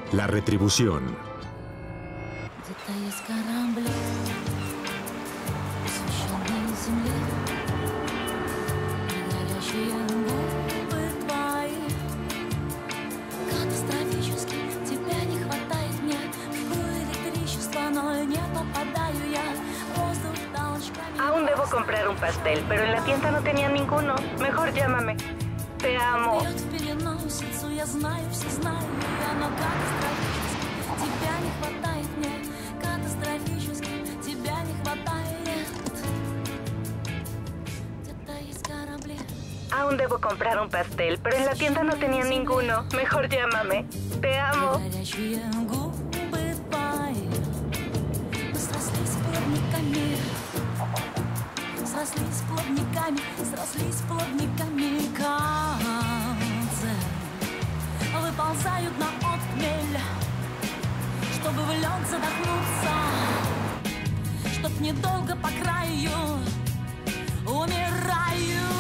La retribución. Aún debo comprar un pastel, pero en la tienda no tenía ninguno. Mejor llámame. Te amo. Aún debo comprar un pastel, pero en la tienda no tenía ninguno. Mejor llámame. Te amo. Срослись плавниками камцы, выползают на отмель, чтобы в лед задохнуться, чтоб недолго по краю умираю.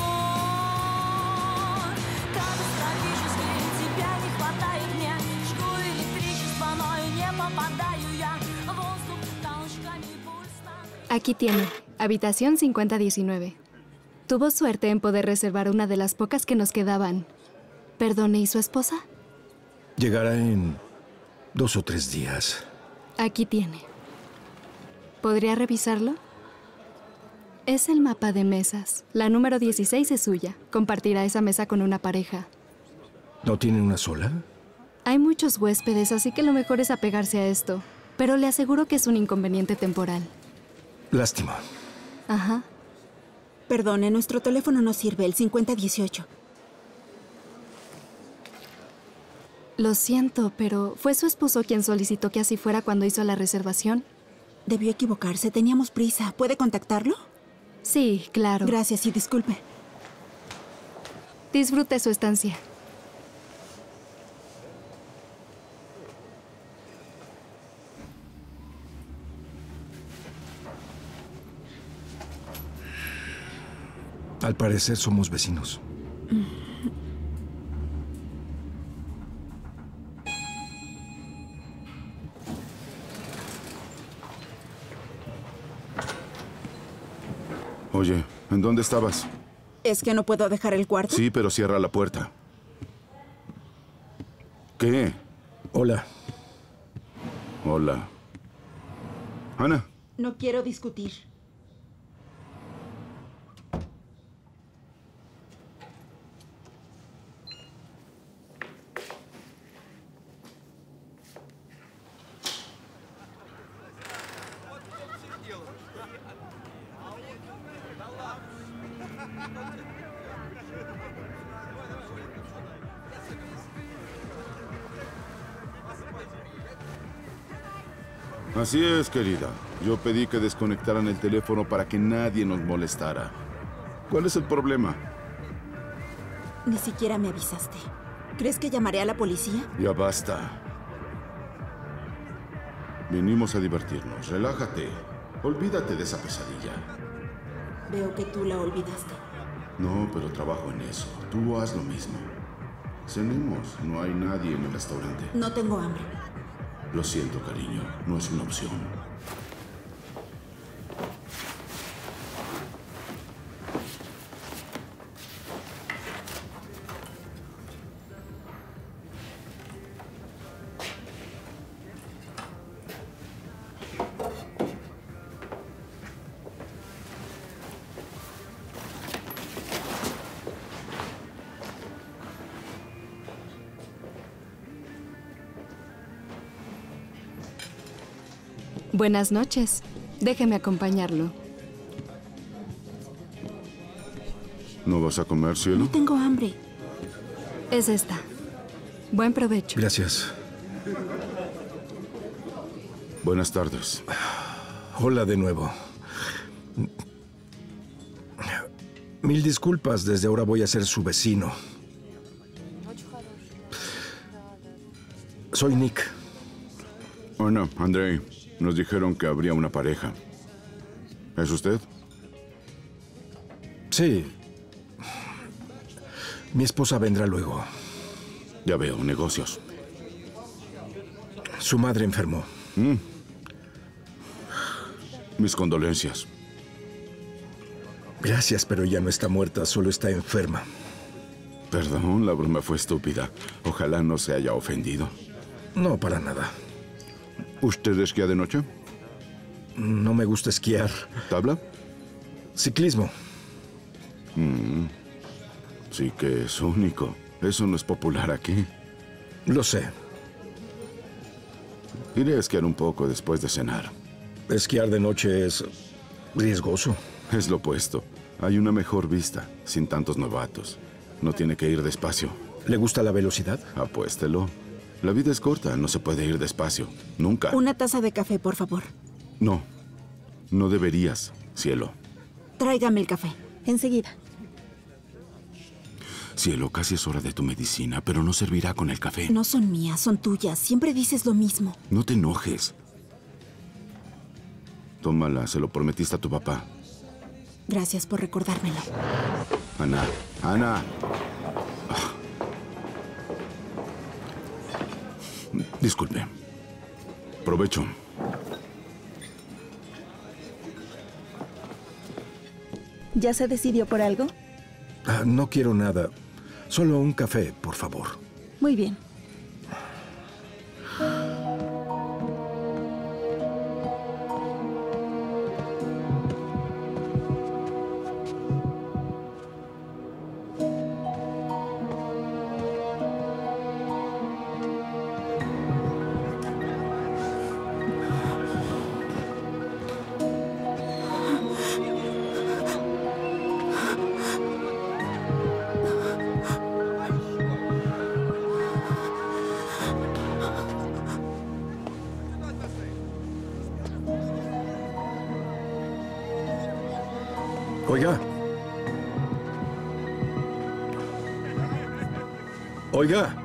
Катастрофически тебя не хватает мне, жгу электричество, но и не попадаю я. Воздух толчками пульс. Aquí tiene, habitación 5019. Tuvo suerte en poder reservar una de las pocas que nos quedaban. Perdone, ¿y su esposa? Llegará en 2 o 3 días. Aquí tiene. ¿Podría revisarlo? Es el mapa de mesas. La número 16 es suya. Compartirá esa mesa con una pareja. ¿No tienen una sola? Hay muchos huéspedes, así que lo mejor es apegarse a esto. Pero le aseguro que es un inconveniente temporal. Lástima. Ajá. Perdone, nuestro teléfono no sirve, el 5018. Lo siento, pero ¿fue su esposo quien solicitó que así fuera cuando hizo la reservación? Debió equivocarse, teníamos prisa. ¿Puede contactarlo? Sí, claro. Gracias y disculpe. Disfrute su estancia. Al parecer somos vecinos. Oye, ¿en dónde estabas? ¿Es que no puedo dejar el cuarto? Sí, pero cierra la puerta. ¿Qué? Hola. Hola. Ana. No quiero discutir. Así es, querida. Yo pedí que desconectaran el teléfono para que nadie nos molestara. ¿Cuál es el problema? Ni siquiera me avisaste. ¿Crees que llamaré a la policía? Ya basta. Venimos a divertirnos. Relájate. Olvídate de esa pesadilla. Veo que tú la olvidaste. No, pero trabajo en eso. Tú haz lo mismo. Cenemos. No hay nadie en el restaurante. No tengo hambre. Lo siento, cariño. No es una opción. Buenas noches. Déjeme acompañarlo. ¿No vas a comer, cielo? No tengo hambre. Es esta. Buen provecho. Gracias. Buenas tardes. Hola de nuevo. Mil disculpas, desde ahora voy a ser su vecino. Soy Nick. Ana, Andrei, nos dijeron que habría una pareja. ¿Es usted? Sí. Mi esposa vendrá luego. Ya veo, negocios. Su madre enfermó. Mis condolencias. Gracias, pero ya no está muerta, solo está enferma. Perdón, la broma fue estúpida. Ojalá no se haya ofendido. No, para nada. ¿Usted esquía de noche? No me gusta esquiar. ¿Tabla? Ciclismo. Sí que es único. Eso no es popular aquí. Lo sé. Iré a esquiar un poco después de cenar. Esquiar de noche es riesgoso. Es lo opuesto. Hay una mejor vista, sin tantos novatos. No tiene que ir despacio. ¿Le gusta la velocidad? Apuéstelo. La vida es corta, no se puede ir despacio. Nunca. Una taza de café, por favor. No. No deberías, cielo. Tráigame el café. Enseguida. Cielo, casi es hora de tu medicina, pero no servirá con el café. No son mías, son tuyas. Siempre dices lo mismo. No te enojes. Tómala, se lo prometiste a tu papá. Gracias por recordármelo. Ana, Ana. Disculpe. Provecho. ¿Ya se decidió por algo? No quiero nada. Solo un café, por favor. Muy bien. Oiga. Oiga.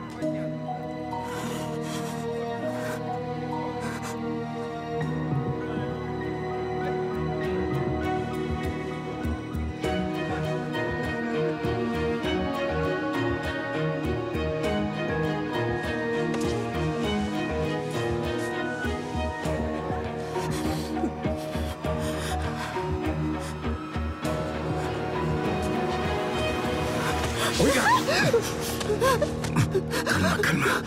Oiga. Calma, calma.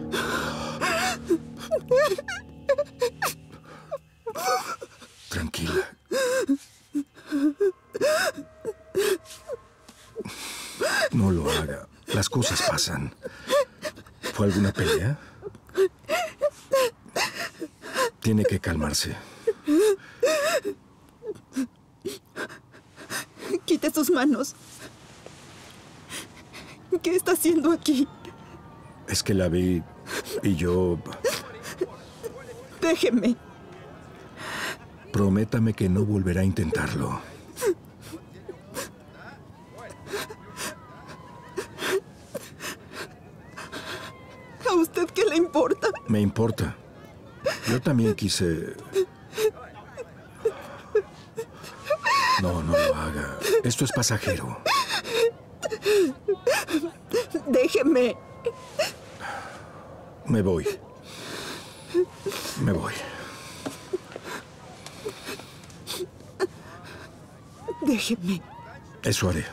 Tranquila. No lo haga. Las cosas pasan. ¿Fue alguna pelea? Tiene que calmarse. Quite sus manos. ¿Qué está haciendo aquí? Es que la vi y yo... Déjeme. Prométame que no volverá a intentarlo. ¿A usted qué le importa? Me importa. Yo también quise... No, no lo haga. Esto es pasajero. Déjeme. Me voy. Me voy. Déjeme. Eso haré.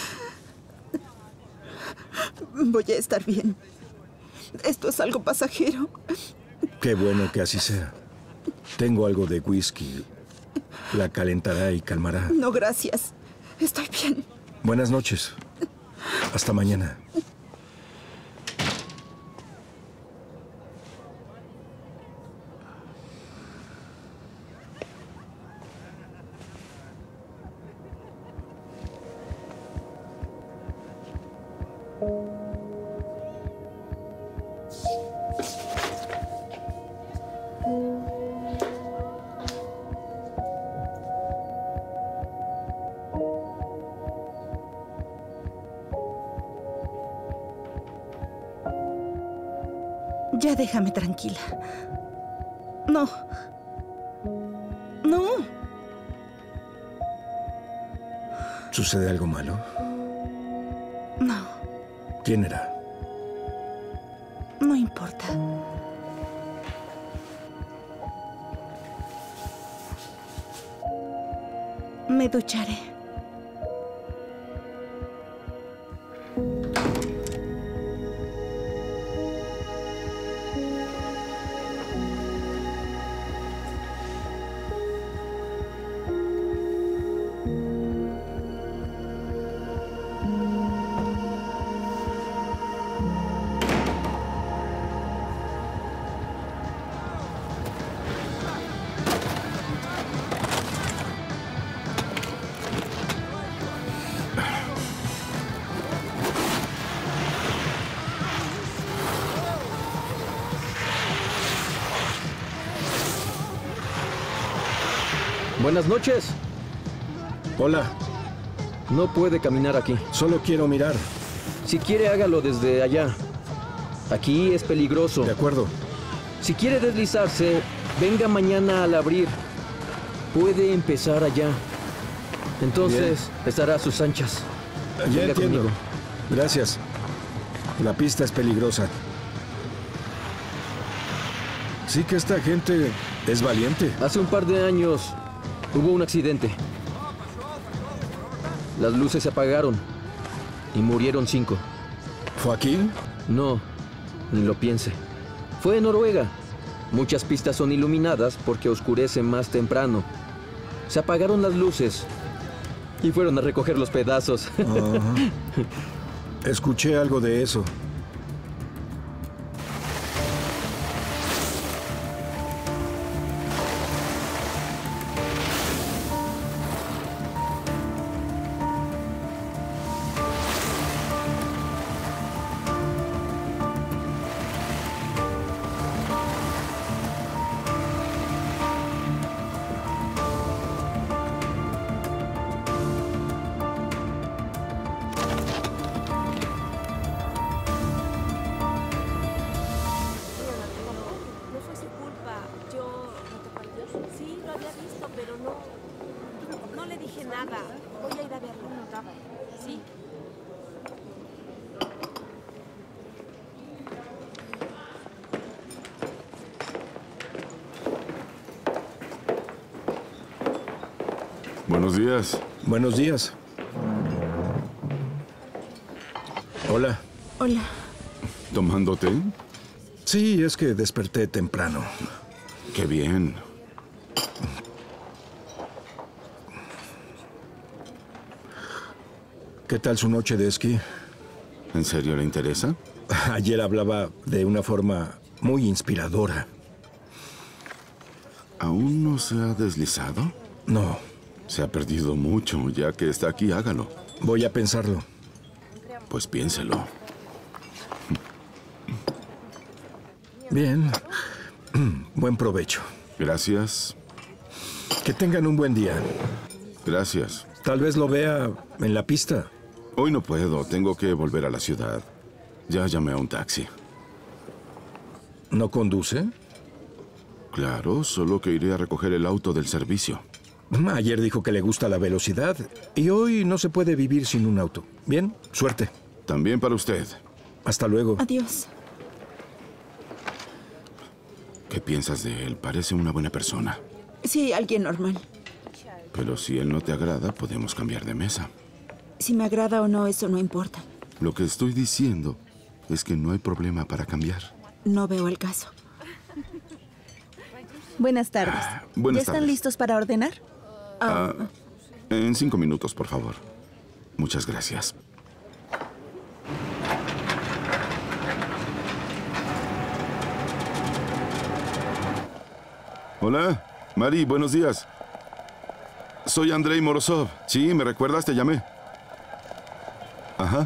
Voy a estar bien. Esto es algo pasajero. Qué bueno que así sea. Tengo algo de whisky. La calentará y calmará. No, gracias. Estoy bien. Buenas noches. Hasta mañana. Ya déjame tranquila. No. No. ¿Sucede algo malo? No. ¿Quién era? No importa. Me ducharé. Buenas noches. Hola, No puede caminar aquí. solo quiero mirar. Si quiere, hágalo desde allá. Aquí es peligroso. De acuerdo. Si quiere deslizarse, venga mañana al abrir. Puede empezar allá. Entonces, estará a sus anchas. Ya Venga entiendo. conmigo. Gracias. La pista es peligrosa. Sí que esta gente es valiente. Hace un par de años hubo un accidente. Las luces se apagaron y murieron 5. ¿Fue aquí? No, ni lo piense. Fue en Noruega. Muchas pistas son iluminadas porque oscurece más temprano. Se apagaron las luces y fueron a recoger los pedazos. Ajá. Escuché algo de eso. No fue su culpa. Sí, lo había visto, pero no le dije nada. Voy a ir a verlo. Sí. Buenos días. Buenos días. Hola. Hola. ¿Tomando té? Sí, es que desperté temprano. Qué bien. ¿Qué tal su noche de esquí? ¿En serio le interesa? Ayer hablaba de una forma muy inspiradora. ¿Aún no se ha deslizado? No, Se ha perdido mucho. Ya que está aquí, hágalo. voy a pensarlo. Pues piénselo. Bien. Buen provecho. Gracias. Que tengan un buen día. Gracias. Tal vez lo vea en la pista. Hoy no puedo. Tengo que volver a la ciudad. Ya llamé a un taxi. ¿No conduce? Claro, solo que iré a recoger el auto del servicio. Ayer dijo que le gusta la velocidad y hoy no se puede vivir sin un auto. Bien, suerte. También para usted. Hasta luego. Adiós. ¿Qué piensas de él? Parece una buena persona. Sí, alguien normal. Pero si él no te agrada, podemos cambiar de mesa. Si me agrada o no, eso no importa. Lo que estoy diciendo es que no hay problema para cambiar. No veo el caso. Buenas tardes. buenas ¿Ya están tardes. listos para ordenar? En 5 minutos, por favor. Muchas gracias. Hola, Mari, buenos días. Soy Andrei Morozov. Sí, ¿me recuerdas? Te llamé. Ajá.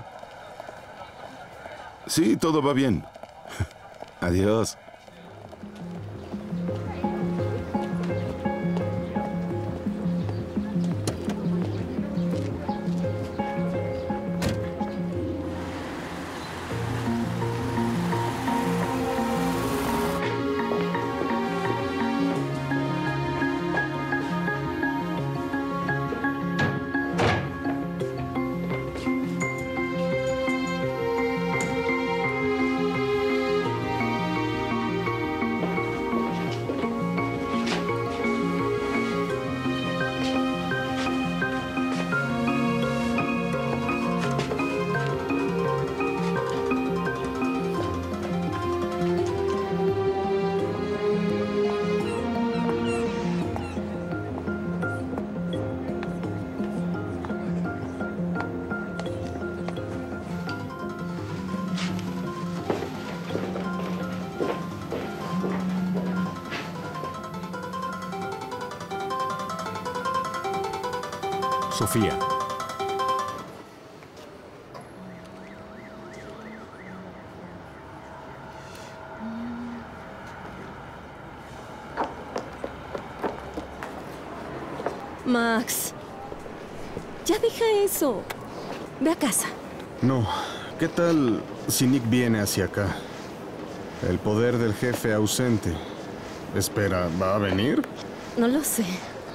Sí, todo va bien. Adiós. Sofía. Max, ya deja eso. Ve a casa. No. ¿Qué tal si Nick viene hacia acá? El poder del jefe ausente. Espera, ¿va a venir? No lo sé.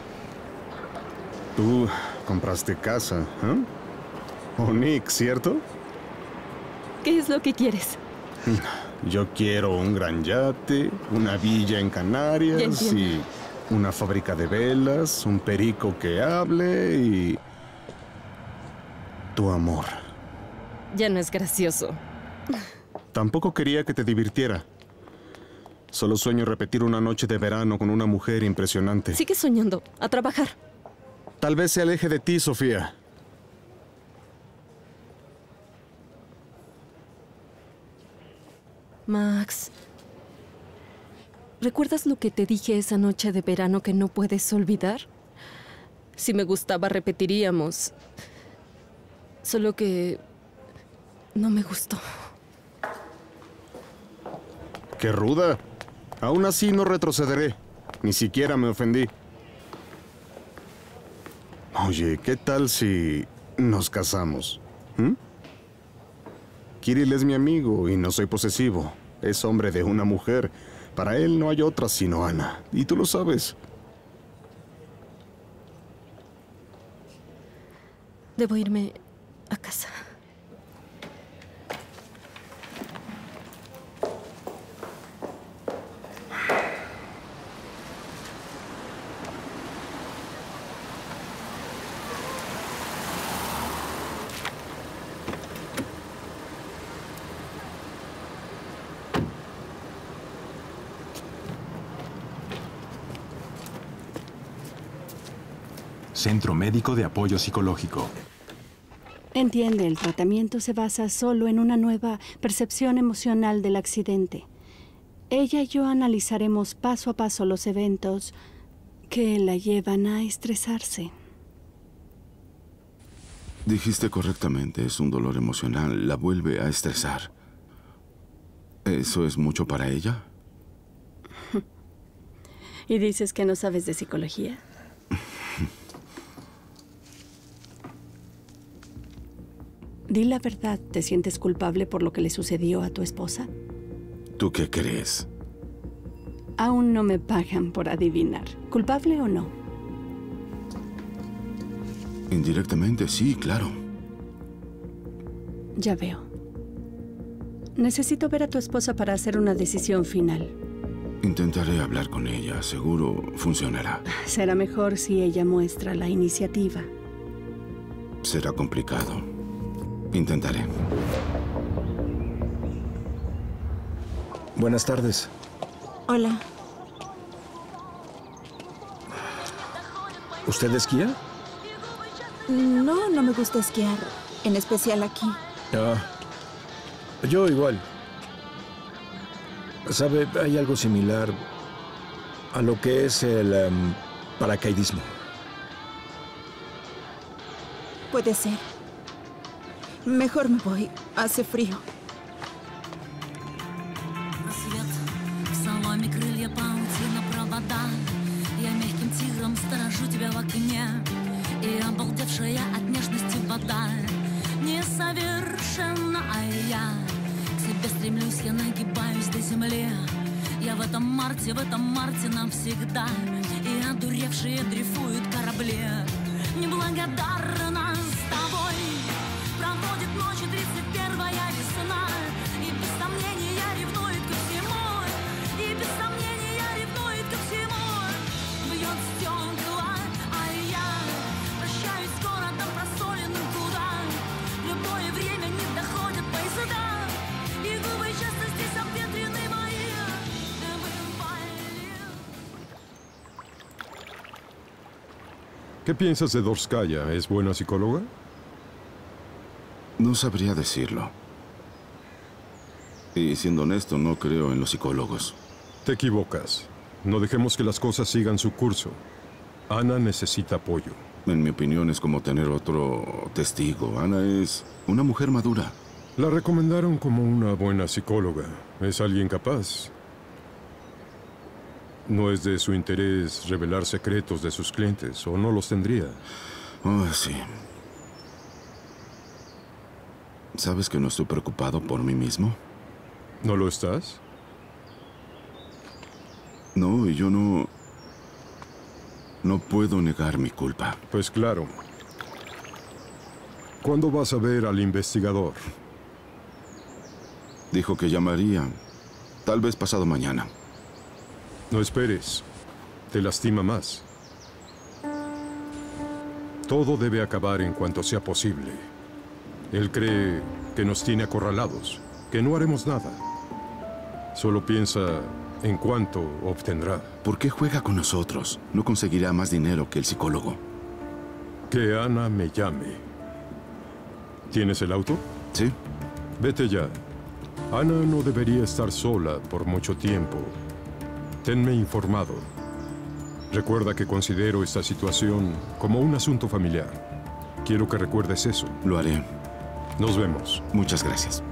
Tú compraste casa, ¿eh? O Nick, ¿cierto? ¿Qué es lo que quieres? Yo quiero un gran yate, una villa en Canarias y una fábrica de velas, un perico que hable y... tu amor. Ya no es gracioso. Tampoco quería que te divirtiera. Solo sueño repetir una noche de verano con una mujer impresionante. Sigue soñando. A trabajar. Tal vez se aleje de ti, Sofía. Max, ¿recuerdas lo que te dije esa noche de verano que no puedes olvidar? Si me gustaba, repetiríamos. Solo que no me gustó. ¡Qué ruda! Aún así no retrocederé. Ni siquiera me ofendí. Oye, ¿qué tal si nos casamos? Kirill es mi amigo y no soy posesivo. Es hombre de una mujer. Para él no hay otra sino Ana. Y tú lo sabes. Debo irme a casa. Centro Médico de Apoyo Psicológico. Entiende, el tratamiento se basa solo en una nueva percepción emocional del accidente. Ella y yo analizaremos paso a paso los eventos que la llevan a estresarse. Dijiste correctamente, es un dolor emocional, la vuelve a estresar. ¿Eso es mucho para ella? ¿Y dices que no sabes de psicología? Di la verdad, ¿te sientes culpable por lo que le sucedió a tu esposa? ¿Tú qué crees? Aún no me pagan por adivinar. ¿Culpable o no? Indirectamente, sí, claro. Ya veo. Necesito ver a tu esposa para hacer una decisión final. Intentaré hablar con ella. Seguro funcionará. Será mejor si ella muestra la iniciativa. Será complicado. Intentaré. Buenas tardes. Hola. ¿Usted esquía? No, no me gusta esquiar. En especial aquí. Ah, yo igual. ¿Sabe? Hay algo similar a lo que es el paracaidismo. Puede ser. Mejor me voy. Hace frío. Рассвет, в соломе крылья, паутина, провода. Я мягким тигром сторожу тебя в окне. И обалдевшая от нежности вода. Несовершенна, а я к себе стремлюсь, я нагибаюсь до земли. Я в этом марте навсегда. И одуревшие дрейфуют корабли. Неблагодарна с тобой. Проводит ночи 31-я весна. И без сомнения ревнует ко всему. И без сомнения ревнует ко всему. Бьет стекла, а я прощаюсь с городом просоленным, куда в любое время не доходят поезда. И губы часто здесь обветрены мои. ¿Qué piensas de Dorskaya? ¿Es buena psicóloga? No sabría decirlo. Y siendo honesto, no creo en los psicólogos. Te equivocas. No dejemos que las cosas sigan su curso. Ana necesita apoyo. En mi opinión, es como tener otro testigo. Ana es una mujer madura. La recomendaron como una buena psicóloga. Es alguien capaz. No es de su interés revelar secretos de sus clientes, o no los tendría. Oh, sí. ¿Sabes que no estoy preocupado por mí mismo? ¿No lo estás? No, y yo no puedo negar mi culpa. Pues claro. ¿Cuándo vas a ver al investigador? Dijo que llamaría. Tal vez pasado mañana. No esperes. Te lastima más. Todo debe acabar en cuanto sea posible. Él cree que nos tiene acorralados, que no haremos nada. Solo piensa en cuánto obtendrá. ¿Por qué juega con nosotros? No conseguirá más dinero que el psicólogo. Que Ana me llame. ¿Tienes el auto? Sí. Vete ya. Ana no debería estar sola por mucho tiempo. Tenme informado. Recuerda que considero esta situación como un asunto familiar. Quiero que recuerdes eso. Lo haré. Nos vemos. Muchas gracias.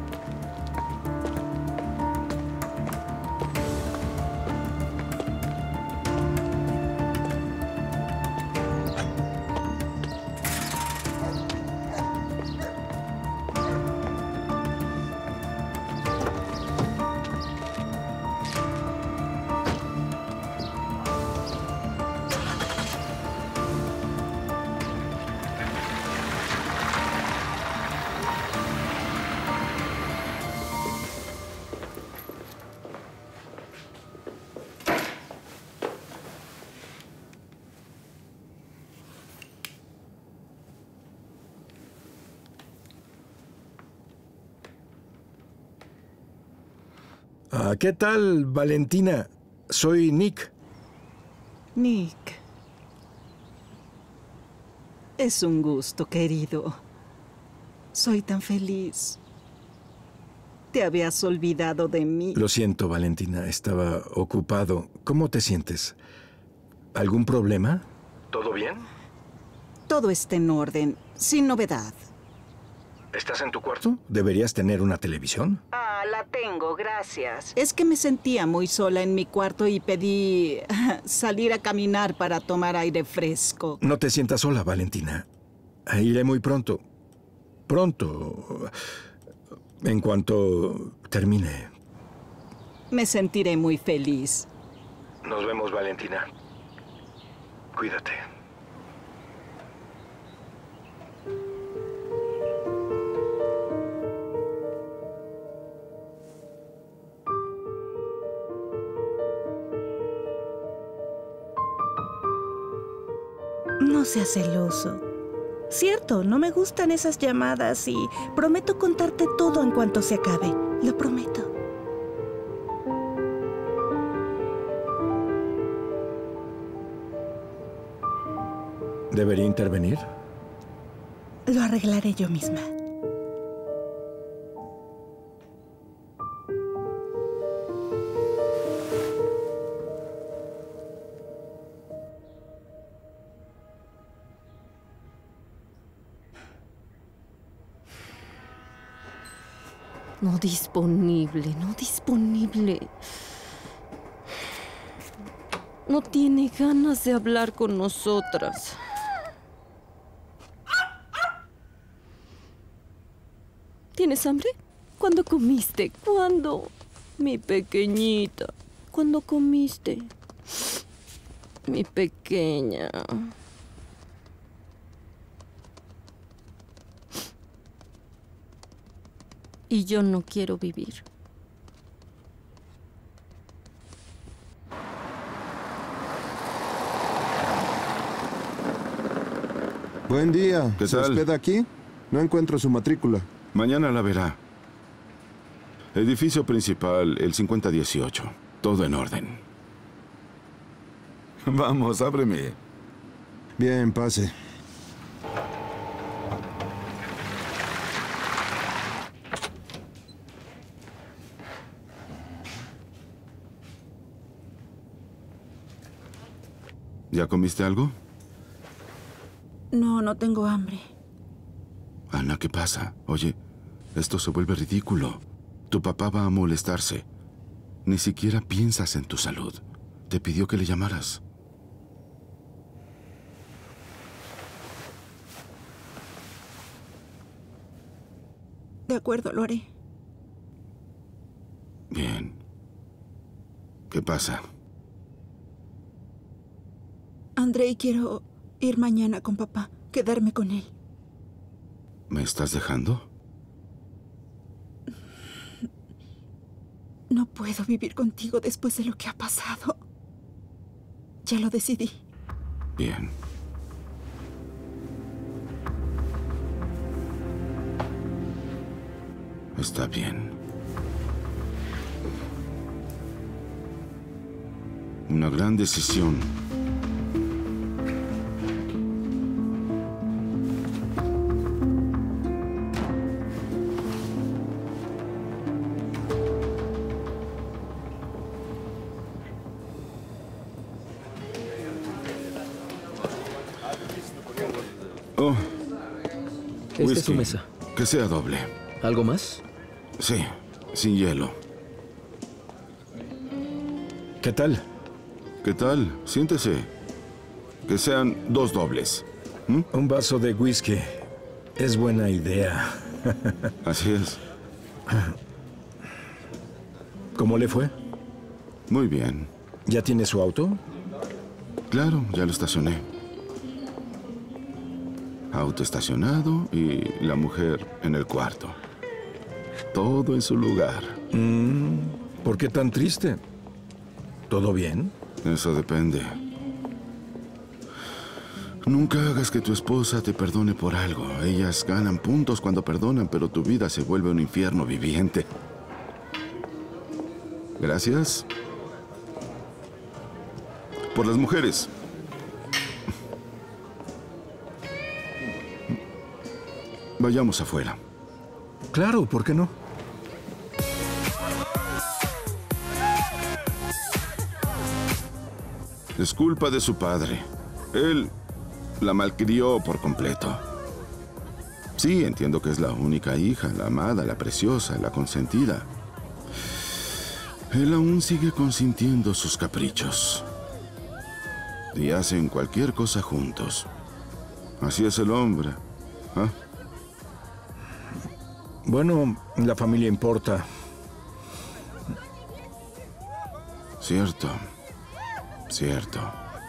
¿Qué tal, Valentina? Soy Nick. Nick. Es un gusto, querido. Soy tan feliz. Te habías olvidado de mí. Lo siento, Valentina. Estaba ocupado. ¿Cómo te sientes? ¿Algún problema? ¿Todo bien? Todo está en orden, sin novedad. ¿Estás en tu cuarto? ¿Deberías tener una televisión? Ah, la tengo, gracias. Es que me sentía muy sola en mi cuarto y pedí salir a caminar para tomar aire fresco. No te sientas sola, Valentina. Iré muy pronto. Pronto. En cuanto termine. Me sentiré muy feliz. Nos vemos, Valentina. Cuídate. No seas celoso. Cierto, no me gustan esas llamadas y prometo contarte todo en cuanto se acabe. Lo prometo. ¿Debería intervenir? Lo arreglaré yo misma. No disponible, no disponible. No tiene ganas de hablar con nosotras. ¿Tienes hambre? ¿Cuándo comiste? ¿Cuándo? Mi pequeñita. ¿Cuándo comiste? Mi pequeña. Y yo no quiero vivir. Buen día. ¿Qué ¿Se tal? hospeda aquí? No encuentro su matrícula. Mañana la verá. Edificio principal, el 5018. Todo en orden. Vamos, ábreme. Bien, pase. ¿Ya comiste algo? No, no tengo hambre. Ana, ¿qué pasa? Oye, esto se vuelve ridículo. Tu papá va a molestarse. Ni siquiera piensas en tu salud. Te pidió que le llamaras. De acuerdo, lo haré. Bien. ¿Qué pasa? Andrei, quiero ir mañana con papá, quedarme con él. ¿Me estás dejando? No puedo vivir contigo después de lo que ha pasado. Ya lo decidí. Bien. Está bien. Una gran decisión. Oh. Esta es su mesa. Que sea doble. ¿Algo más? Sí, sin hielo. ¿Qué tal? ¿Qué tal? Siéntese. Que sean 2 dobles. Un vaso de whisky. Es buena idea. Así es. ¿Cómo le fue? Muy bien. ¿Ya tiene su auto? Claro, ya lo estacioné. Auto estacionado y la mujer en el cuarto. Todo en su lugar. ¿Por qué tan triste? ¿Todo bien? Eso depende. Nunca hagas que tu esposa te perdone por algo. Ellas ganan puntos cuando perdonan, pero tu vida se vuelve un infierno viviente. Gracias. Por las mujeres. Vayamos afuera. Claro, ¿por qué no? Es culpa de su padre. Él la malcrió por completo. Sí, entiendo que es la única hija, la amada, la preciosa, la consentida. Él aún sigue consintiendo sus caprichos. Y hacen cualquier cosa juntos. Así es el hombre. ¿Ah? Bueno, la familia importa. Cierto. Cierto.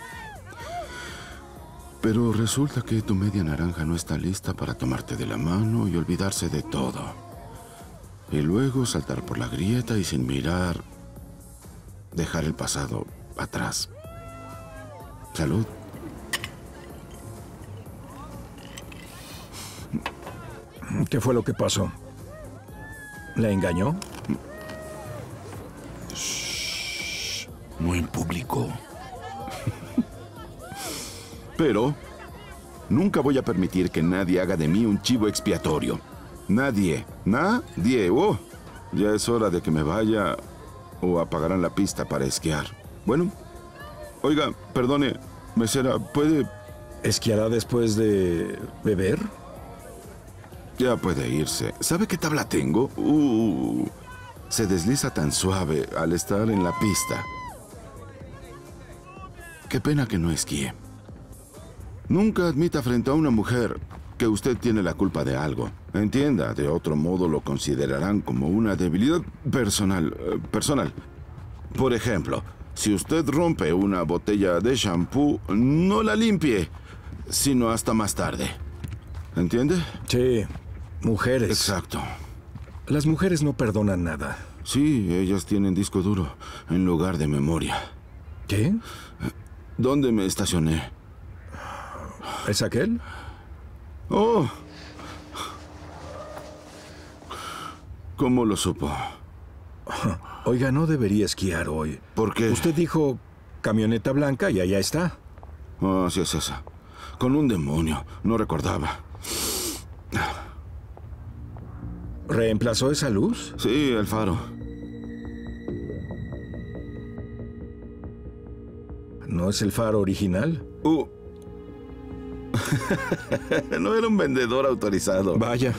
Pero resulta que tu media naranja no está lista para tomarte de la mano y olvidarse de todo. Y luego saltar por la grieta y sin mirar, dejar el pasado atrás. Salud. ¿Qué fue lo que pasó? ¿La engañó? No en público. Pero nunca voy a permitir que nadie haga de mí un chivo expiatorio. Nadie. Nadie. Oh, ya es hora de que me vaya o apagarán la pista para esquiar. Bueno, oiga, perdone, mesera, ¿puede...? ¿Esquiará después de beber? Ya puede irse. ¿Sabe qué tabla tengo? Se desliza tan suave al estar en la pista. Qué pena que no esquíe. Nunca admita frente a una mujer que usted tiene la culpa de algo. Entienda, de otro modo lo considerarán como una debilidad personal. Por ejemplo, si usted rompe una botella de shampoo, no la limpie, sino hasta más tarde. ¿Entiende? Sí, mujeres. Exacto. Las mujeres no perdonan nada. Sí, ellas tienen disco duro en lugar de memoria. ¿Qué? ¿Dónde me estacioné? ¿Es aquel? ¡Oh! ¿Cómo lo supo? Oiga, no debería esquiar hoy. ¿Por qué? Usted dijo camioneta blanca y allá está. Oh, sí es esa. Con un demonio. No recordaba. ¿Reemplazó esa luz? Sí, el faro. ¿No es el faro original? No era un vendedor autorizado. Vaya.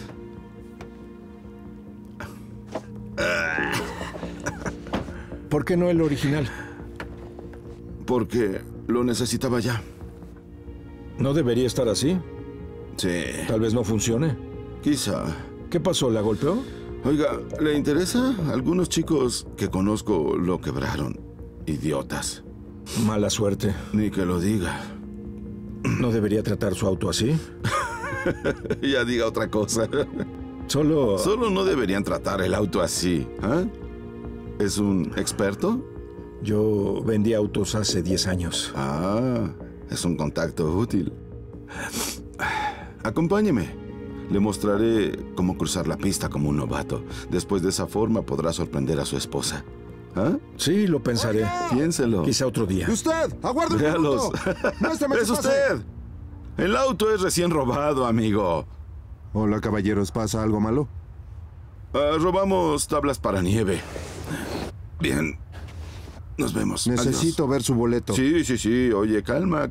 ¿Por qué no el original? Porque lo necesitaba ya. ¿No debería estar así? Sí. Tal vez no funcione. Quizá. ¿Qué pasó? ¿La golpeó? Oiga, ¿le interesa? Algunos chicos que conozco lo quebraron. Idiotas. Mala suerte. Ni que lo diga. ¿No debería tratar su auto así? Ya diga otra cosa. Solo no deberían tratar el auto así. ¿Ah? ¿Es un experto? Yo vendí autos hace 10 años. Ah, es un contacto útil. Acompáñeme. Le mostraré cómo cruzar la pista como un novato. Después de esa forma podrá sorprender a su esposa. ¿Ah? Sí, lo pensaré. Piénselo. Quizá otro día. ¡Usted! ¡Aguarde un Véalos. minuto! ¡Muéstrame ¡Es su pase! usted! El auto es recién robado, amigo. Hola, caballeros. ¿Pasa algo malo? Robamos tablas para nieve. Bien. Nos vemos. Necesito ver su boleto. Sí. Oye, calma.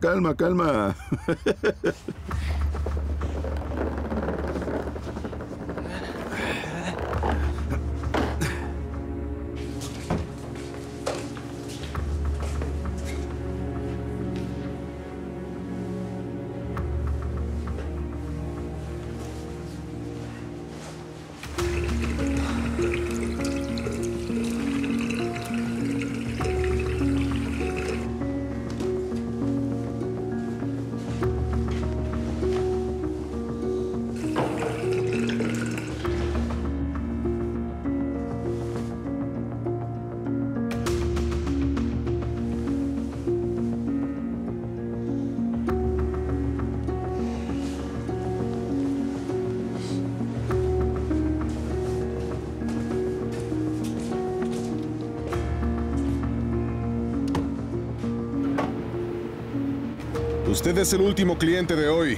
Usted es el último cliente de hoy.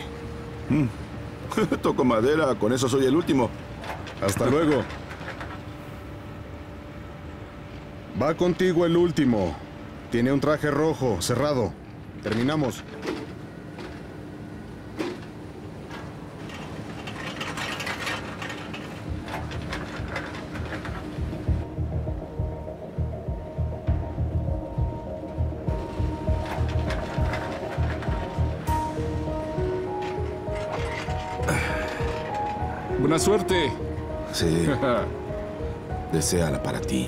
Toco madera, con eso soy el último. Hasta luego. Va contigo el último. Tiene un traje rojo, cerrado. Terminamos. Buena suerte. Sí. Deséala para ti.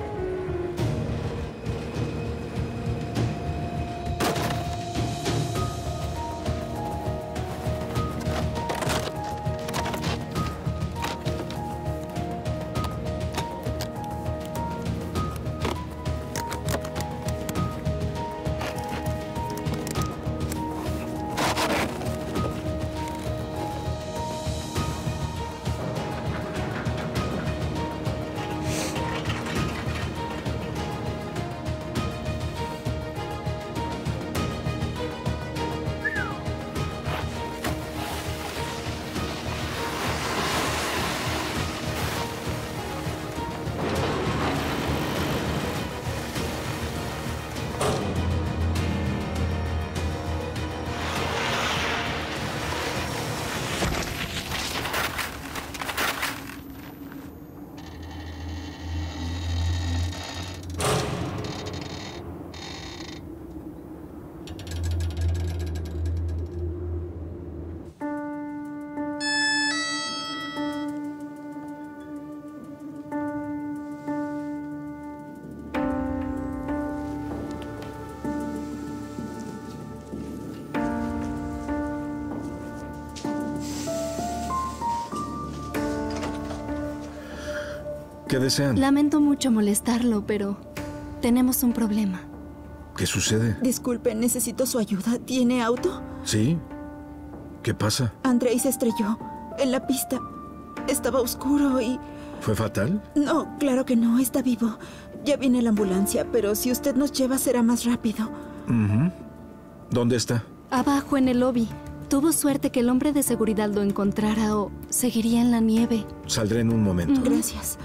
¿Qué desean? Lamento mucho molestarlo, pero tenemos un problema. ¿Qué sucede? Disculpe, necesito su ayuda. ¿Tiene auto? ¿Sí? ¿Qué pasa? Andrei se estrelló en la pista. Estaba oscuro y... ¿Fue fatal? No, claro que no. Está vivo. Ya viene la ambulancia, pero si usted nos lleva será más rápido. ¿Dónde está? Abajo en el lobby. Tuvo suerte que el hombre de seguridad lo encontrara o seguiría en la nieve. Saldré en un momento. Gracias.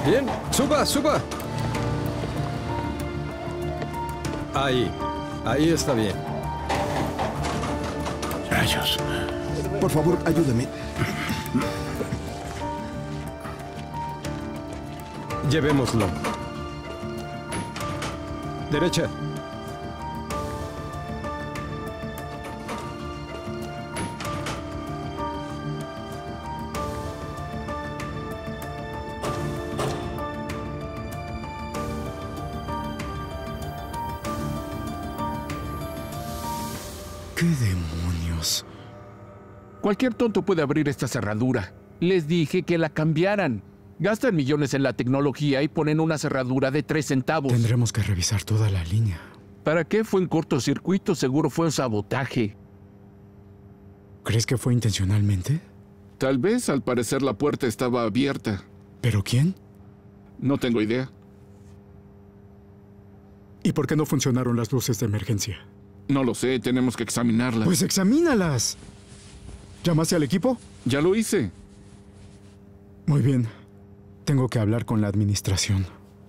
Bien, suba, suba. Ahí está bien. Rayos. Por favor, ayúdame. Llevémoslo. Derecha. ¿Qué demonios? Cualquier tonto puede abrir esta cerradura. Les dije que la cambiaran. Gastan millones en la tecnología y ponen una cerradura de 3 centavos. Tendremos que revisar toda la línea. ¿Para qué fue un cortocircuito? Seguro fue un sabotaje. ¿Crees que fue intencionalmente? Tal vez, al parecer, la puerta estaba abierta. ¿Pero quién? No tengo idea. ¿Y por qué no funcionaron las luces de emergencia? No lo sé, tenemos que examinarlas. Pues examínalas. ¿Llamaste al equipo? Ya lo hice. Muy bien. Tengo que hablar con la administración.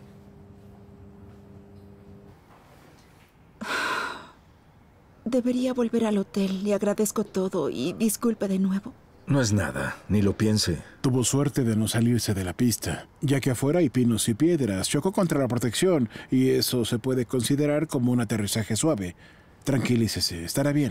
Debería volver al hotel. Le agradezco todo y disculpe de nuevo. No es nada, ni lo piense. Tuvo suerte de no salirse de la pista, ya que afuera hay pinos y piedras. Chocó contra la protección y eso se puede considerar como un aterrizaje suave. Tranquilícese, estará bien.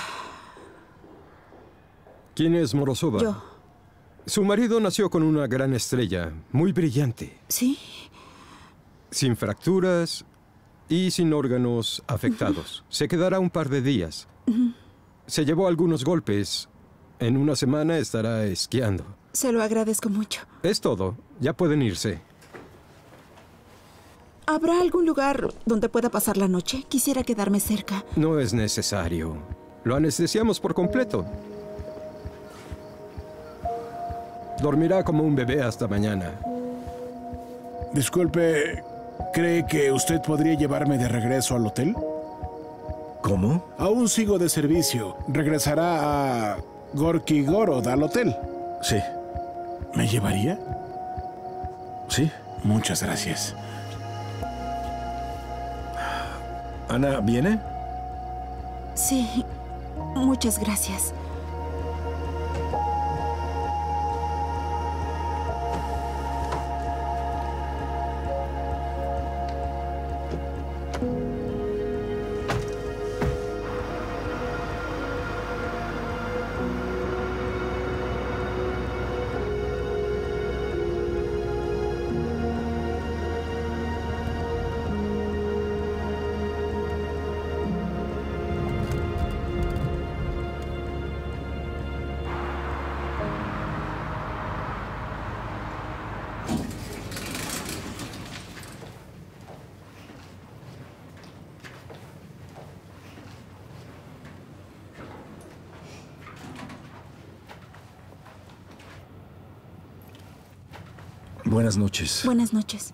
¿Quién es Morozova? Yo. Su marido nació con una gran estrella, muy brillante. ¿Sí? Sin fracturas y sin órganos afectados. Se quedará un par de días. Se llevó algunos golpes. En una semana estará esquiando. Se lo agradezco mucho. Es todo. Ya pueden irse. ¿Habrá algún lugar donde pueda pasar la noche? Quisiera quedarme cerca. No es necesario. Lo anestesiamos por completo. Dormirá como un bebé hasta mañana. Disculpe, ¿cree que usted podría llevarme de regreso al hotel? ¿Cómo? Aún sigo de servicio. Regresará a Gorky Gorod al hotel. Sí. ¿Me llevaría? Sí. Muchas gracias. ¿Ana viene? Sí. Muchas gracias. Buenas noches. Buenas noches.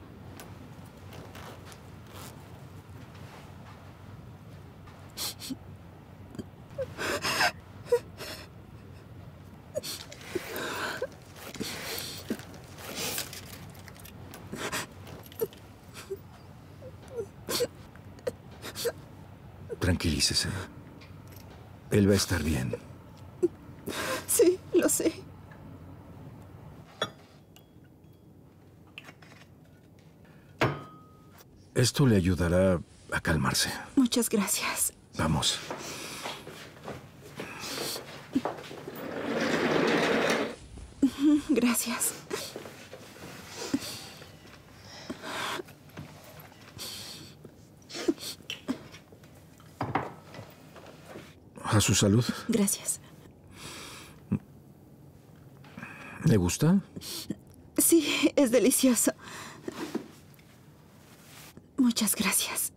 Tranquilícese. Él va a estar bien. Sí, lo sé. Esto le ayudará a calmarse. Muchas gracias. Vamos. Gracias. A su salud. Gracias. ¿Le gusta? Sí, es delicioso. Muchas gracias.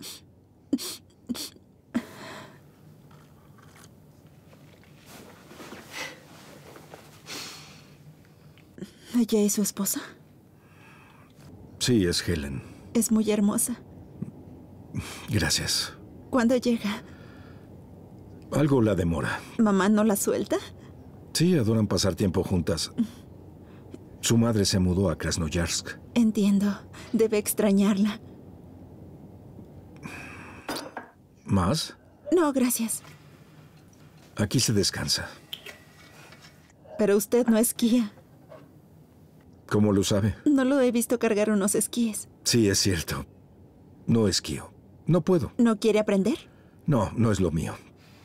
¿Ella es su esposa? Sí, es Helen. Es muy hermosa. Gracias. ¿Cuándo llega? Algo la demora. ¿Mamá no la suelta? Sí, adoran pasar tiempo juntas. Su madre se mudó a Krasnoyarsk. Entiendo. Debe extrañarla. ¿Más? No, gracias. Aquí se descansa. Pero usted no esquía. ¿Cómo lo sabe? No lo he visto cargar unos esquíes. Sí, es cierto. No esquío. No puedo. ¿No quiere aprender? No, no es lo mío.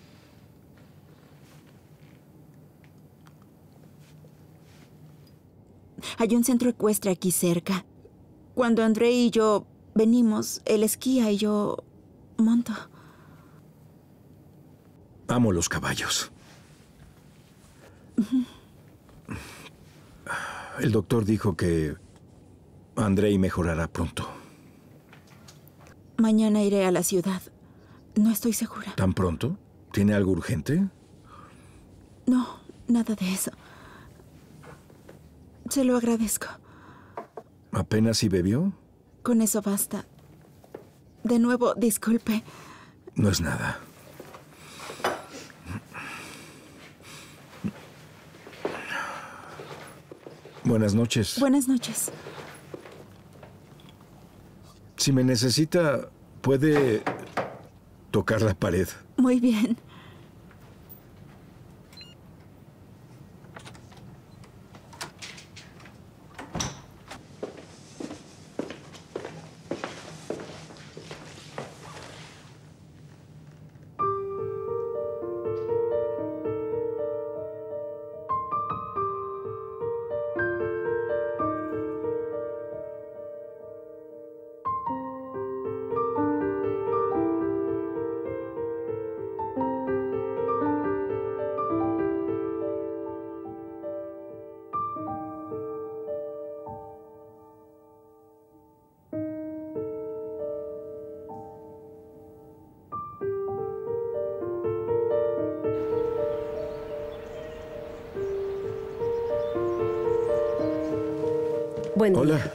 Hay un centro ecuestre aquí cerca. Cuando André y yo venimos, él esquía y yo monto. Amo los caballos. El doctor dijo que Andrei mejorará pronto. Mañana iré a la ciudad. No estoy segura. ¿Tan pronto? ¿Tiene algo urgente? No, nada de eso. Se lo agradezco. ¿Apenas si bebió? Con eso basta. De nuevo, disculpe. No es nada. Buenas noches. Buenas noches. Si me necesita, puede tocar la pared. Muy bien. Buen día. Hola.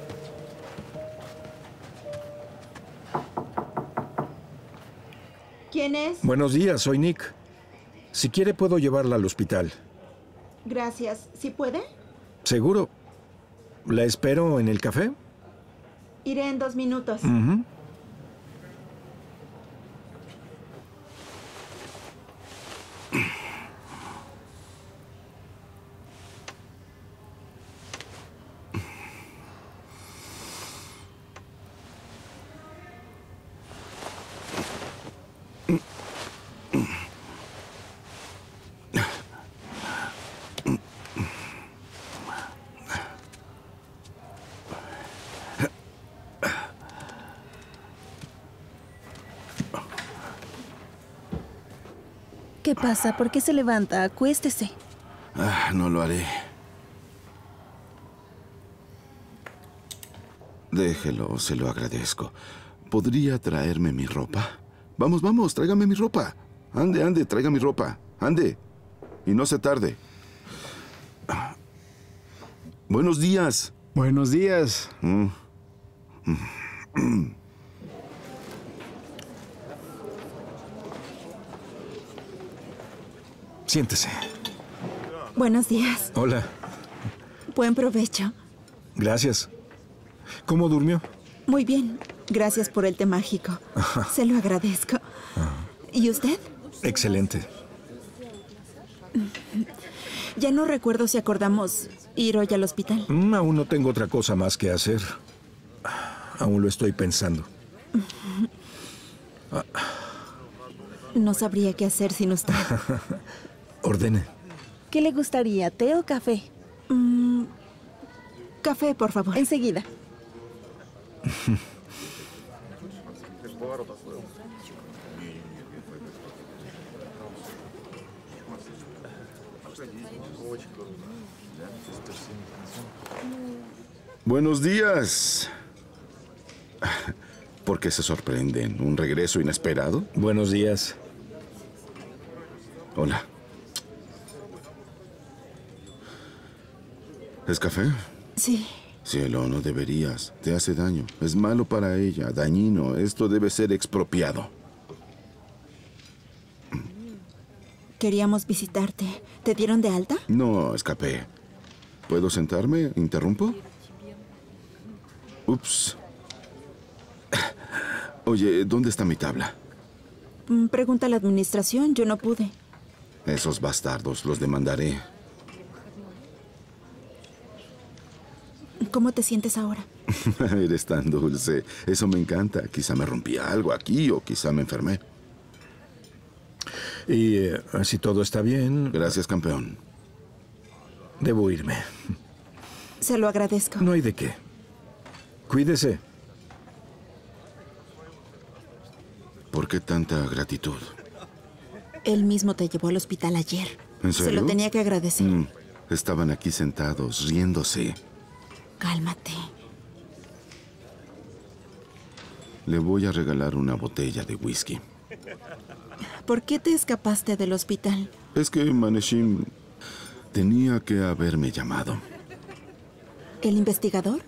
¿Quién es? Buenos días, soy Nick. Si quiere, puedo llevarla al hospital. Gracias. ¿Sí puede? ¿Seguro? ¿La espero en el café? Iré en 2 minutos. ¿Qué pasa? ¿Por qué se levanta? Acuéstese. No lo haré. Déjelo, se lo agradezco. ¿Podría traerme mi ropa? Vamos, vamos, tráigame mi ropa. Ande, ande, traiga mi ropa. Ande. Y no se tarde. Buenos días. Buenos días. Siéntese. Buenos días. Hola. Buen provecho. Gracias. ¿Cómo durmió? Muy bien. Gracias por el té mágico. Se lo agradezco. ¿Y usted? Excelente. Ya no recuerdo si acordamos ir hoy al hospital. Aún no tengo otra cosa más que hacer. Aún lo estoy pensando. No sabría qué hacer sin usted. Ordene. ¿Qué le gustaría, té o café? Café, por favor. Enseguida. Buenos días. ¿Por qué se sorprenden? ¿Un regreso inesperado? Buenos días. Hola. ¿Es café? Sí. Cielo, no deberías. Te hace daño. Es malo para ella, dañino. Esto debe ser expropiado. Queríamos visitarte. ¿Te dieron de alta? No, escapé. ¿Puedo sentarme? ¿Interrumpo? Ups. Oye, ¿dónde está mi tabla? Pregunta a la administración, yo no pude. Esos bastardos, los demandaré. ¿Cómo te sientes ahora? Eres tan dulce. Eso me encanta. Quizá me rompí algo aquí o quizá me enfermé. Y si todo está bien... Gracias, campeón. Debo irme. Se lo agradezco. No hay de qué. Cuídese. ¿Por qué tanta gratitud? Él mismo te llevó al hospital ayer. ¿En serio? Se lo tenía que agradecer. Estaban aquí sentados, riéndose. Cálmate. Le voy a regalar una botella de whisky. ¿Por qué te escapaste del hospital? Es que Maneshim tenía que haberme llamado. ¿El investigador?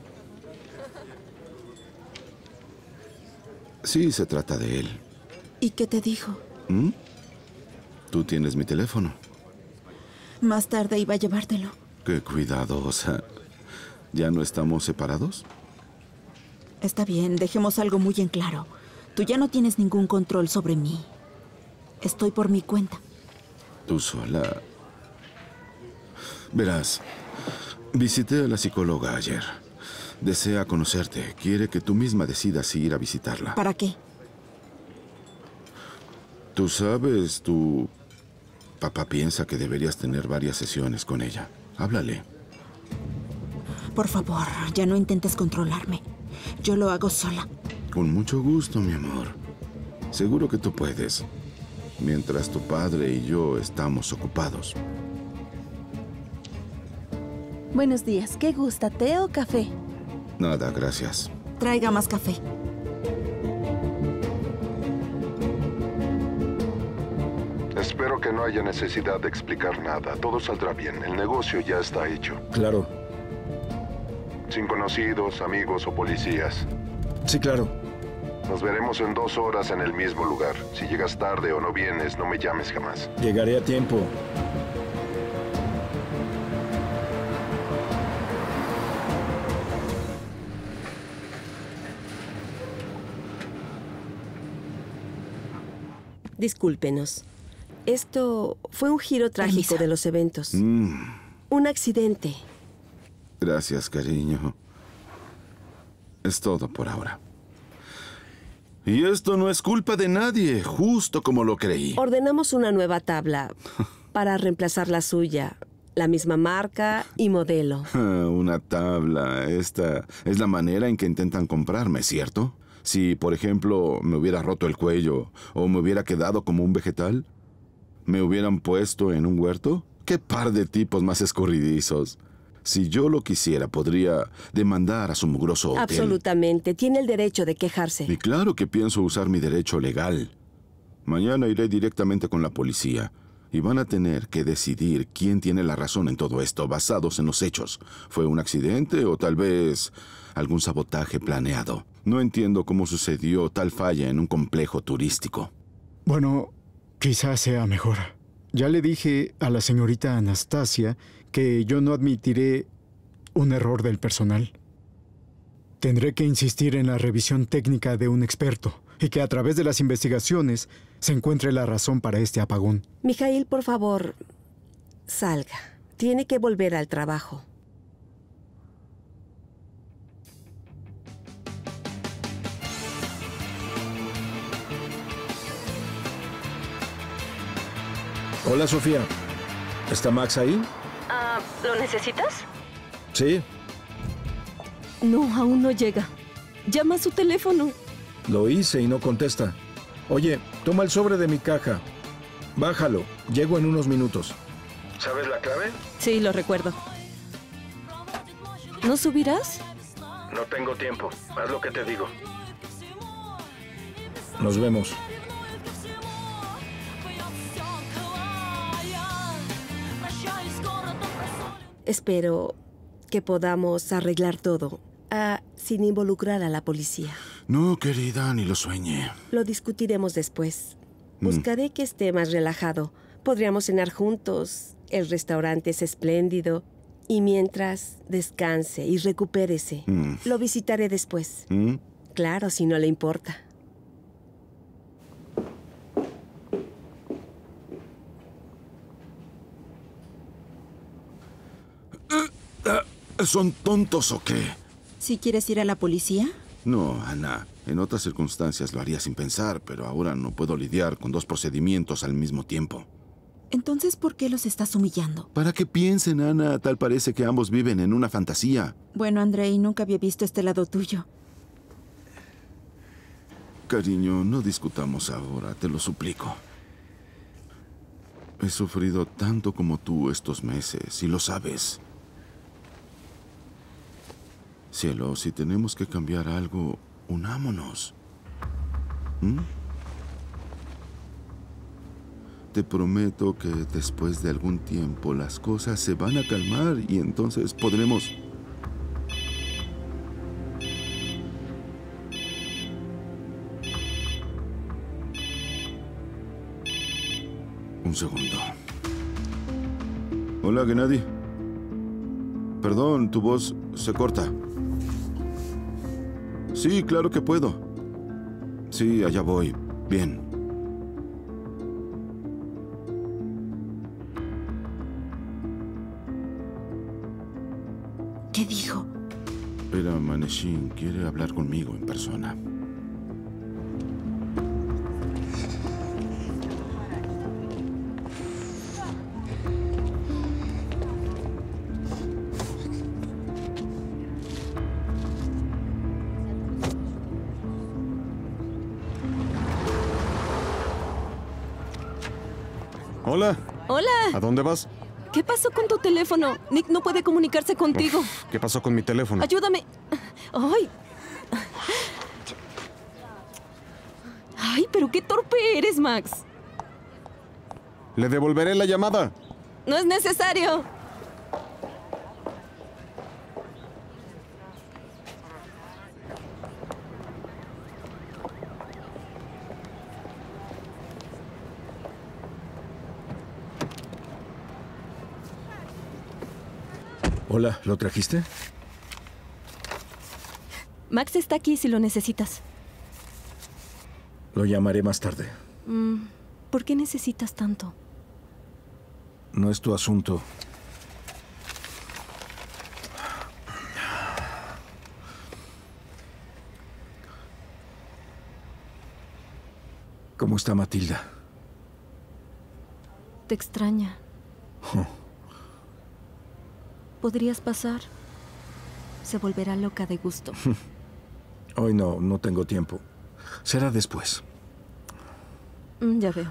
Sí, se trata de él. ¿Y qué te dijo? Tú tienes mi teléfono. Más tarde iba a llevártelo. Qué cuidadosa. ¿Ya no estamos separados? Está bien, dejemos algo muy en claro. Tú ya no tienes ningún control sobre mí. Estoy por mi cuenta. Tú sola. Verás, visité a la psicóloga ayer. Desea conocerte. Quiere que tú misma decidas si ir a visitarla. ¿Para qué? Tú sabes, tu papá piensa que deberías tener varias sesiones con ella. Háblale. Por favor, ya no intentes controlarme. Yo lo hago sola. Con mucho gusto, mi amor. Seguro que tú puedes. Mientras tu padre y yo estamos ocupados. Buenos días. ¿Qué gusta, té o café? Nada, gracias. Traiga más café. Espero que no haya necesidad de explicar nada. Todo saldrá bien. El negocio ya está hecho. Claro. Sin conocidos, amigos o policías. Sí, claro. Nos veremos en 2 horas en el mismo lugar. Si llegas tarde o no vienes, no me llames jamás. Llegaré a tiempo. Discúlpenos. Esto fue un giro trágico Permiso. de los eventos. Un accidente. Gracias, cariño. Es todo por ahora. Y esto no es culpa de nadie, justo como lo creí. Ordenamos una nueva tabla para reemplazar la suya. La misma marca y modelo. Una tabla. Esta es la manera en que intentan comprarme, ¿cierto? Si, por ejemplo, me hubiera roto el cuello o me hubiera quedado como un vegetal, ¿me hubieran puesto en un huerto? ¡Qué par de tipos más escurridizos! Si yo lo quisiera, podría demandar a su mugroso hotel. Absolutamente. Tiene el derecho de quejarse. Y claro que pienso usar mi derecho legal. Mañana iré directamente con la policía y van a tener que decidir quién tiene la razón en todo esto, basados en los hechos. ¿Fue un accidente o tal vez algún sabotaje planeado? No entiendo cómo sucedió tal falla en un complejo turístico. Bueno, quizás sea mejor. Ya le dije a la señorita Anastasia que yo no admitiré un error del personal. Tendré que insistir en la revisión técnica de un experto y que a través de las investigaciones se encuentre la razón para este apagón. Mijail, por favor, salga. Tiene que volver al trabajo. Hola, Sofía. ¿Está Max ahí? ¿Lo necesitas? Sí, No, aún no llega. Llama a su teléfono. lo hice y no contesta. Oye, toma el sobre de mi caja. Bájalo. Llego en unos minutos. ¿Sabes la clave? Sí, lo recuerdo. ¿No subirás? No tengo tiempo. Haz lo que te digo. Nos vemos. Espero que podamos arreglar todo sin involucrar a la policía. No, querida, ni lo sueñe. Lo discutiremos después. Buscaré que esté más relajado. Podríamos cenar juntos. El restaurante es espléndido. Y mientras, descanse y recupérese. Lo visitaré después. Claro, si no le importa. ¿Son tontos o qué? ¿Si quieres ir a la policía? No, Ana. En otras circunstancias lo haría sin pensar, pero ahora no puedo lidiar con 2 procedimientos al mismo tiempo. Entonces, ¿por qué los estás humillando? Para que piensen, Ana, tal parece que ambos viven en una fantasía. Bueno, Andrei, nunca había visto este lado tuyo. Cariño, no discutamos ahora, te lo suplico. He sufrido tanto como tú estos meses, y lo sabes. Cielo, si tenemos que cambiar algo, unámonos. Te prometo que después de algún tiempo las cosas se van a calmar y entonces podremos... Un segundo. Hola, Gennady. Perdón, tu voz se corta. Sí, claro que puedo. Sí, allá voy. Bien. ¿Qué dijo? Era Maneshin. Quiere hablar conmigo en persona. Hola. Hola. ¿A dónde vas? ¿Qué pasó con tu teléfono? Nick no puede comunicarse contigo. Uf, ¿qué pasó con mi teléfono? Ayúdame. ¡Ay! ¡Ay, pero qué torpe eres, Max! Le devolveré la llamada. No es necesario. Hola, ¿lo trajiste? Max está aquí si lo necesitas. Lo llamaré más tarde. ¿Por qué necesitas tanto? No es tu asunto. ¿Cómo está Matilda? Te extraña. ¿Podrías pasar? Se volverá loca de gusto. Hoy no tengo tiempo. Será después. Ya veo.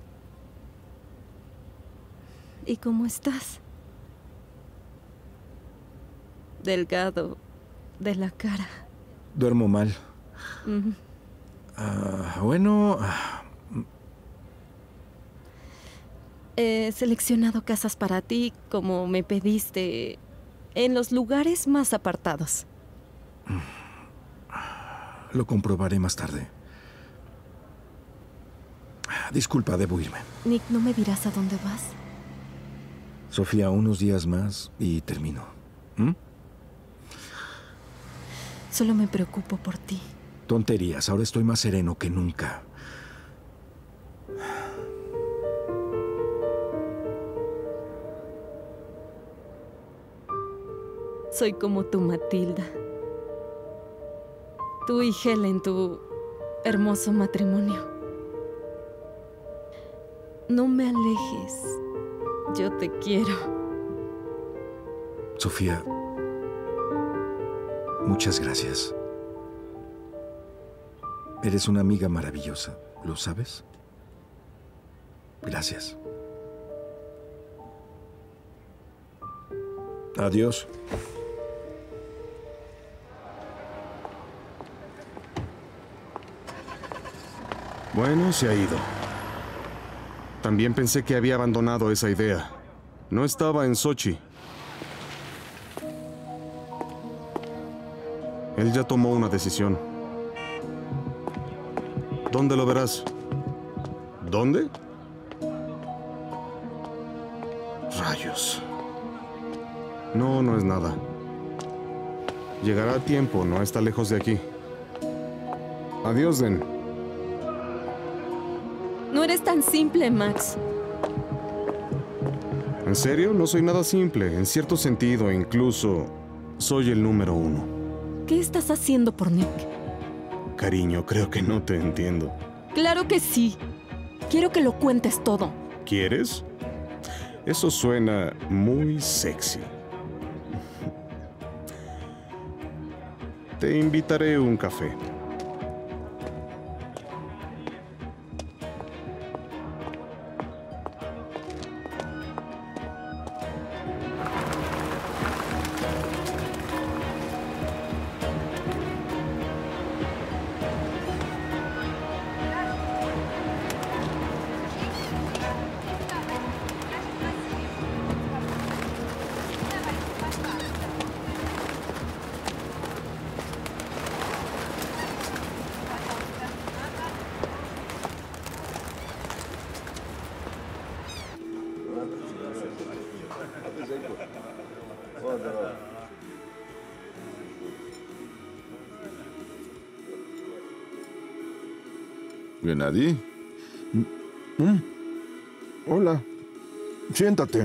¿Y cómo estás? Delgado de la cara. Duermo mal. Bueno... He seleccionado casas para ti, como me pediste, en los lugares más apartados. Lo comprobaré más tarde. Disculpa, debo irme. Nick, ¿no me dirás a dónde vas? Sofía, unos días más y termino. Solo me preocupo por ti. Tonterías, ahora estoy más sereno que nunca. Soy como tu Matilda. Tú y Helen, tu hermoso matrimonio. No me alejes. Yo te quiero. Sofía, muchas gracias. Eres una amiga maravillosa, ¿lo sabes? Gracias. Adiós. Bueno, se ha ido. También pensé que había abandonado esa idea. No estaba en Sochi. Él ya tomó una decisión. ¿Dónde lo verás? ¿Dónde? Rayos. No, no es nada. Llegará a tiempo, no está lejos de aquí. Adiós, Den. No eres tan simple, Max. ¿En serio? No soy nada simple. En cierto sentido, incluso, soy el número 1. ¿Qué estás haciendo por Nick? Cariño, creo que no te entiendo. Claro que sí. Quiero que lo cuentes todo. ¿Quieres? Eso suena muy sexy. Te invitaré a un café. ¿Gennady? Hola. Siéntate.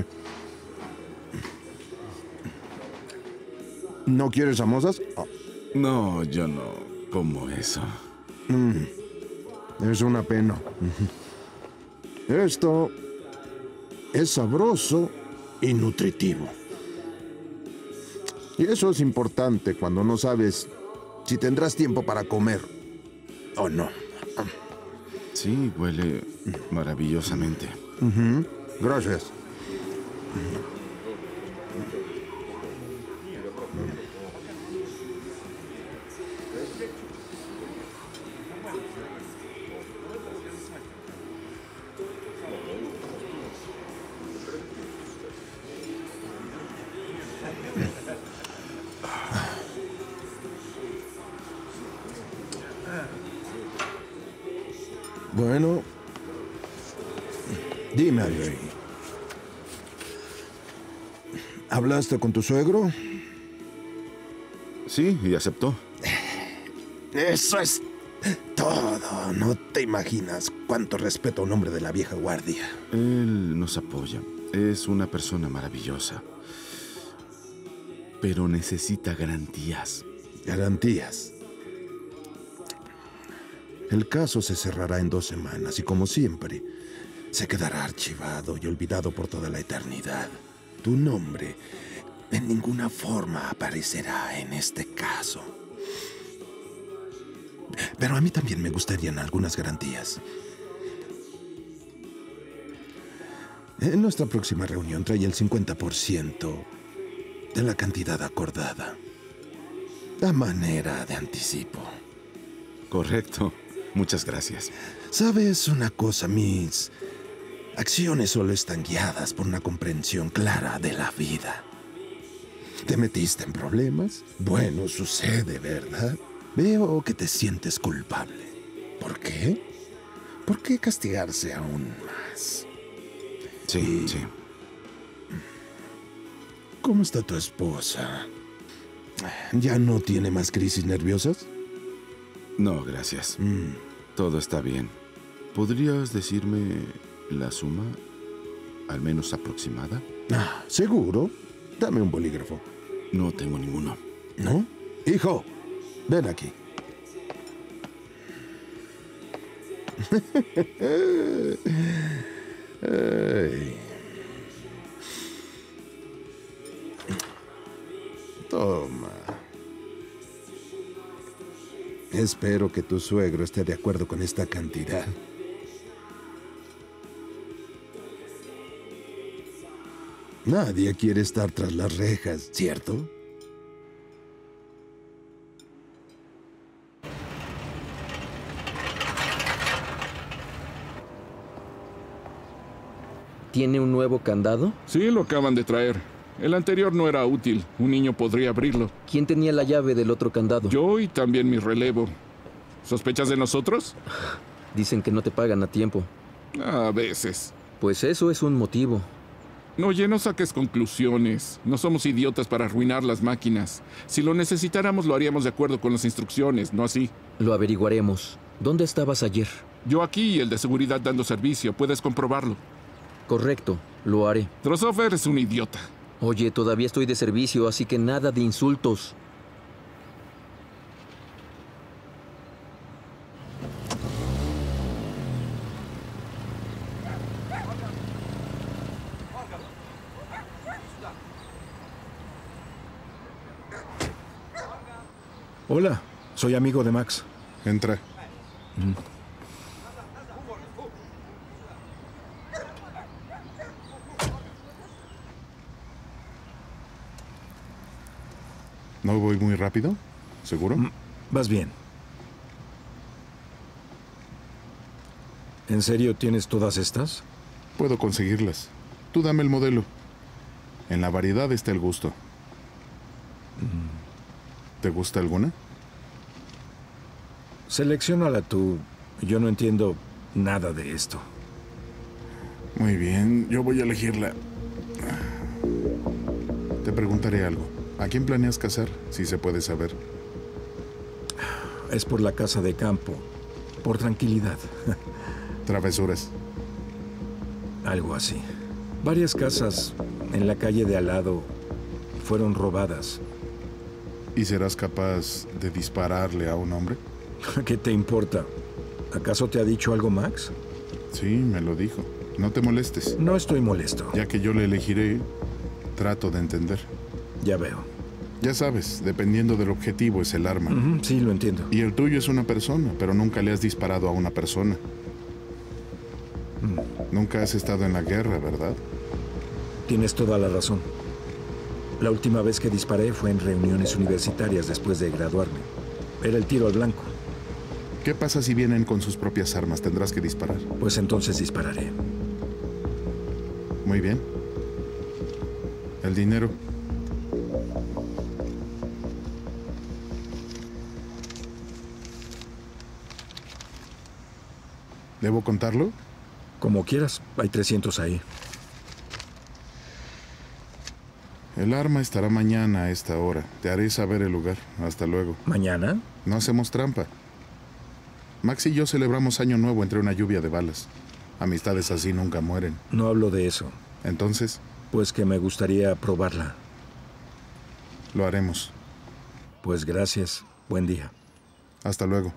¿No quieres samosas? No, yo no como eso. Es una pena. Esto es sabroso y nutritivo. Y eso es importante cuando no sabes si tendrás tiempo para comer o no. Sí, huele maravillosamente. Gracias. Bueno, dime, Andrei. ¿Hablaste con tu suegro? Sí, y aceptó. Eso es todo. No te imaginas cuánto respeto a un hombre de la vieja guardia. Él nos apoya. Es una persona maravillosa. Pero necesita garantías. ¿Garantías? El caso se cerrará en 2 semanas y, como siempre, se quedará archivado y olvidado por toda la eternidad. Tu nombre en ninguna forma aparecerá en este caso. Pero a mí también me gustarían algunas garantías. En nuestra próxima reunión trae el 50% de la cantidad acordada, a manera de anticipo. Correcto. Muchas gracias. ¿Sabes una cosa? Mis acciones solo están guiadas por una comprensión clara de la vida. ¿Te metiste en problemas? Bueno, sucede, ¿verdad? Veo que te sientes culpable. ¿Por qué? ¿Por qué castigarse aún más? Sí, sí. ¿Cómo está tu esposa? ¿Ya no tiene más crisis nerviosas? No, gracias. Todo está bien. ¿Podrías decirme la suma, al menos aproximada? ¿Seguro? Dame un bolígrafo. No tengo ninguno. ¿No? Hijo, ven aquí. Ay. Toma. Espero que tu suegro esté de acuerdo con esta cantidad. Nadie quiere estar tras las rejas, ¿cierto? ¿Tiene un nuevo candado? Sí, lo acaban de traer. El anterior no era útil. Un niño podría abrirlo. ¿Quién tenía la llave del otro candado? Yo y también mi relevo. ¿Sospechas de nosotros? Dicen que no te pagan a tiempo. A veces. Pues eso es un motivo. Oye, no saques conclusiones. No somos idiotas para arruinar las máquinas. Si lo necesitáramos, lo haríamos de acuerdo con las instrucciones, no así. Lo averiguaremos. ¿Dónde estabas ayer? Yo aquí y el de seguridad dando servicio. Puedes comprobarlo. Correcto, lo haré. Drossofer es un idiota. Oye, todavía estoy de servicio, así que nada de insultos. Hola, soy amigo de Max. Entra. ¿No voy muy rápido? ¿Seguro? Vas bien. ¿En serio tienes todas estas? Puedo conseguirlas. Tú dame el modelo. En la variedad está el gusto. ¿Te gusta alguna? Selecciónala tú. Yo no entiendo nada de esto. Muy bien, yo voy a elegirla. Te preguntaré algo. ¿A quién planeas casar, si se puede saber? Es por la casa de campo. Por tranquilidad. Travesuras. Algo así. Varias casas en la calle de al lado fueron robadas. ¿Y serás capaz de dispararle a un hombre? ¿Qué te importa? ¿Acaso te ha dicho algo Max? Sí, me lo dijo. No te molestes. No estoy molesto. Ya que yo le elegiré, trato de entender. Ya veo. Ya sabes, dependiendo del objetivo es el arma. Sí, lo entiendo. Y el tuyo es una persona, pero nunca le has disparado a una persona. Nunca has estado en la guerra, ¿verdad? Tienes toda la razón. La última vez que disparé fue en reuniones universitarias después de graduarme. Era el tiro al blanco. ¿Qué pasa si vienen con sus propias armas? ¿Tendrás que disparar? Pues entonces dispararé. Muy bien. El dinero. ¿Debo contarlo? Como quieras. Hay 300 ahí. El arma estará mañana a esta hora. Te haré saber el lugar. Hasta luego. ¿Mañana? No hacemos trampa. Max y yo celebramos Año Nuevo entre una lluvia de balas. Amistades así nunca mueren. No hablo de eso. ¿Entonces? Pues que me gustaría probarla. Lo haremos. Pues gracias. Buen día. Hasta luego.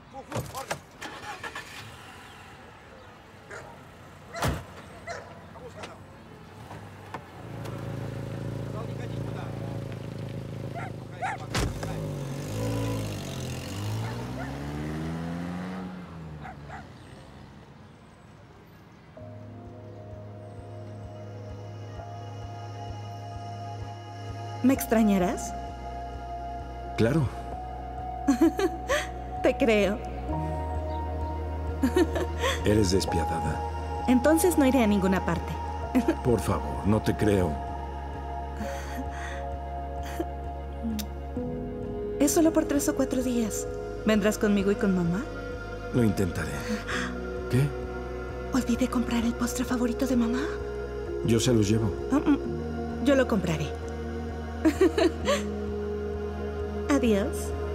¿Me extrañarás? Claro. Te creo. Eres despiadada. Entonces no iré a ninguna parte. Por favor, no te creo. Es solo por 3 o 4 días. ¿Vendrás conmigo y con mamá? Lo intentaré. ¿Qué? Olvidé comprar el postre favorito de mamá. Yo se los llevo. Yo lo compraré. Adiós.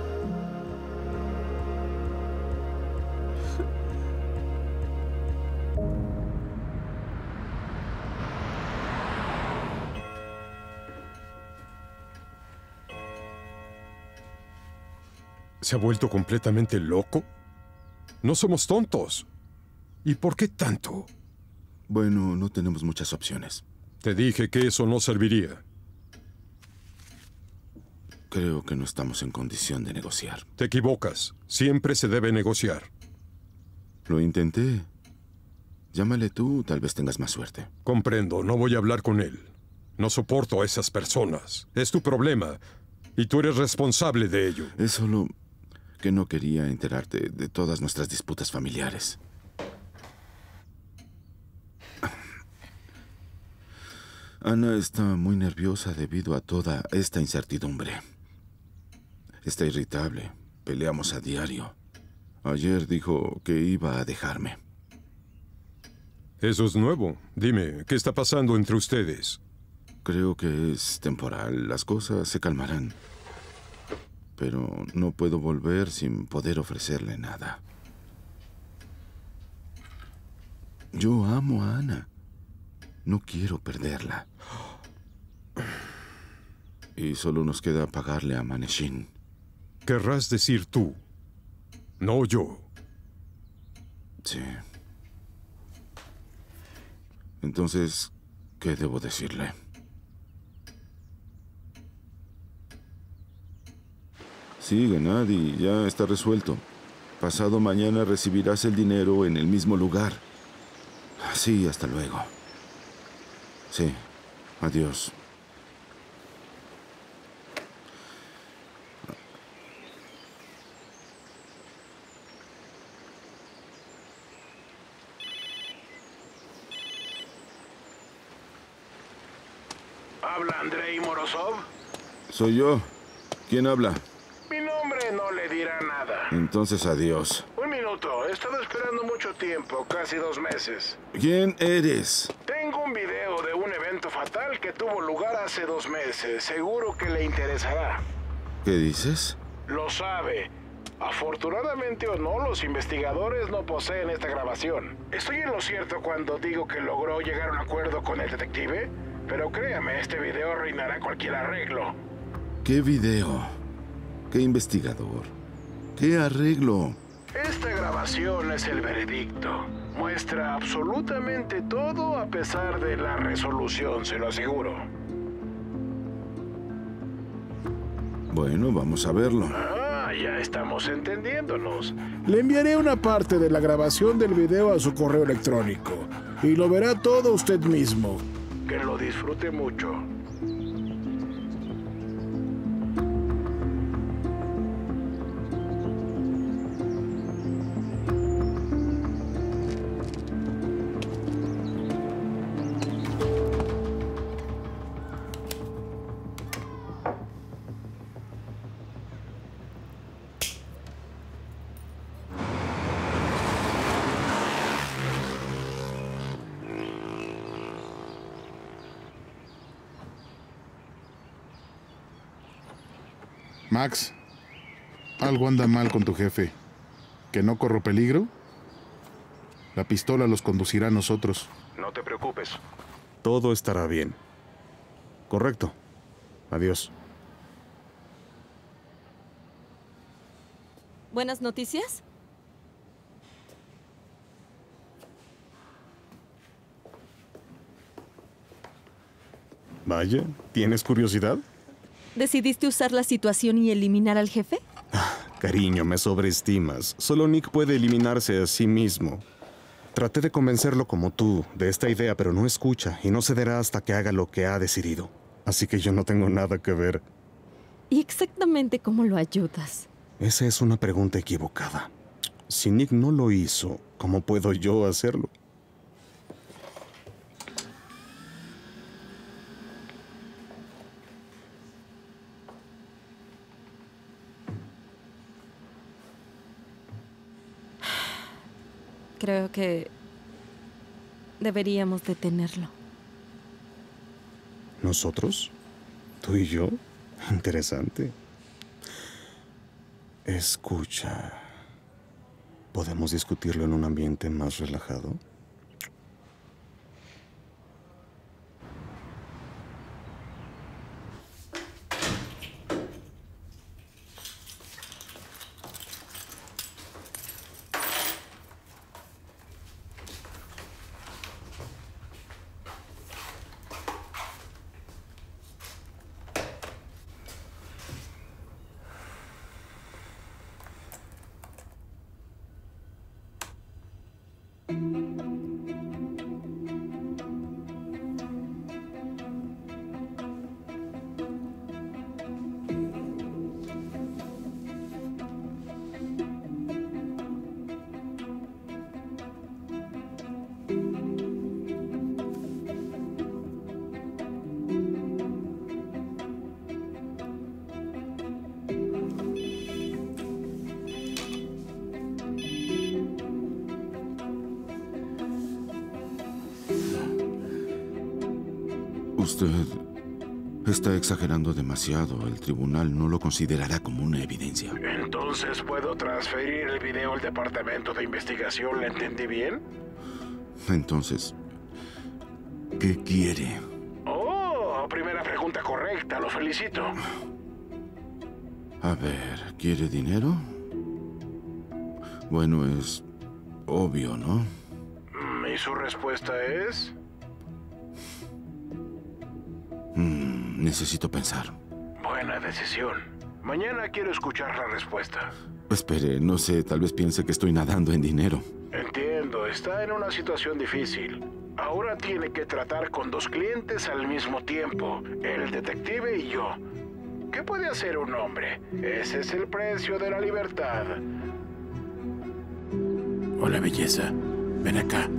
¿Se ha vuelto completamente loco? No somos tontos. ¿Y por qué tanto? Bueno, no tenemos muchas opciones. Te dije que eso no serviría. Creo que no estamos en condición de negociar. Te equivocas. Siempre se debe negociar. Lo intenté. Llámale tú, tal vez tengas más suerte. Comprendo, no voy a hablar con él. No soporto a esas personas. Es tu problema. Y tú eres responsable de ello. Es solo que no quería enterarte de todas nuestras disputas familiares. Ana está muy nerviosa debido a toda esta incertidumbre. Está irritable. Peleamos a diario. Ayer dijo que iba a dejarme. Eso es nuevo. Dime, ¿qué está pasando entre ustedes? Creo que es temporal. Las cosas se calmarán. Pero no puedo volver sin poder ofrecerle nada. Yo amo a Ana. No quiero perderla. Y solo nos queda pagarle a Maneshin. Querrás decir tú, no yo. Sí. Entonces, ¿qué debo decirle? Sí, Gennady, ya está resuelto. Pasado mañana recibirás el dinero en el mismo lugar. Sí, hasta luego. Sí, adiós. ¿Habla Andrei Morozov? Soy yo. ¿Quién habla? Mi nombre no le dirá nada. Entonces, adiós. Un minuto, he estado esperando mucho tiempo, casi 2 meses. ¿Quién eres? Tengo un video de un evento fatal que tuvo lugar hace 2 meses. Seguro que le interesará. ¿Qué dices? Lo sabe. Afortunadamente o no, los investigadores no poseen esta grabación. Estoy en lo cierto cuando digo que logró llegar a un acuerdo con el detective, pero créame, este video arruinará cualquier arreglo. ¿Qué video? ¿Qué investigador? ¿Qué arreglo? Esta grabación es el veredicto. Muestra absolutamente todo a pesar de la resolución, se lo aseguro. Bueno, vamos a verlo. Ah, ya estamos entendiéndonos. Le enviaré una parte de la grabación del video a su correo electrónico y lo verá todo usted mismo. Que lo disfrute mucho. Max, algo anda mal con tu jefe. ¿Que no corro peligro? La pistola los conducirá a nosotros. No te preocupes. Todo estará bien. Correcto. Adiós. ¿Buenas noticias? Vaya, ¿tienes curiosidad? ¿Decidiste usar la situación y eliminar al jefe? Cariño, me sobreestimas. Solo Nick puede eliminarse a sí mismo. Traté de convencerlo como tú de esta idea, pero no escucha y no cederá hasta que haga lo que ha decidido. Así que yo no tengo nada que ver. ¿Y exactamente cómo lo ayudas? Esa es una pregunta equivocada. Si Nick no lo hizo, ¿cómo puedo yo hacerlo? Creo que deberíamos detenerlo. ¿Nosotros? ¿Tú y yo? Interesante. Escucha. ¿Podemos discutirlo en un ambiente más relajado? Usted está exagerando demasiado. El tribunal no lo considerará como una evidencia. Entonces, ¿puedo transferir el video al departamento de investigación? ¿Le entendí bien? Entonces, ¿qué quiere? Oh, primera pregunta correcta. Lo felicito. A ver, ¿quiere dinero? Bueno, es obvio, ¿no? ¿Y su respuesta es? Necesito pensar. Buena decisión. Mañana quiero escuchar la respuesta. Espere, no sé, tal vez piense que estoy nadando en dinero. Entiendo, está en una situación difícil. Ahora tiene que tratar con 2 clientes al mismo tiempo, el detective y yo. ¿Qué puede hacer un hombre? Ese es el precio de la libertad. Hola, belleza. Ven acá.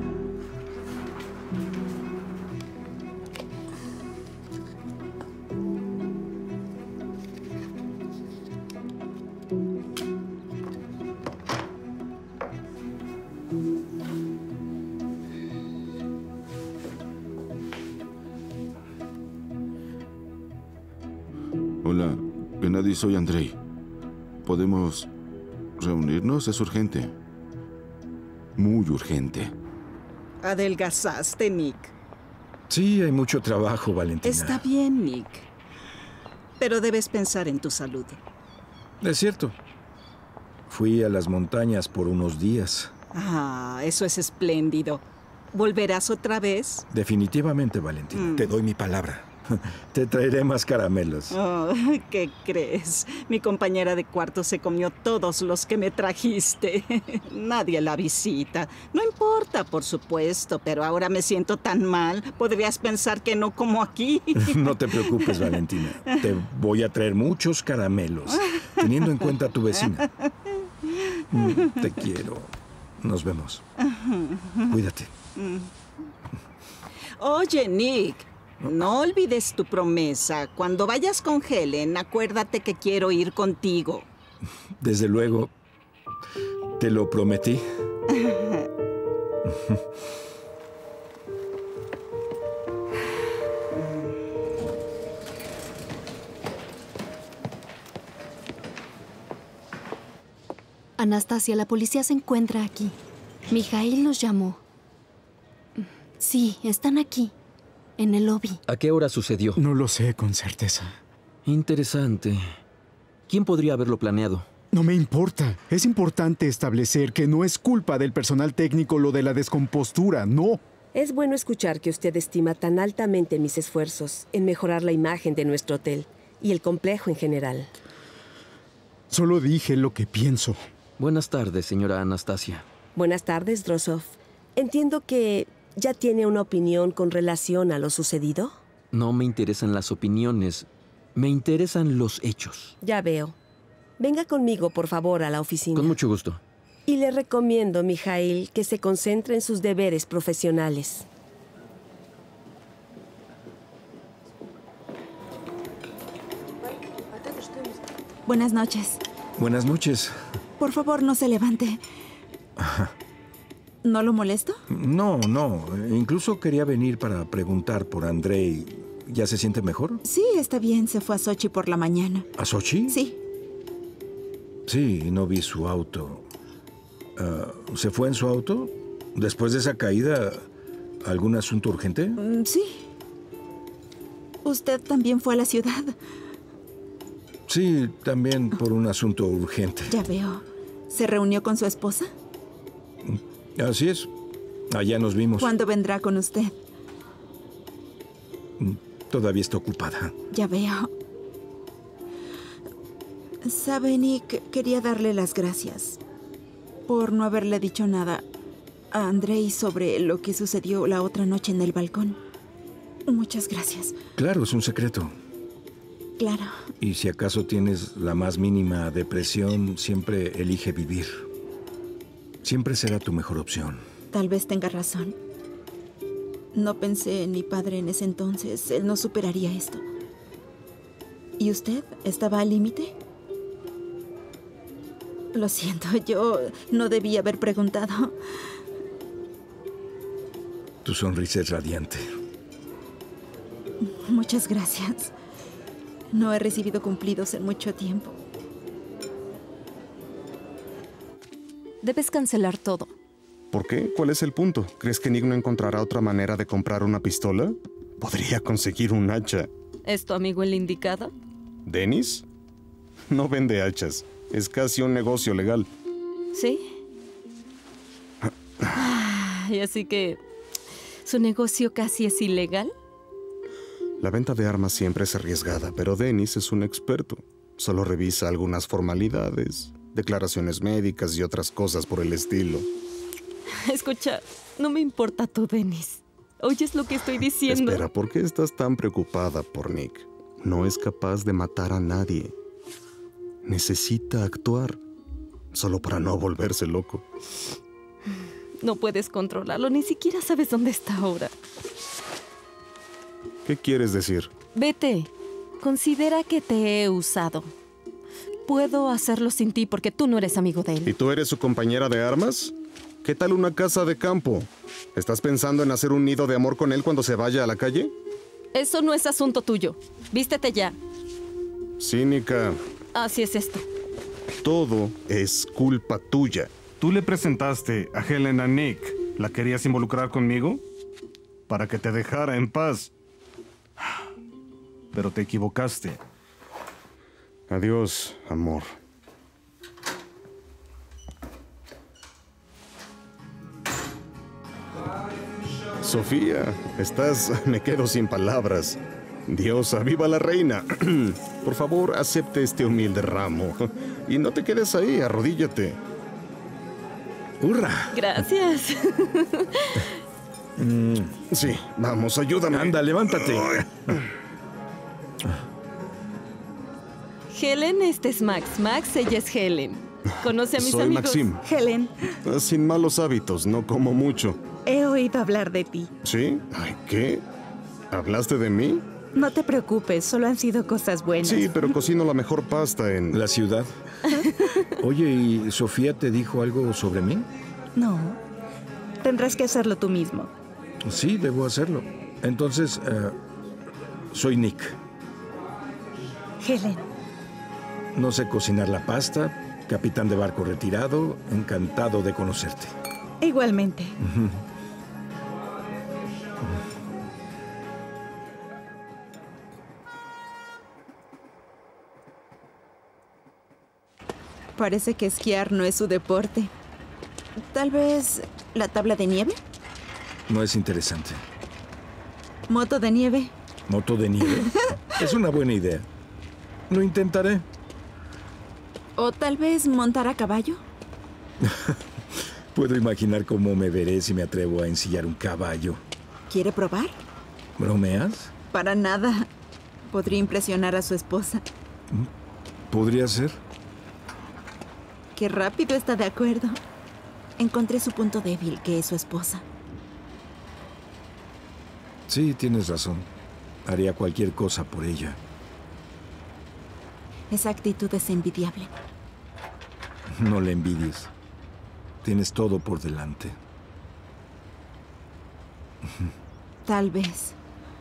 Hola, Gennady, soy Andrei. ¿Podemos reunirnos? Es urgente. Muy urgente. Adelgazaste, Nick. Sí, hay mucho trabajo, Valentina. Está bien, Nick. Pero debes pensar en tu salud. Es cierto. Fui a las montañas por unos días. Ah, eso es espléndido. ¿Volverás otra vez? Definitivamente, Valentina. Te doy mi palabra. Te traeré más caramelos. Oh, ¿qué crees? Mi compañera de cuarto se comió todos los que me trajiste. Nadie la visita. No importa, por supuesto, pero ahora me siento tan mal. Podrías pensar que no como aquí. No te preocupes, Valentina. Te voy a traer muchos caramelos, teniendo en cuenta a tu vecina. Te quiero. Nos vemos. Cuídate. Oye, Nick. No olvides tu promesa. Cuando vayas con Helen, acuérdate que quiero ir contigo. Desde luego. Te lo prometí. Anastasia, la policía se encuentra aquí. Mijail nos llamó. Sí, están aquí. En el lobby. ¿A qué hora sucedió? No lo sé con certeza. Interesante. ¿Quién podría haberlo planeado? No me importa. Es importante establecer que no es culpa del personal técnico lo de la descompostura, no. Es bueno escuchar que usted estima tan altamente mis esfuerzos en mejorar la imagen de nuestro hotel y el complejo en general. Solo dije lo que pienso. Buenas tardes, señora Anastasia. Buenas tardes, Drosov. Entiendo que ¿ya tiene una opinión con relación a lo sucedido? No me interesan las opiniones. Me interesan los hechos. Ya veo. Venga conmigo, por favor, a la oficina. Con mucho gusto. Y le recomiendo, Mijail, que se concentre en sus deberes profesionales. Buenas noches. Buenas noches. Por favor, no se levante. ¿No lo molesto? No. Incluso quería venir para preguntar por Andrei. ¿Ya se siente mejor? Sí, está bien. Se fue a Sochi por la mañana. ¿A Sochi? Sí. Sí, no vi su auto. ¿Se fue en su auto? ¿Después de esa caída, algún asunto urgente? Sí. ¿Usted también fue a la ciudad? Sí, también por un asunto urgente. Ya veo. ¿Se reunió con su esposa? Así es. Allá nos vimos. ¿Cuándo vendrá con usted? Todavía está ocupada. Ya veo. Sabe, Nick, quería darle las gracias por no haberle dicho nada a Andrei sobre lo que sucedió la otra noche en el balcón. Muchas gracias. Claro, es un secreto. Claro. Y si acaso tienes la más mínima depresión, siempre elige vivir. Siempre será tu mejor opción. Tal vez tenga razón. No pensé en mi padre en ese entonces. Él no superaría esto. ¿Y usted estaba al límite? Lo siento, yo no debía haber preguntado. Tu sonrisa es radiante. Muchas gracias. No he recibido cumplidos en mucho tiempo. Debes cancelar todo. ¿Por qué? ¿Cuál es el punto? ¿Crees que Nick no encontrará otra manera de comprar una pistola? Podría conseguir un hacha. ¿Es tu amigo el indicado? ¿Dennis? No vende hachas. Es casi un negocio legal. ¿Sí? Y así que... ¿su negocio casi es ilegal? La venta de armas siempre es arriesgada, pero Dennis es un experto. Solo revisa algunas formalidades, declaraciones médicas y otras cosas por el estilo. Escucha, no me importa tú, Dennis. ¿Oyes lo que estoy diciendo? Espera, ¿por qué estás tan preocupada por Nick? No es capaz de matar a nadie. Necesita actuar, solo para no volverse loco. No puedes controlarlo, ni siquiera sabes dónde está ahora. ¿Qué quieres decir? Vete. Considera que te he usado. Puedo hacerlo sin ti porque tú no eres amigo de él. ¿Y tú eres su compañera de armas? ¿Qué tal una casa de campo? ¿Estás pensando en hacer un nido de amor con él cuando se vaya a la calle? Eso no es asunto tuyo. Vístete ya. Cínica. Así es esto. Todo es culpa tuya. Tú le presentaste a Helen a Nick. ¿La querías involucrar conmigo? Para que te dejara en paz. Pero te equivocaste. Adiós, amor. Sofía, me quedo sin palabras. Diosa, viva la reina. Por favor, acepte este humilde ramo. Y no te quedes ahí, arrodíllate. ¡Hurra! Gracias. Sí, vamos, ayúdame. Anda, levántate. Helen, este es Max. Max, ella es Helen. ¿Conoce a mis Soy amigos? Maxim. Helen, Sin malos hábitos, no como mucho. he oído hablar de ti. ¿Sí? Ay, ¿qué? ¿Hablaste de mí? No te preocupes, solo han sido cosas buenas. Sí, pero cocino la mejor pasta en... ¿La ciudad? Oye, ¿y Sofía te dijo algo sobre mí? No, tendrás que hacerlo tú mismo. Sí, debo hacerlo. Entonces, soy Nick. Helen, No sé cocinar la pasta, capitán de barco retirado, encantado de conocerte. igualmente. Parece que esquiar no es su deporte. Tal vez la tabla de nieve, No es interesante. moto de nieve. ¿Moto de nieve? Es una buena idea. Lo intentaré. O tal vez montar a caballo. Puedo imaginar cómo me veré si me atrevo a ensillar un caballo. ¿Quiere probar? ¿Bromeas? Para nada. Podría impresionar a su esposa. ¿Podría ser? Qué rápido está de acuerdo. Encontré su punto débil, que es su esposa. Sí, tienes razón. Haría cualquier cosa por ella. Esa actitud es envidiable. No le envidies. Tienes todo por delante. Tal vez.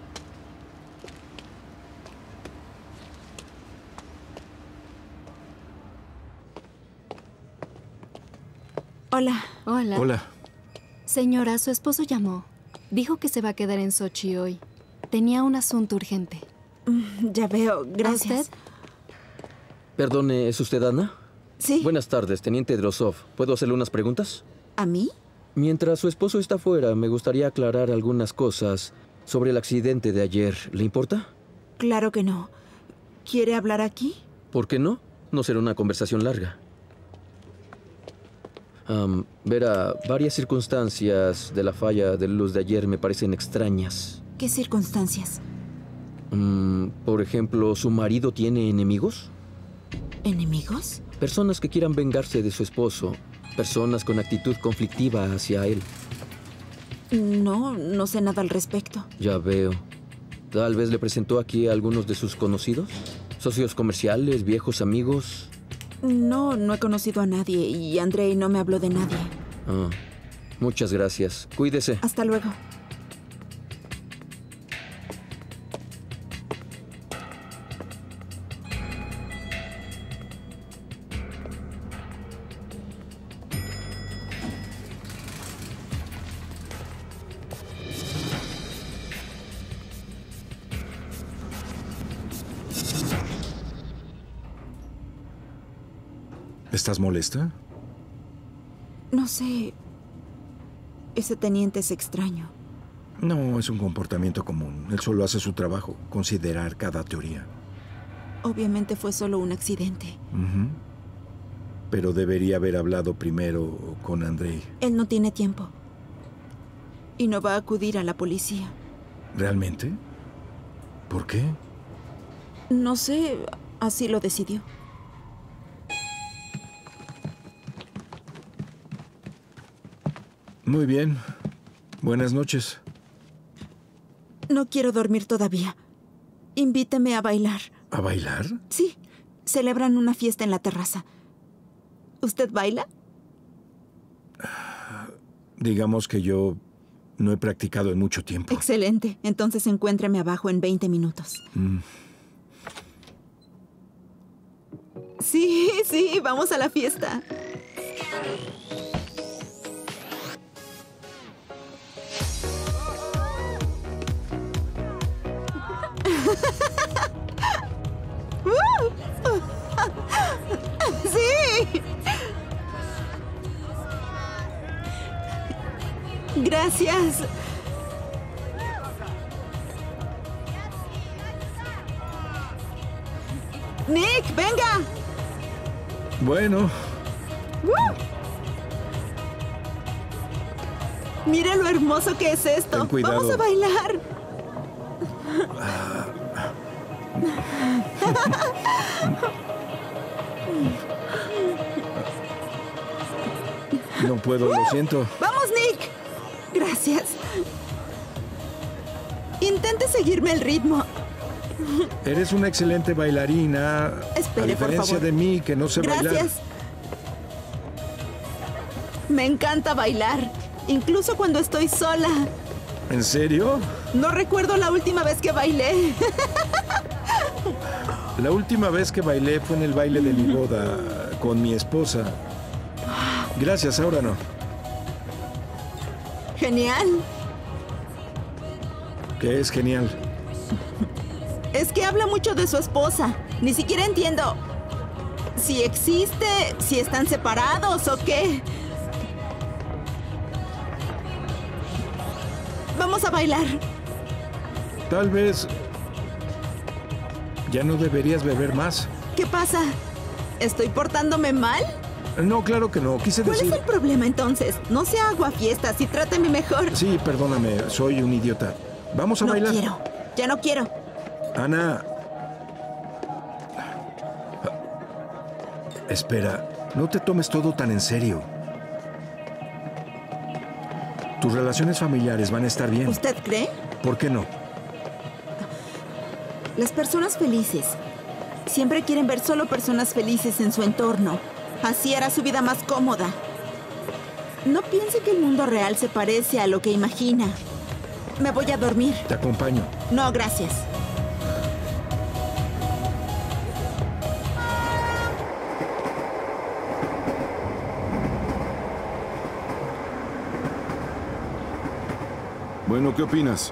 Hola. Hola. Hola. Señora, su esposo llamó. Dijo que se va a quedar en Sochi hoy. Tenía un asunto urgente. Ya veo, gracias. ¿A usted? Perdone, ¿es usted Ana? Sí. Buenas tardes, teniente Drosov. ¿Puedo hacerle unas preguntas? ¿A mí? Mientras su esposo está fuera, me gustaría aclarar algunas cosas sobre el accidente de ayer. ¿Le importa? Claro que no. ¿Quiere hablar aquí? ¿Por qué no? No será una conversación larga. Verá, varias circunstancias de la falla de luz de ayer me parecen extrañas. ¿Qué circunstancias? Por ejemplo, ¿su marido tiene enemigos? ¿Enemigos? Personas que quieran vengarse de su esposo. Personas con actitud conflictiva hacia él. No, no sé nada al respecto. Ya veo. Tal vez le presentó aquí a algunos de sus conocidos. ¿Socios comerciales, viejos amigos? No, no he conocido a nadie y Andrei no me habló de nadie. Muchas gracias. Cuídese. Hasta luego. ¿Estás molesta? No sé. Ese teniente es extraño. No, es un comportamiento común. Él solo hace su trabajo, considerar cada teoría. Obviamente fue solo un accidente. Pero debería haber hablado primero con Andrei. Él no tiene tiempo. Y no va a acudir a la policía. ¿Realmente? ¿Por qué? No sé, así lo decidió. Muy bien. Buenas noches. No quiero dormir todavía. Invíteme a bailar. ¿A bailar? Sí, celebran una fiesta en la terraza. ¿Usted baila? Digamos que yo no he practicado en mucho tiempo. Excelente. Entonces encuéntreme abajo en 20 minutos. Sí, sí, vamos a la fiesta. ¡Sí! Gracias. Nick, venga. Bueno. Mira lo hermoso que es esto. Ten cuidado. Vamos a bailar. No puedo, lo siento. ¡Vamos, Nick! Gracias. Intente seguirme el ritmo. Eres una excelente bailarina. Espere, a diferencia por favor. de mí, que no sé bailar. Gracias. Me encanta bailar, incluso cuando estoy sola. ¿En serio? No recuerdo la última vez que bailé. La última vez que bailé fue en el baile de mi boda con mi esposa. Gracias, ahora no. Genial. Que es genial. Es que habla mucho de su esposa. Ni siquiera entiendo si existe, si están separados o qué. Vamos a bailar. Tal vez ya no deberías beber más. ¿Qué pasa? ¿Estoy portándome mal? No, claro que no. Quise decir... ¿Cuál es el problema entonces? No sea aguafiestas y tráteme mejor. Sí, perdóname. Soy un idiota. Vamos a bailar. No quiero. Ya no quiero. Ana. Espera. No te tomes todo tan en serio. Tus relaciones familiares van a estar bien. ¿Usted cree? ¿Por qué no? Las personas felices siempre quieren ver solo personas felices en su entorno. Así hará su vida más cómoda. No piense que el mundo real se parece a lo que imagina. Me voy a dormir. Te acompaño. No, gracias. Bueno, ¿qué opinas?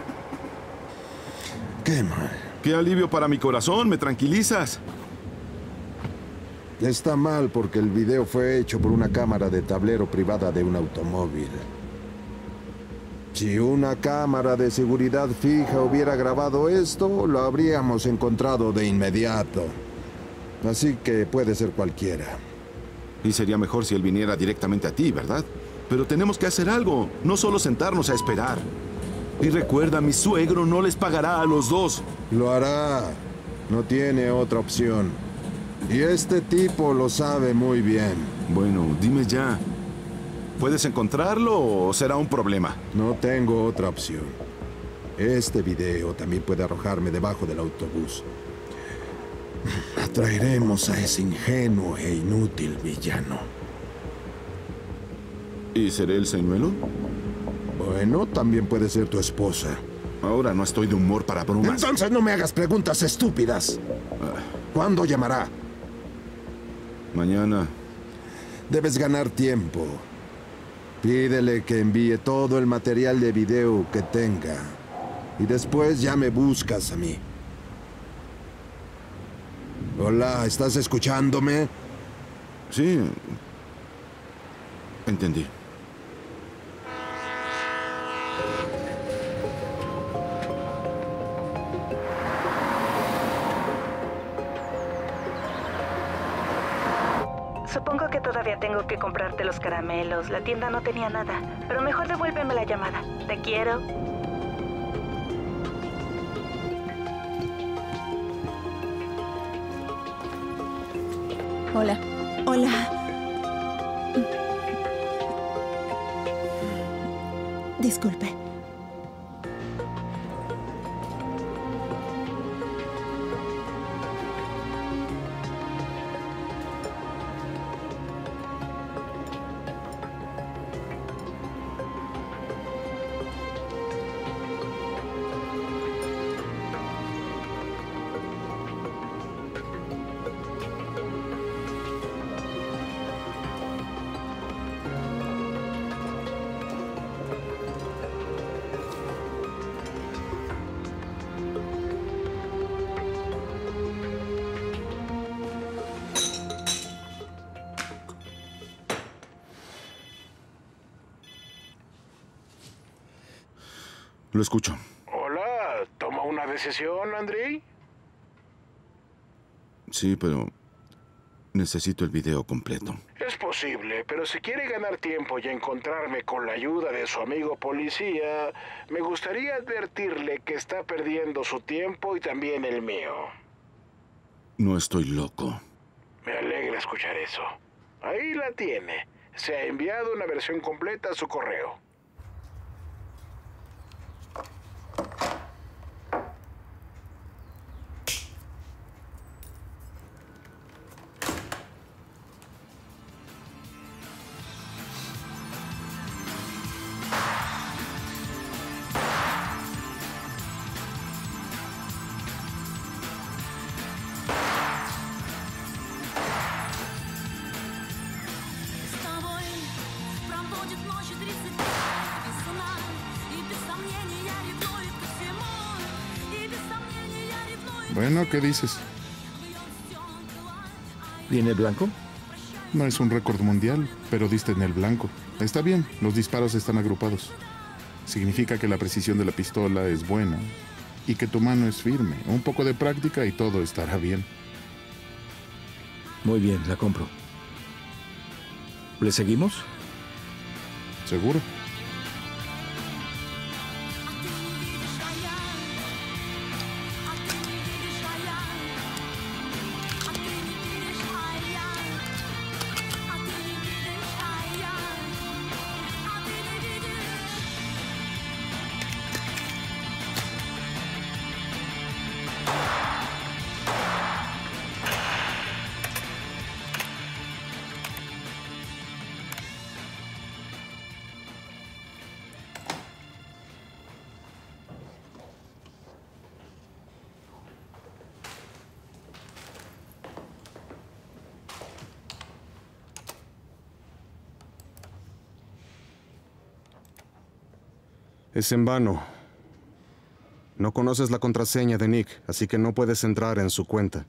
Qué mal. Qué alivio para mi corazón, me tranquilizas. Está mal porque el video fue hecho por una cámara de tablero privada de un automóvil. Si una cámara de seguridad fija hubiera grabado esto, lo habríamos encontrado de inmediato. Así que puede ser cualquiera. Y sería mejor si él viniera directamente a ti, ¿verdad? Pero tenemos que hacer algo, no solo sentarnos a esperar. Y recuerda, mi suegro no les pagará a los dos. Lo hará. No tiene otra opción. Y este tipo lo sabe muy bien. Bueno, dime ya. ¿Puedes encontrarlo o será un problema? No tengo otra opción. Este video también puede arrojarme debajo del autobús. Atraeremos a ese ingenuo e inútil villano. ¿Y seré el señuelo? Bueno, también puede ser tu esposa. Ahora no estoy de humor para bromas. Entonces no me hagas preguntas estúpidas. ¿Cuándo llamará? Mañana. Debes ganar tiempo. Pídele que envíe todo el material de video que tenga. Y después ya me buscas a mí. Hola, ¿estás escuchándome? Sí. Entendí. Supongo que todavía tengo que comprarte los caramelos. La tienda no tenía nada. Pero mejor devuélveme la llamada. Te quiero. Hola. Hola. Disculpe. Lo escucho. Hola, ¿toma una decisión, Andrei? Sí, pero necesito el video completo. Es posible, pero si quiere ganar tiempo y encontrarme con la ayuda de su amigo policía, me gustaría advertirle que está perdiendo su tiempo y también el mío. No estoy loco. Me alegra escuchar eso. Ahí la tiene. Se ha enviado una versión completa a su correo. Bueno, ¿qué dices? ¿Viene blanco? No es un récord mundial, pero diste en el blanco. Está bien, los disparos están agrupados. Significa que la precisión de la pistola es buena y que tu mano es firme. Un poco de práctica y todo estará bien. Muy bien, la compro. ¿Le seguimos? ¿Seguro? Es en vano. No conoces la contraseña de Nick, así que no puedes entrar en su cuenta.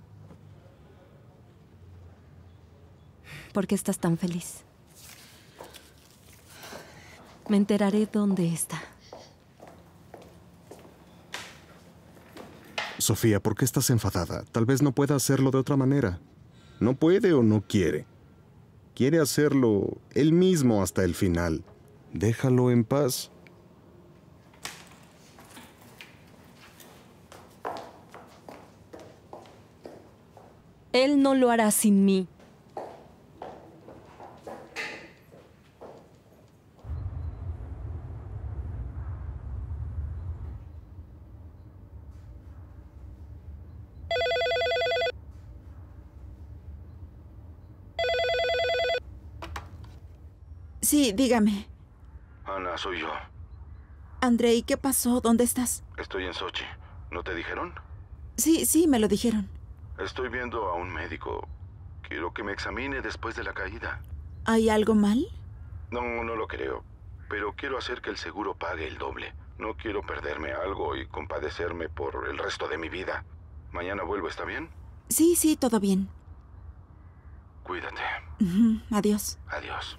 ¿Por qué estás tan feliz? Me enteraré dónde está. Sofía, ¿por qué estás enfadada? Tal vez no pueda hacerlo de otra manera. No puede o no quiere. Quiere hacerlo él mismo hasta el final. Déjalo en paz. Él no lo hará sin mí. Sí, dígame. Ana, soy yo. Andrei, ¿qué pasó? ¿Dónde estás? Estoy en Sochi. ¿No te dijeron? Sí, me lo dijeron. Estoy viendo a un médico. Quiero que me examine después de la caída. ¿Hay algo mal? No lo creo. Pero quiero hacer que el seguro pague el doble. No quiero perderme algo y compadecerme por el resto de mi vida. Mañana vuelvo, ¿está bien? Sí, todo bien. Cuídate. Adiós. Adiós.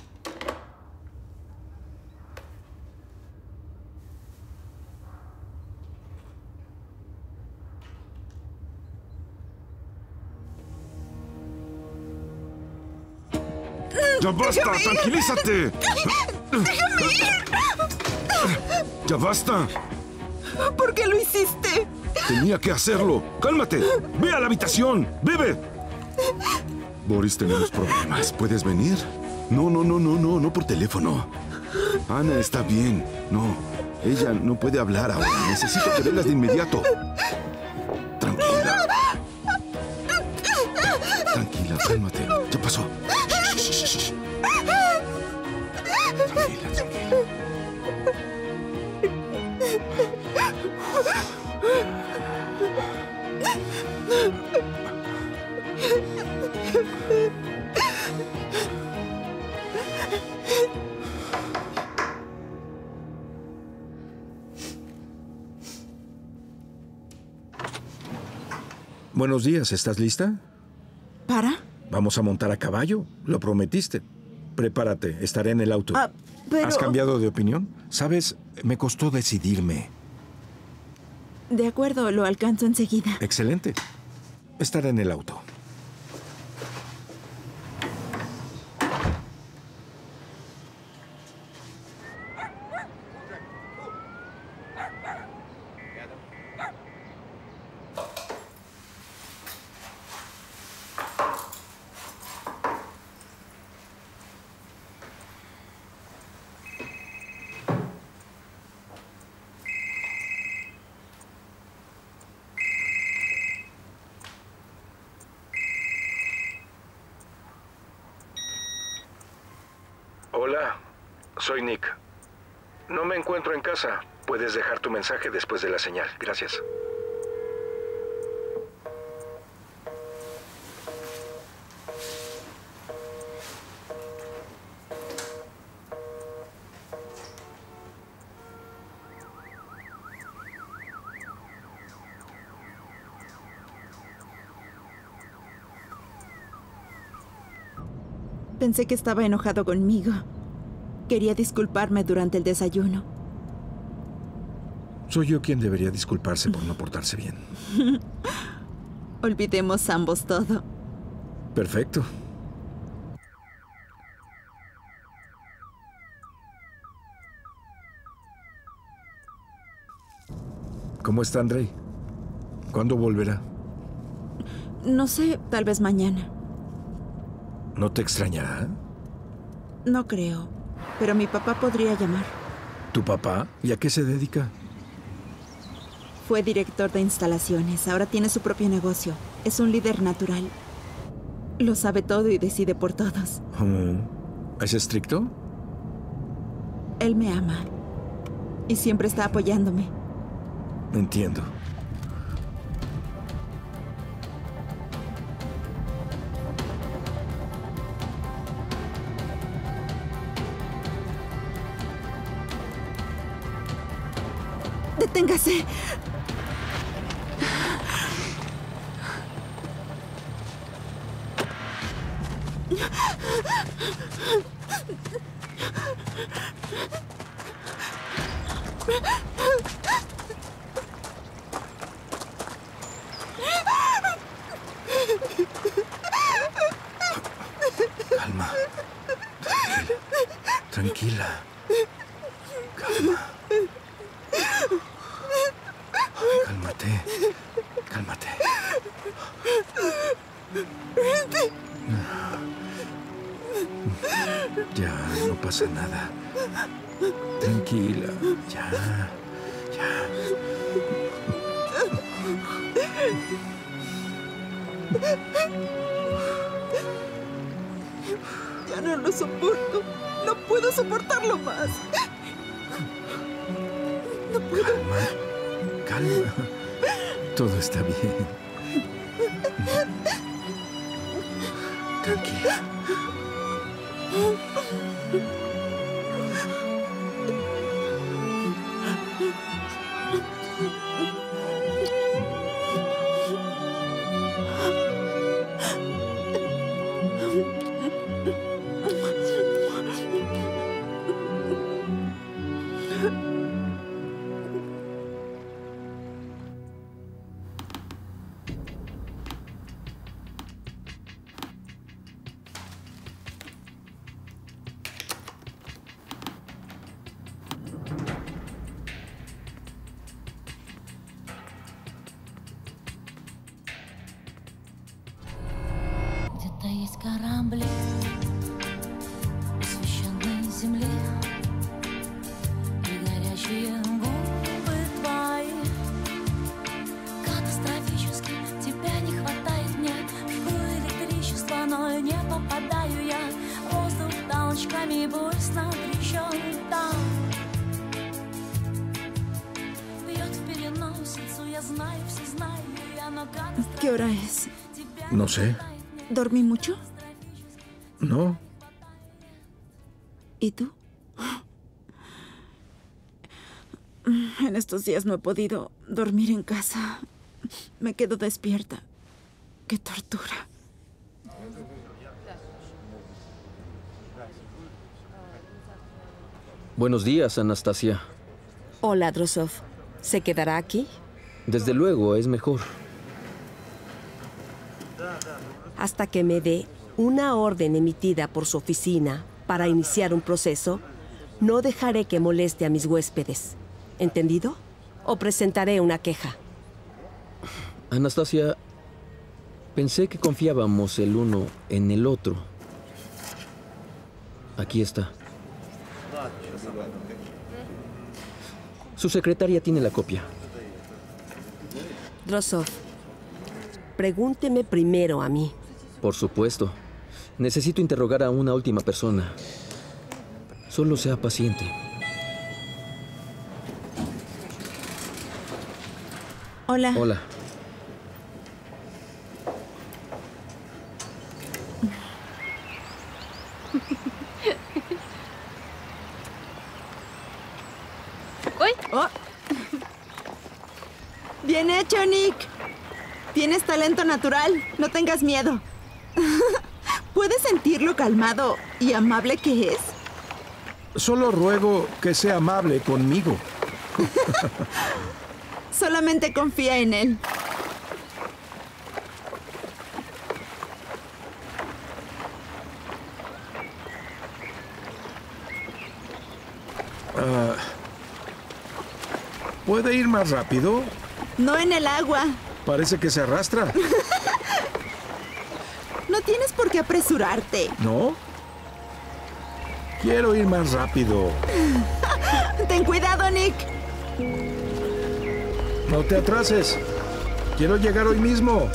¡Ya basta! ¡Déjame ir! ¡Tranquilízate! ¡Déjame ir! ¡Ya basta! ¿Por qué lo hiciste? Tenía que hacerlo. ¡Cálmate! ¡Ve a la habitación! ¡Bebe! Boris, tenemos problemas. ¿Puedes venir? No por teléfono. Ana está bien. No, ella no puede hablar ahora. Necesito que vengas de inmediato. Tranquila. Tranquila, cálmate. Ya pasó. Tranquila, tranquila. Buenos días, ¿estás lista? ¿Para? Vamos a montar a caballo, lo prometiste. Prepárate, estaré en el auto. Pero... ¿Has cambiado de opinión? Sabes, me costó decidirme. De acuerdo, lo alcanzo enseguida. Excelente. Estaré en el auto. Hola, soy Nick. No me encuentro en casa. Puedes dejar tu mensaje después de la señal. Gracias. Pensé que estaba enojado conmigo. Quería disculparme durante el desayuno. Soy yo quien debería disculparse por no portarse bien. Olvidemos ambos todo. Perfecto. ¿Cómo está Andrei? ¿Cuándo volverá? No sé, tal vez mañana. ¿No te extrañará? No creo, pero mi papá podría llamar. ¿Tu papá? ¿Y a qué se dedica? Fue director de instalaciones, ahora tiene su propio negocio. Es un líder natural. Lo sabe todo y decide por todos. ¿Es estricto? Él me ama y siempre está apoyándome. Entiendo. ¡Deténgase! Calma. Tranquila. Calma. Cálmate. Cálmate. Ya, no pasa nada. Tranquila. Ya. Ya no lo soporto. No puedo soportarlo más. No puedo. Calma. Todo está bien. Tranquila. ¿Qué hora es? No sé. ¿Dormí mucho? No. ¿Y tú? En estos días no he podido dormir en casa. Me quedo despierta. ¡Qué tortura! Buenos días, Anastasia. Hola, Drosov. ¿Se quedará aquí? Desde luego, es mejor. Hasta que me dé una orden emitida por su oficina para iniciar un proceso, no dejaré que moleste a mis huéspedes. ¿Entendido? O presentaré una queja. Anastasia, pensé que confiábamos el uno en el otro. Aquí está. Su secretaria tiene la copia. Drosov, pregúnteme primero a mí. Por supuesto. Necesito interrogar a una última persona. Solo sea paciente. Hola. Hola. ¡Uy! Oh. Bien hecho, Nick. Tienes talento natural. No tengas miedo. ¿Puedes sentir lo calmado y amable que es? Solo ruego que sea amable conmigo. Solamente confía en él. ¿Puede ir más rápido? No en el agua. Parece que se arrastra. No tienes por qué apresurarte. ¿No? Quiero ir más rápido. Ten cuidado, Nick. No te atrases. Quiero llegar hoy mismo.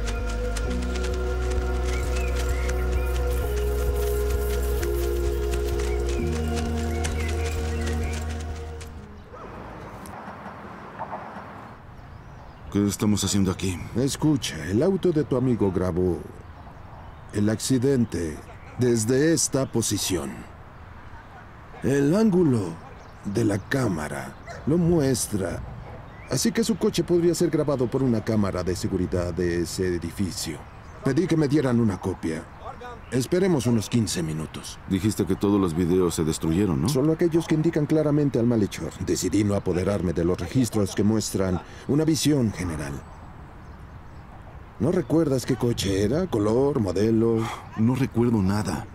¿Qué estamos haciendo aquí? Escucha, el auto de tu amigo grabó el accidente desde esta posición. El ángulo de la cámara lo muestra. Así que su coche podría ser grabado por una cámara de seguridad de ese edificio. Pedí que me dieran una copia. Esperemos unos 15 minutos. Dijiste que todos los videos se destruyeron, ¿no? Solo aquellos que indican claramente al malhechor. Decidí no apoderarme de los registros que muestran una visión general. ¿No recuerdas qué coche era? ¿Color? ¿Modelo? No recuerdo nada.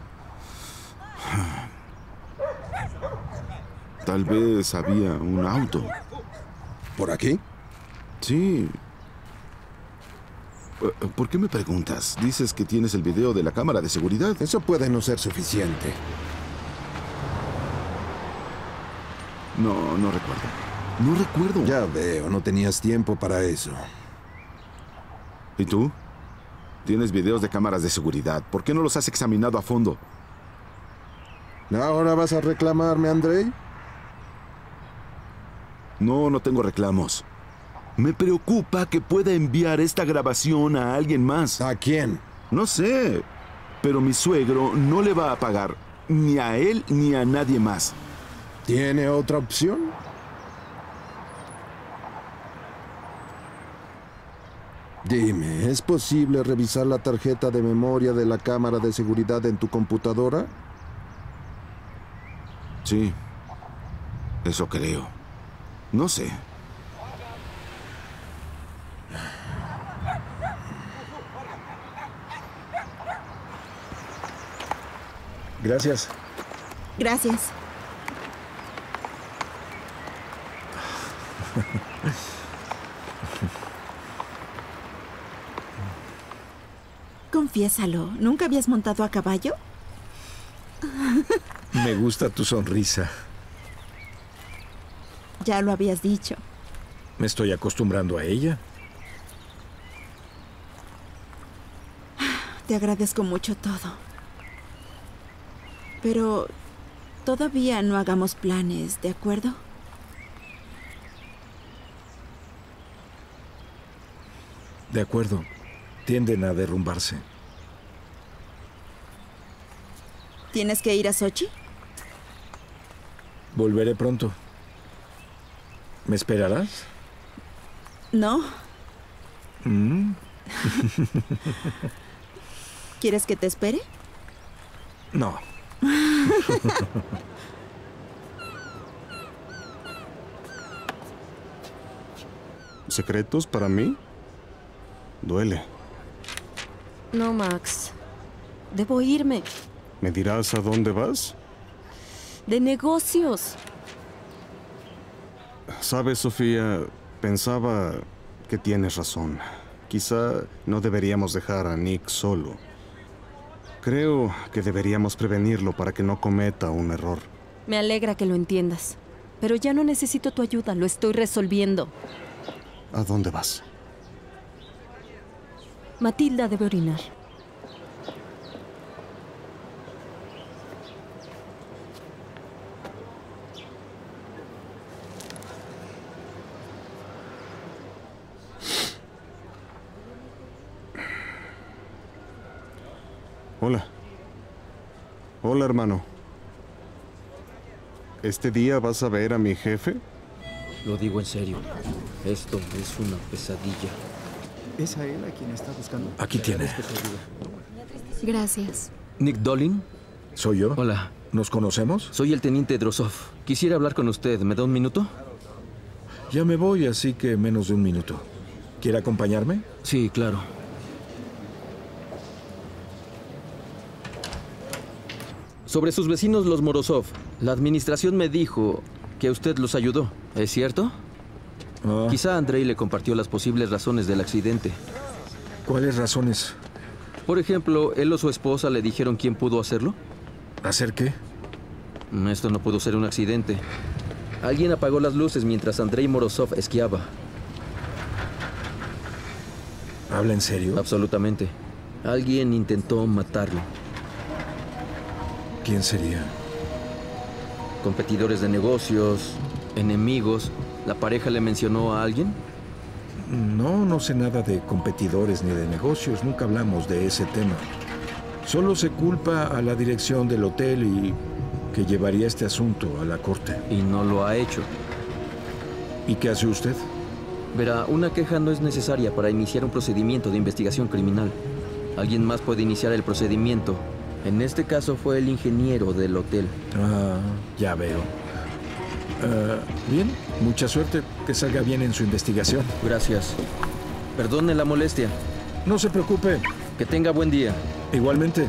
Tal vez había un auto. ¿Por aquí? Sí. ¿Por qué me preguntas? Dices que tienes el video de la cámara de seguridad. Eso puede no ser suficiente. No recuerdo. No recuerdo. Ya veo, no tenías tiempo para eso. ¿Y tú? Tienes videos de cámaras de seguridad. ¿Por qué no los has examinado a fondo? ¿Ahora vas a reclamarme, Andrei? No tengo reclamos. Me preocupa que pueda enviar esta grabación a alguien más. ¿A quién? No sé, pero mi suegro no le va a pagar ni a él ni a nadie más. ¿Tiene otra opción? Dime, ¿es posible revisar la tarjeta de memoria de la cámara de seguridad en tu computadora? Sí, eso creo. No sé. Gracias. Gracias. Confiésalo, ¿nunca habías montado a caballo? Me gusta tu sonrisa. Ya lo habías dicho. Me estoy acostumbrando a ella. Te agradezco mucho todo. Pero todavía no hagamos planes, ¿de acuerdo? De acuerdo. Tienden a derrumbarse. ¿Tienes que ir a Sochi? Volveré pronto. ¿Me esperarás? No. ¿Mm? ¿Quieres que te espere? No. ¿Secretos para mí? Duele. No, Max. Debo irme. ¿Me dirás a dónde vas? De negocios. Sabes, Sofía, pensaba que tienes razón. Quizá no deberíamos dejar a Nick solo. Creo que deberíamos prevenirlo para que no cometa un error. Me alegra que lo entiendas. Pero ya no necesito tu ayuda, lo estoy resolviendo. ¿A dónde vas? Matilda debe orinar. Hola. Hola, hermano. ¿Este día vas a ver a mi jefe? Lo digo en serio. Esto es una pesadilla. ¿Es a él a quien está buscando? Aquí tiene. Gracias. ¿Nick Dolin? ¿Soy yo? Hola. ¿Nos conocemos? Soy el teniente Drosov. Quisiera hablar con usted. ¿Me da un minuto? Ya me voy, así que menos de un minuto. ¿Quiere acompañarme? Sí, claro. Sobre sus vecinos, los Morozov, la administración me dijo que usted los ayudó. ¿Es cierto? Quizá Andrei le compartió las posibles razones del accidente. ¿Cuáles razones? Por ejemplo, él o su esposa le dijeron quién pudo hacerlo. ¿Hacer qué? Esto no pudo ser un accidente. Alguien apagó las luces mientras Andrei Morozov esquiaba. ¿Habla en serio? Absolutamente. Alguien intentó matarlo. ¿Quién sería? Competidores de negocios, enemigos. ¿La pareja le mencionó a alguien? No, no sé nada de competidores ni de negocios. Nunca hablamos de ese tema. Solo se culpa a la dirección del hotel y que llevaría este asunto a la corte. Y no lo ha hecho. ¿Y qué hace usted? Verá, una queja no es necesaria para iniciar un procedimiento de investigación criminal. Alguien más puede iniciar el procedimiento. En este caso fue el ingeniero del hotel. Ah, ya veo. Bien, mucha suerte. Que salga bien en su investigación. Gracias. Perdone la molestia. No se preocupe. Que tenga buen día. Igualmente.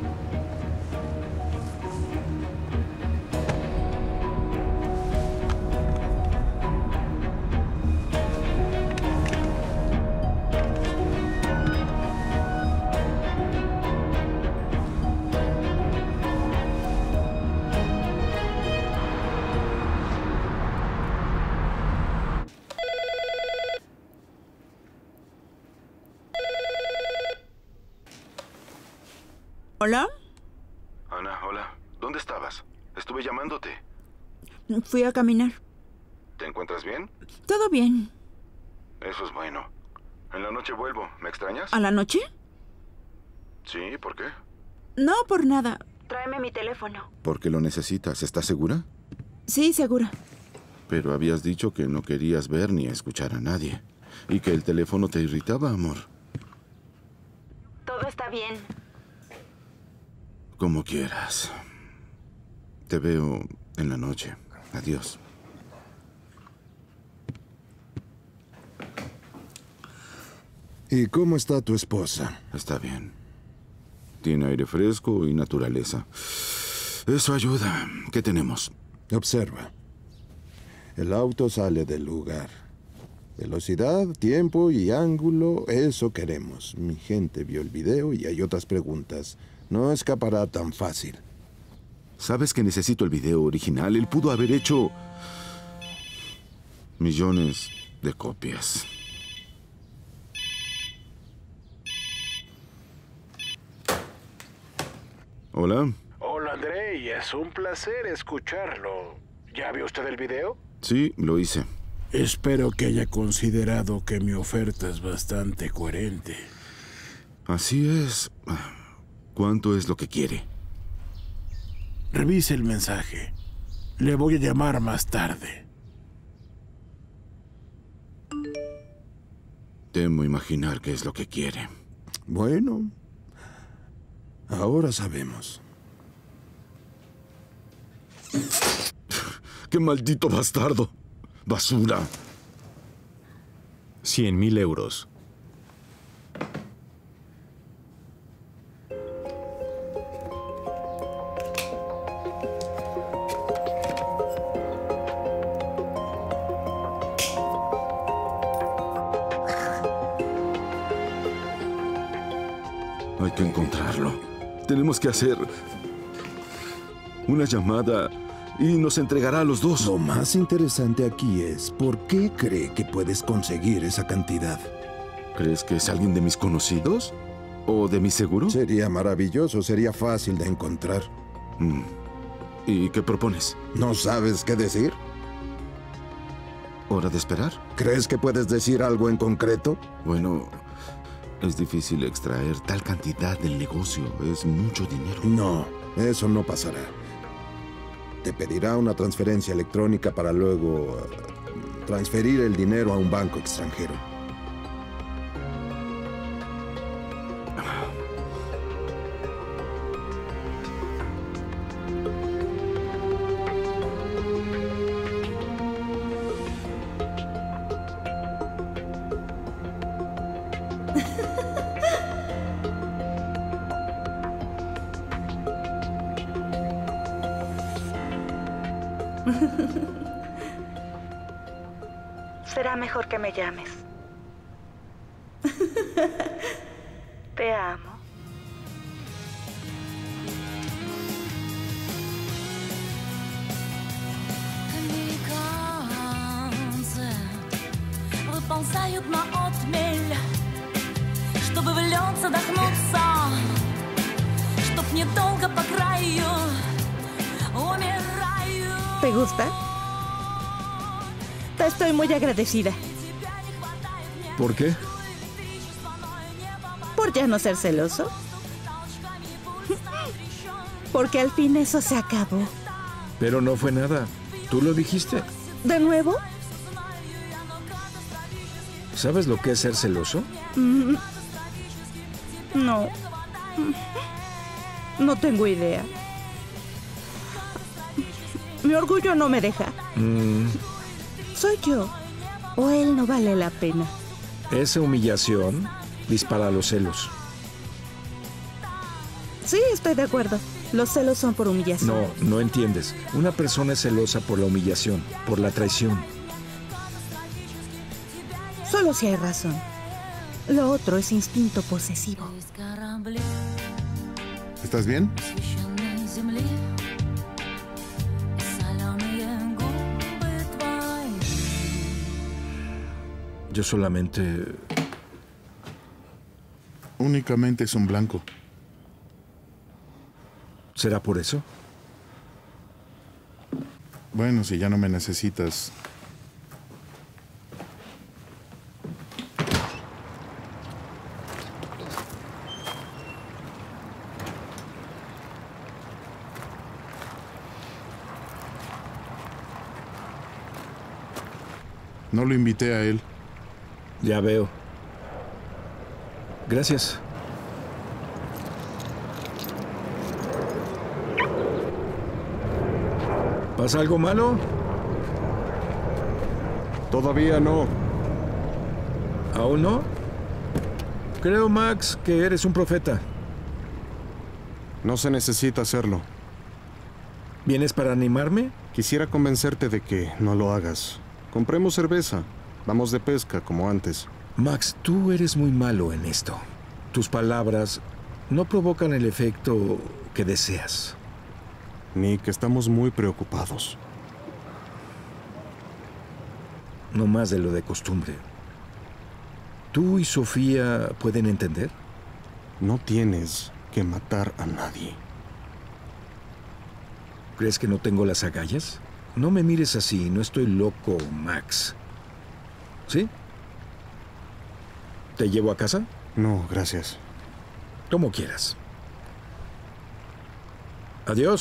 ¿Hola? Ana, hola. ¿Dónde estabas? Estuve llamándote. Fui a caminar. ¿Te encuentras bien? Todo bien. Eso es bueno. En la noche vuelvo. ¿Me extrañas? ¿A la noche? Sí, ¿por qué? No, por nada. Tráeme mi teléfono. Porque lo necesitas. ¿Estás segura? Sí, segura. Pero habías dicho que no querías ver ni escuchar a nadie. Y que el teléfono te irritaba, amor. Todo está bien. Como quieras. Te veo en la noche. Adiós. ¿Y cómo está tu esposa? Está bien. Tiene aire fresco y naturaleza. Eso ayuda. ¿Qué tenemos? Observa. El auto sale del lugar. Velocidad, tiempo y ángulo, eso queremos. Mi gente vio el video y hay otras preguntas. No escapará tan fácil. ¿Sabes que necesito el video original? Él pudo haber hecho millones de copias. Hola. Hola, Andrei. Es un placer escucharlo. ¿Ya vio usted el video? Sí, lo hice. Espero que haya considerado que mi oferta es bastante coherente. Así es. ¿Cuánto es lo que quiere? Revise el mensaje. Le voy a llamar más tarde. Temo imaginar qué es lo que quiere. Bueno, ahora sabemos. ¡Qué maldito bastardo! ¡Basura! 100.000 euros. Hay que encontrarlo. Tenemos que hacer una llamada y nos entregará a los dos. Lo más interesante aquí es, ¿por qué cree que puedes conseguir esa cantidad? ¿Crees que es alguien de mis conocidos? ¿O de mi seguro? Sería maravilloso, sería fácil de encontrar. ¿Y qué propones? ¿No sabes qué decir? ¿Hora de esperar? ¿Crees que puedes decir algo en concreto? Bueno, es difícil extraer tal cantidad del negocio. Es mucho dinero. No, eso no pasará. Te pedirá una transferencia electrónica para luego transferir el dinero a un banco extranjero. Será mejor que me llames. Te amo. Выползают на отмель, чтобы в лед задохнуться, чтоб недолго по краю умираю. ¿Te gusta? Te estoy muy agradecida. ¿Por qué? ¿Por ya no ser celoso? Porque al fin eso se acabó. Pero no fue nada. Tú lo dijiste. ¿De nuevo? ¿Sabes lo que es ser celoso? No. No tengo idea. Mi orgullo no me deja. ¿Soy yo o él no vale la pena? Esa humillación dispara los celos. Sí, estoy de acuerdo. Los celos son por humillación. No entiendes. Una persona es celosa por la humillación, por la traición. Solo si hay razón. Lo otro es instinto posesivo. ¿Estás bien? Yo solamente... Únicamente es un blanco. ¿Será por eso? Bueno, si ya no me necesitas. No lo invité a él. Ya veo. Gracias. ¿Pasa algo malo? Todavía no. ¿Aún no? Creo, Max, que eres un profeta. No se necesita hacerlo. ¿Vienes para animarme? Quisiera convencerte de que no lo hagas. Compremos cerveza. Vamos de pesca, como antes. Max, tú eres muy malo en esto. Tus palabras no provocan el efecto que deseas. Nick, estamos muy preocupados. No más de lo de costumbre. ¿Tú y Sofía pueden entender? No tienes que matar a nadie. ¿Crees que no tengo las agallas? No me mires así, no estoy loco, Max. ¿Sí? ¿Te llevo a casa? No, gracias. Como quieras. Adiós.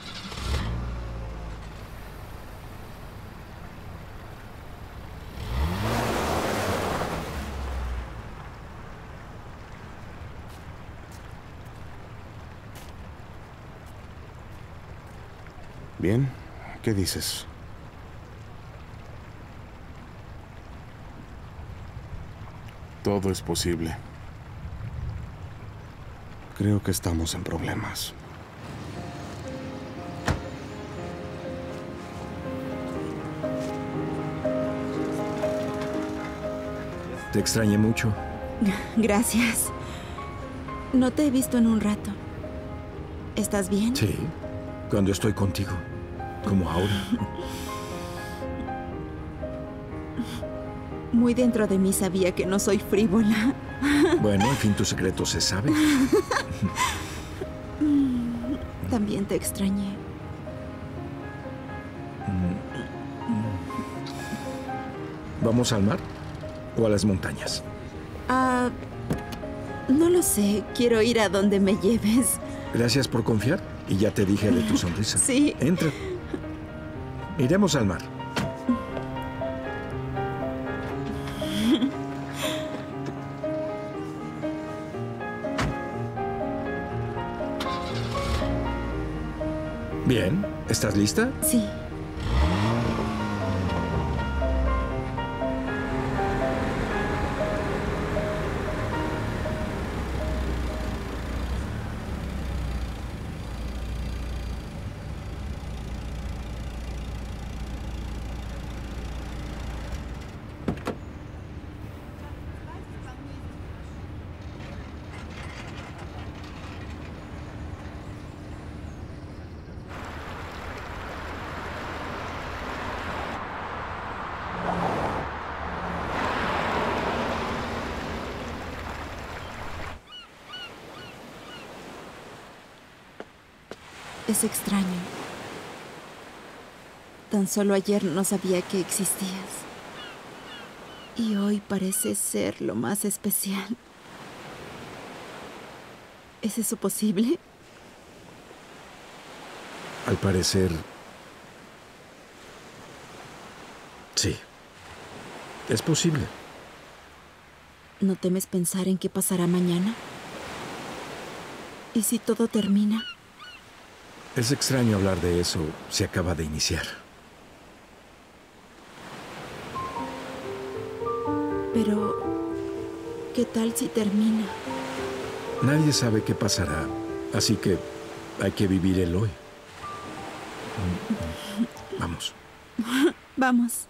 Bien, ¿qué dices? Todo es posible. Creo que estamos en problemas. Te extrañé mucho. Gracias. No te he visto en un rato. ¿Estás bien? Sí, cuando estoy contigo, como ahora. Muy dentro de mí sabía que no soy frívola. Bueno, en fin, tu secreto se sabe. También te extrañé. ¿Vamos al mar o a las montañas? No lo sé. Quiero ir a donde me lleves. Gracias por confiar. Y ya te dije de tu sonrisa. Sí. Entra. Iremos al mar. Bien. ¿Estás lista? Sí. Es extraño. Tan solo ayer no sabía que existías. Y hoy parece ser lo más especial. ¿Es eso posible? Al parecer... sí. Es posible. ¿No temes pensar en qué pasará mañana? ¿Y si todo termina? Es extraño hablar de eso. Se acaba de iniciar. Pero, ¿qué tal si termina? Nadie sabe qué pasará, así que hay que vivir el hoy. Vamos. Vamos.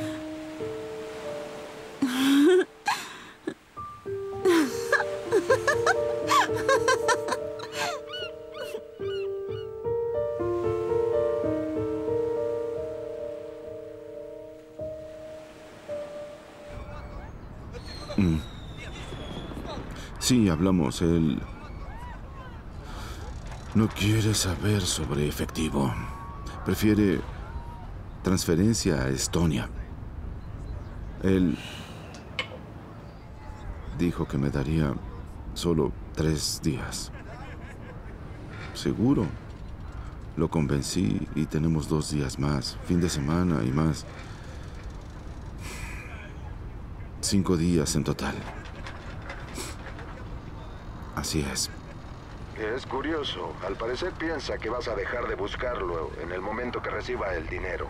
Sí, hablamos. Él no quiere saber sobre efectivo. Prefiere transferencia a Estonia. Él dijo que me daría solo 3 días. Seguro. Lo convencí y tenemos 2 días más, fin de semana y más. 5 días en total. Así es. Es curioso. Al parecer piensa que vas a dejar de buscarlo en el momento que reciba el dinero.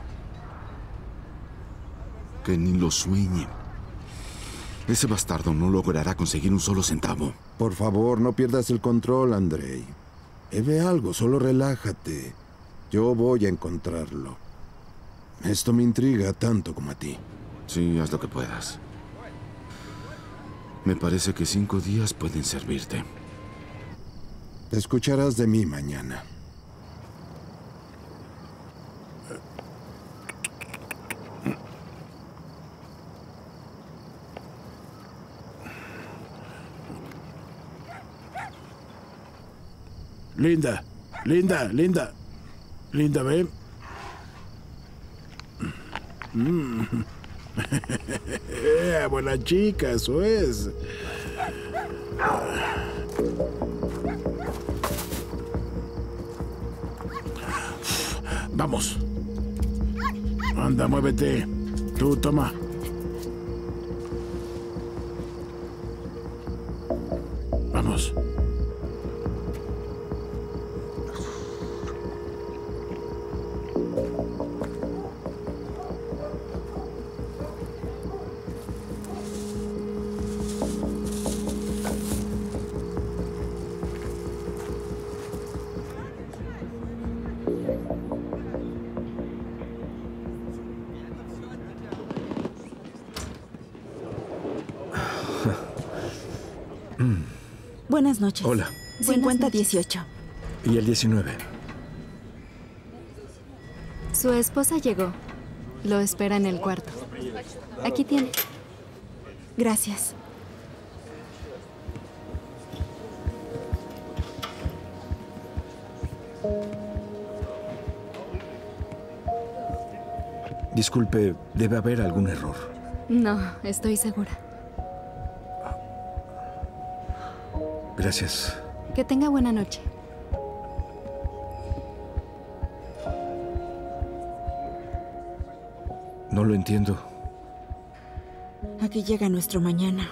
Que ni lo sueñe. Ese bastardo no logrará conseguir un solo centavo. Por favor, no pierdas el control, Andrei. Ve algo, solo relájate. Yo voy a encontrarlo. Esto me intriga tanto como a ti. Sí, haz lo que puedas. Me parece que 5 días pueden servirte. Escucharás de mí mañana. Linda, Linda, Linda. Linda, ven. Buena chica, eso es. Vamos. Anda, muévete. Tú, toma. Vamos. Buenas noches. Hola. 50-18. ¿Y el 19? Su esposa llegó. Lo espera en el cuarto. Aquí tiene. Gracias. Disculpe, debe haber algún error. No, estoy segura. Gracias. Que tenga buena noche. No lo entiendo. Aquí llega nuestro mañana.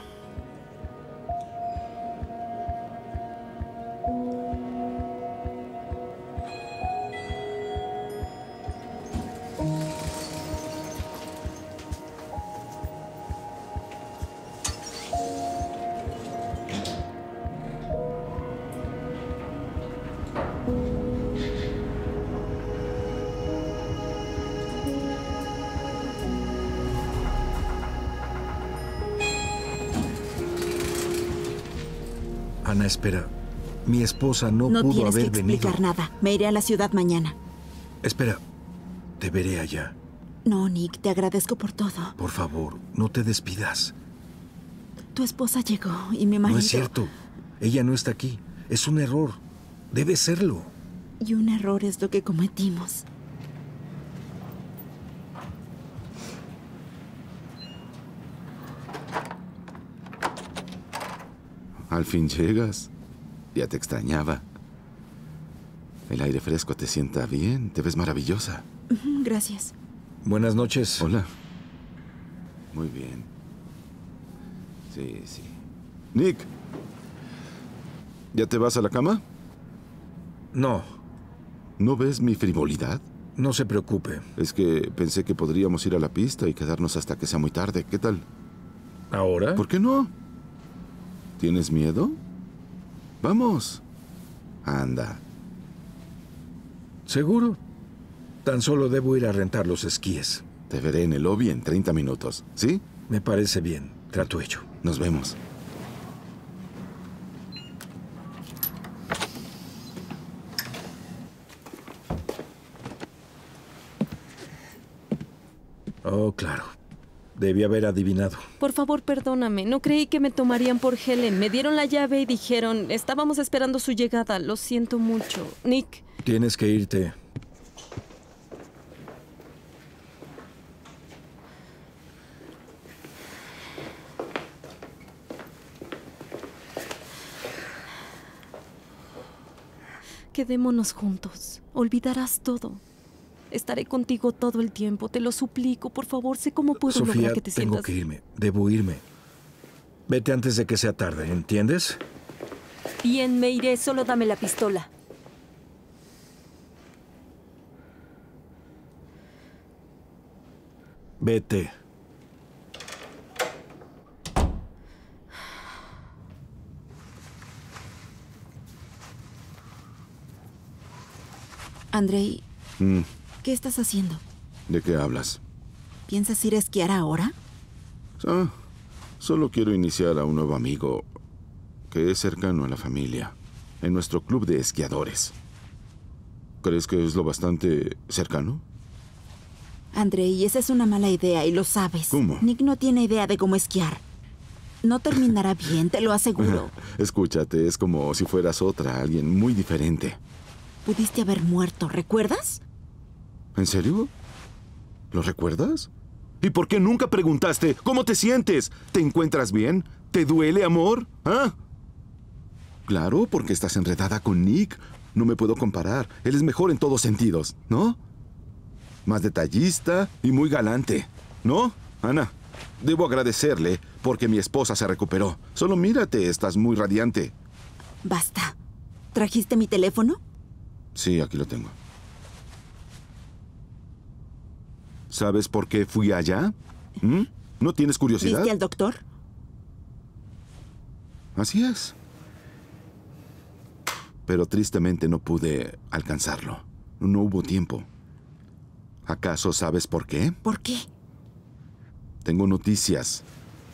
Ana, espera. Mi esposa no pudo tienes haber que explicar venido. nada. Me iré a la ciudad mañana. Espera. Te veré allá. No, Nick, te agradezco por todo. Por favor, no te despidas. Tu esposa llegó y mi marido... No es cierto. Ella no está aquí. Es un error. Debe serlo. Y un error es lo que cometimos. Al fin llegas. Ya te extrañaba. El aire fresco te sienta bien. Te ves maravillosa. Gracias. Buenas noches. Hola. Muy bien. Sí, sí. Nick. ¿Ya te vas a la cama? No. ¿No ves mi frivolidad? No se preocupe. Es que pensé que podríamos ir a la pista y quedarnos hasta que sea muy tarde. ¿Qué tal? ¿Ahora? ¿Por qué no? ¿Tienes miedo? Vamos. Anda. ¿Seguro? Tan solo debo ir a rentar los esquíes. Te veré en el lobby en 30 minutos, ¿sí? Me parece bien. Trato hecho. Nos vemos. Oh, claro. Debí haber adivinado. Por favor, perdóname. No creí que me tomarían por Helen. Me dieron la llave y dijeron, estábamos esperando su llegada. Lo siento mucho. Nick. Tienes que irte. Quedémonos juntos. Olvidarás todo. Estaré contigo todo el tiempo. Te lo suplico. Por favor, sé cómo puedo Sofía, lograr que te tengo sientas... que irme. Debo irme. Vete antes de que sea tarde, ¿entiendes? Bien, me iré. Solo dame la pistola. Vete. Andrei, ¿qué estás haciendo? ¿De qué hablas? ¿Piensas ir a esquiar ahora? Solo quiero iniciar a un nuevo amigo que es cercano a la familia, en nuestro club de esquiadores. ¿Crees que es lo bastante cercano? Andrei, esa es una mala idea y lo sabes. ¿Cómo? Nick no tiene idea de cómo esquiar. No terminará bien, te lo aseguro. Escúchate, es como si fueras alguien muy diferente. Pudiste haber muerto, ¿recuerdas? ¿En serio? ¿Lo recuerdas? ¿Y por qué nunca preguntaste cómo te sientes? ¿Te encuentras bien? ¿Te duele, amor? ¿Ah? Claro, porque estás enredada con Nick. No me puedo comparar. Él es mejor en todos sentidos, ¿no? Más detallista y muy galante, ¿no, Ana? Debo agradecerle porque mi esposa se recuperó. Solo mírate, estás muy radiante. Basta. ¿Trajiste mi teléfono? Sí, aquí lo tengo. ¿Sabes por qué fui allá? ¿Mm? ¿No tienes curiosidad? ¿Viste al doctor? Así es. Pero tristemente no pude alcanzarlo. No hubo tiempo. ¿Acaso sabes por qué? ¿Por qué? Tengo noticias.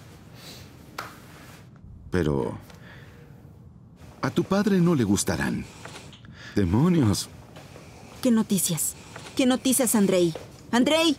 Pero a tu padre no le gustarán. ¡Demonios! ¿Qué noticias? ¿Qué noticias, Andrei? ¡Andrei!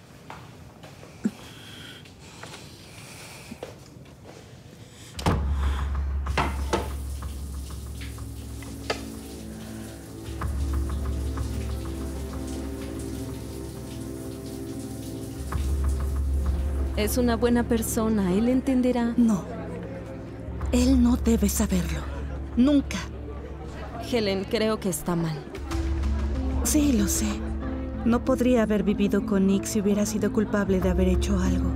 Es una buena persona, él entenderá. No. Él no debe saberlo. Nunca. Helen, creo que está mal. Sí, lo sé. No podría haber vivido con Nick si hubiera sido culpable de haber hecho algo.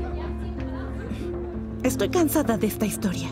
Estoy cansada de esta historia.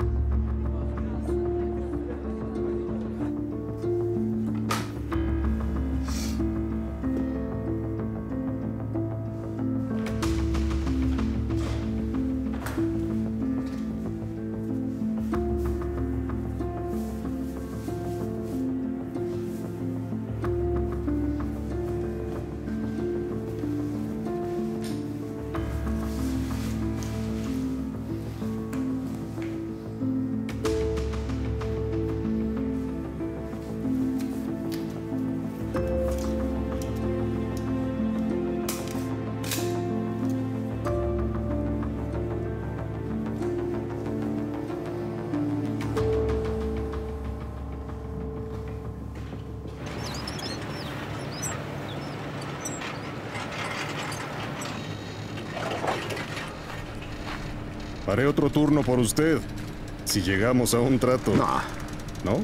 Haré otro turno por usted, si llegamos a un trato. No. ¿No?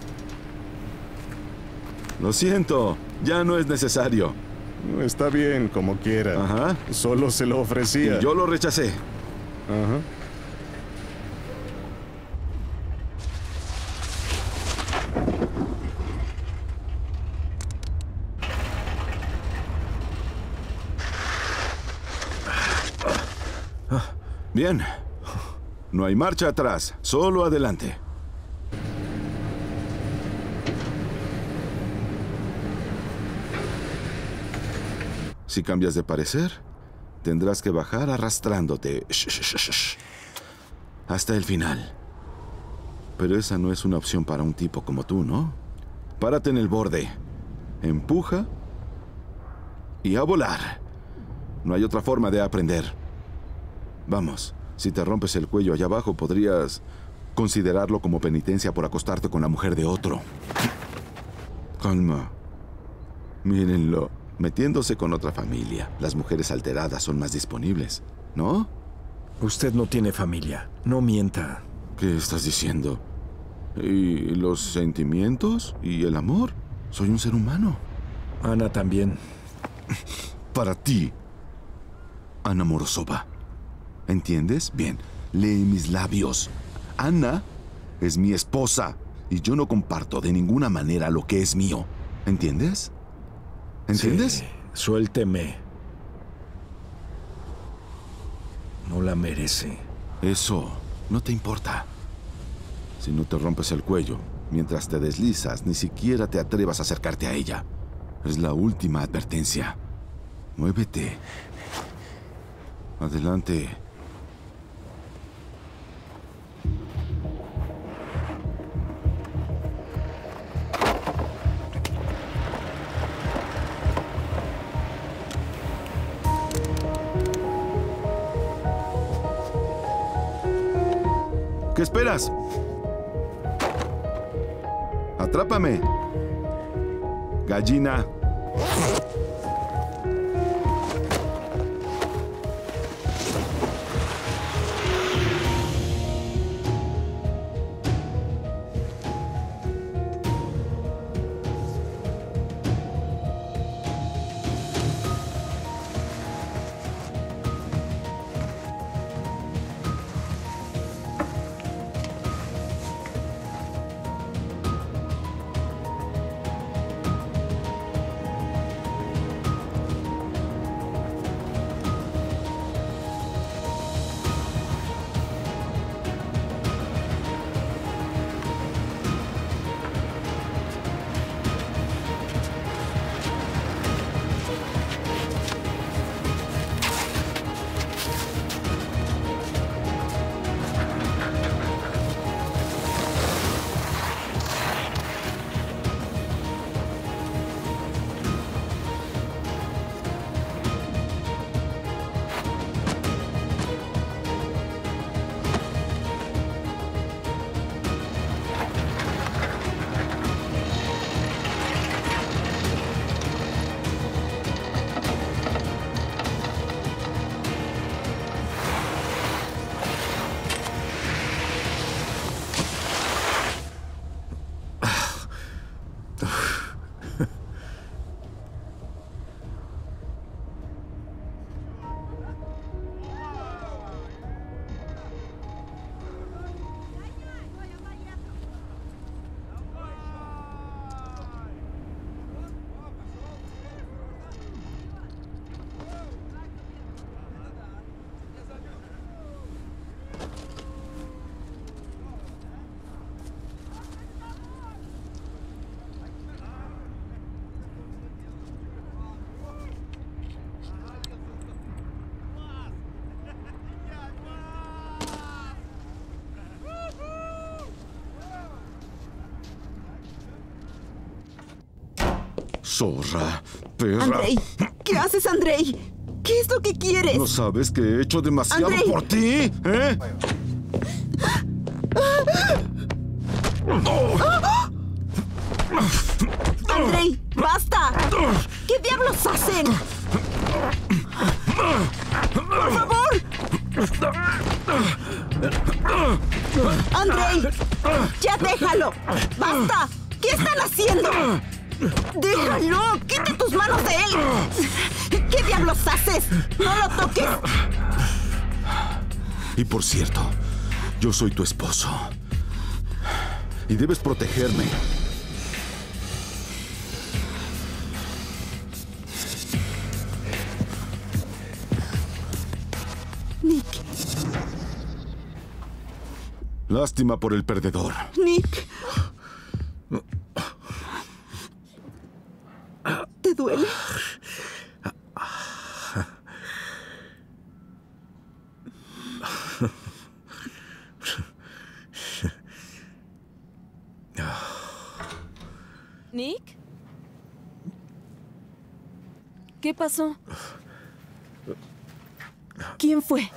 Lo siento, ya no es necesario. Está bien, como quiera. Ajá. Solo se lo ofrecía. Y yo lo rechacé. Ajá. Bien. No hay marcha atrás, solo adelante. Si cambias de parecer, tendrás que bajar arrastrándote. Hasta el final. Pero esa no es una opción para un tipo como tú, ¿no? Párate en el borde. Empuja y a volar. No hay otra forma de aprender. Vamos, si te rompes el cuello allá abajo, podrías considerarlo como penitencia por acostarte con la mujer de otro. Calma. Mírenlo, metiéndose con otra familia. Las mujeres alteradas son más disponibles, ¿no? Usted no tiene familia. No mienta. ¿Qué estás diciendo? ¿Y los sentimientos? ¿Y el amor? Soy un ser humano. Ana también. Para ti, Ana Morozova. ¿Entiendes? Bien, lee mis labios. Ana es mi esposa y yo no comparto de ninguna manera lo que es mío. ¿Entiendes? ¿Entiendes? Sí, suélteme. No la merece. Eso no te importa. Si no te rompes el cuello, mientras te deslizas, ni siquiera te atrevas a acercarte a ella. Es la última advertencia. Muévete. Adelante. ¿Qué esperas? Atrápame. Gallina. Zorra, perra. Andrei, ¿qué haces, Andrei? ¿Qué es lo que quieres? ¿No sabes que he hecho demasiado Andrei. por ti? ¿Eh? Andrei, basta. ¿Qué diablos hacen? Por favor. Andrei, ya déjalo. Basta. ¿Qué están haciendo? ¡Déjalo! ¡Quita tus manos de él! ¿Qué diablos haces? ¡No lo toques! Y por cierto, yo soy tu esposo. Y debes protegerme. Nick. Lástima por el perdedor. Nick. ¿Te duele? ¿Nick? ¿Qué pasó? ¿Quién fue?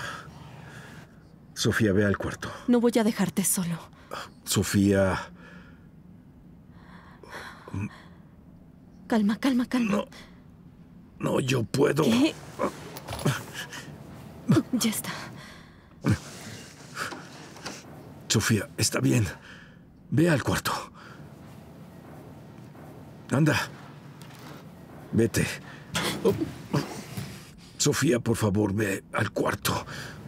Sofía, ve al cuarto. No voy a dejarte solo. Sofía... Calma, calma, calma. No, yo puedo. ¿Qué? Ya está. Sofía, está bien. Ve al cuarto. Anda. Vete. Oh. Sofía, por favor, ve al cuarto.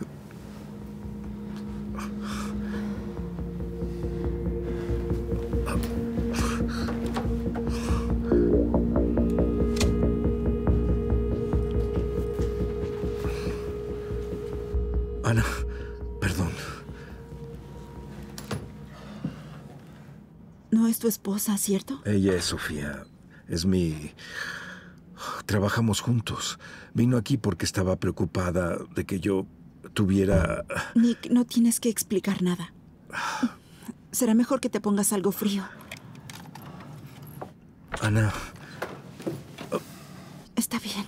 Ana, perdón. No es tu esposa, ¿cierto? Ella es Sofía. Es mi... Trabajamos juntos. Vino aquí porque estaba preocupada de que yo tuviera... Nick, no tienes que explicar nada. Será mejor que te pongas algo frío. Ana... Está bien.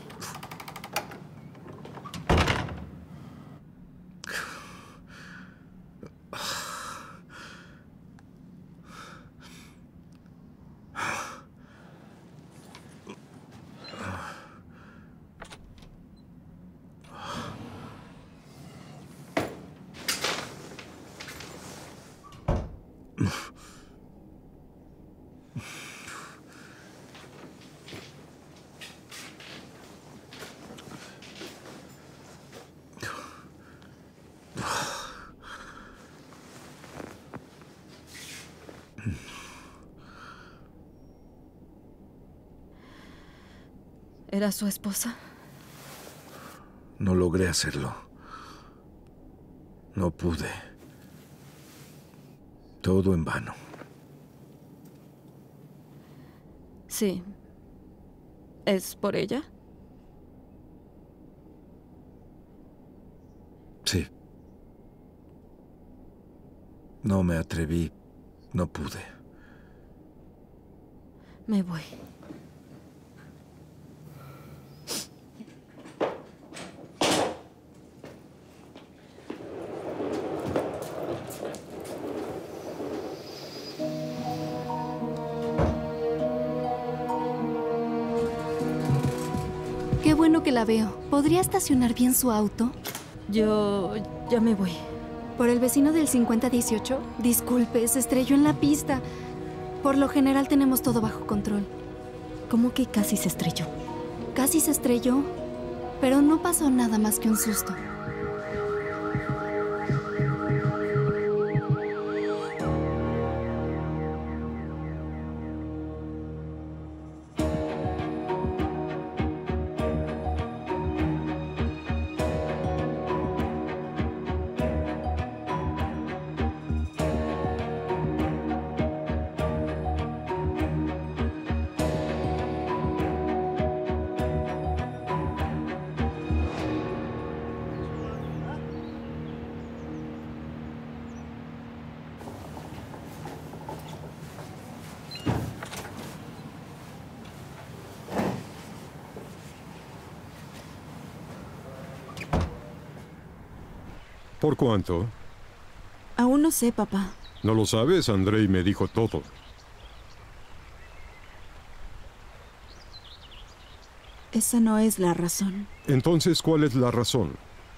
¿Era su esposa? No logré hacerlo. No pude. Todo en vano. Sí. ¿Es por ella? Sí. No me atreví. No pude. Me voy. Qué bueno que la veo. ¿Podría estacionar bien su auto? Yo ya me voy. ¿Por el vecino del 5018? Disculpe, se estrelló en la pista. Por lo general tenemos todo bajo control. ¿Cómo que casi se estrelló? Casi se estrelló, pero no pasó nada más que un susto. ¿Por cuánto? Aún no sé, papá. ¿No lo sabes? Andrei me dijo todo. Esa no es la razón. Entonces, ¿cuál es la razón?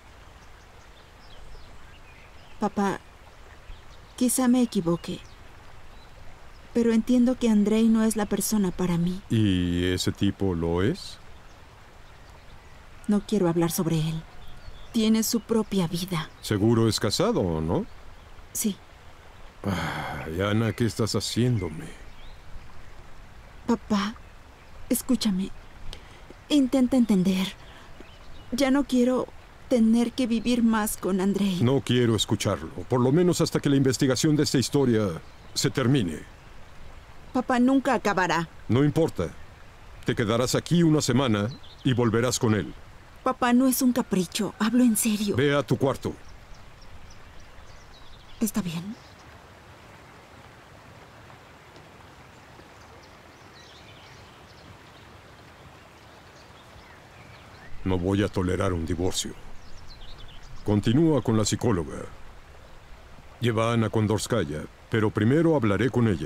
Papá, quizá me equivoque, pero entiendo que Andrei no es la persona para mí. ¿Y ese tipo lo es? No quiero hablar sobre él. Tiene su propia vida. Seguro es casado, ¿no? Sí. Ay, Ana, ¿qué estás haciéndome? Papá, escúchame. Intenta entender. Ya no quiero tener que vivir más con Andrei. No quiero escucharlo, por lo menos hasta que la investigación de esta historia se termine. Papá, nunca acabará. No importa. Te quedarás aquí una semana y volverás con él. Papá, no es un capricho. Hablo en serio. Ve a tu cuarto. Está bien. No voy a tolerar un divorcio. Continúa con la psicóloga. Lleva a Ana Kondorskaya, pero primero hablaré con ella.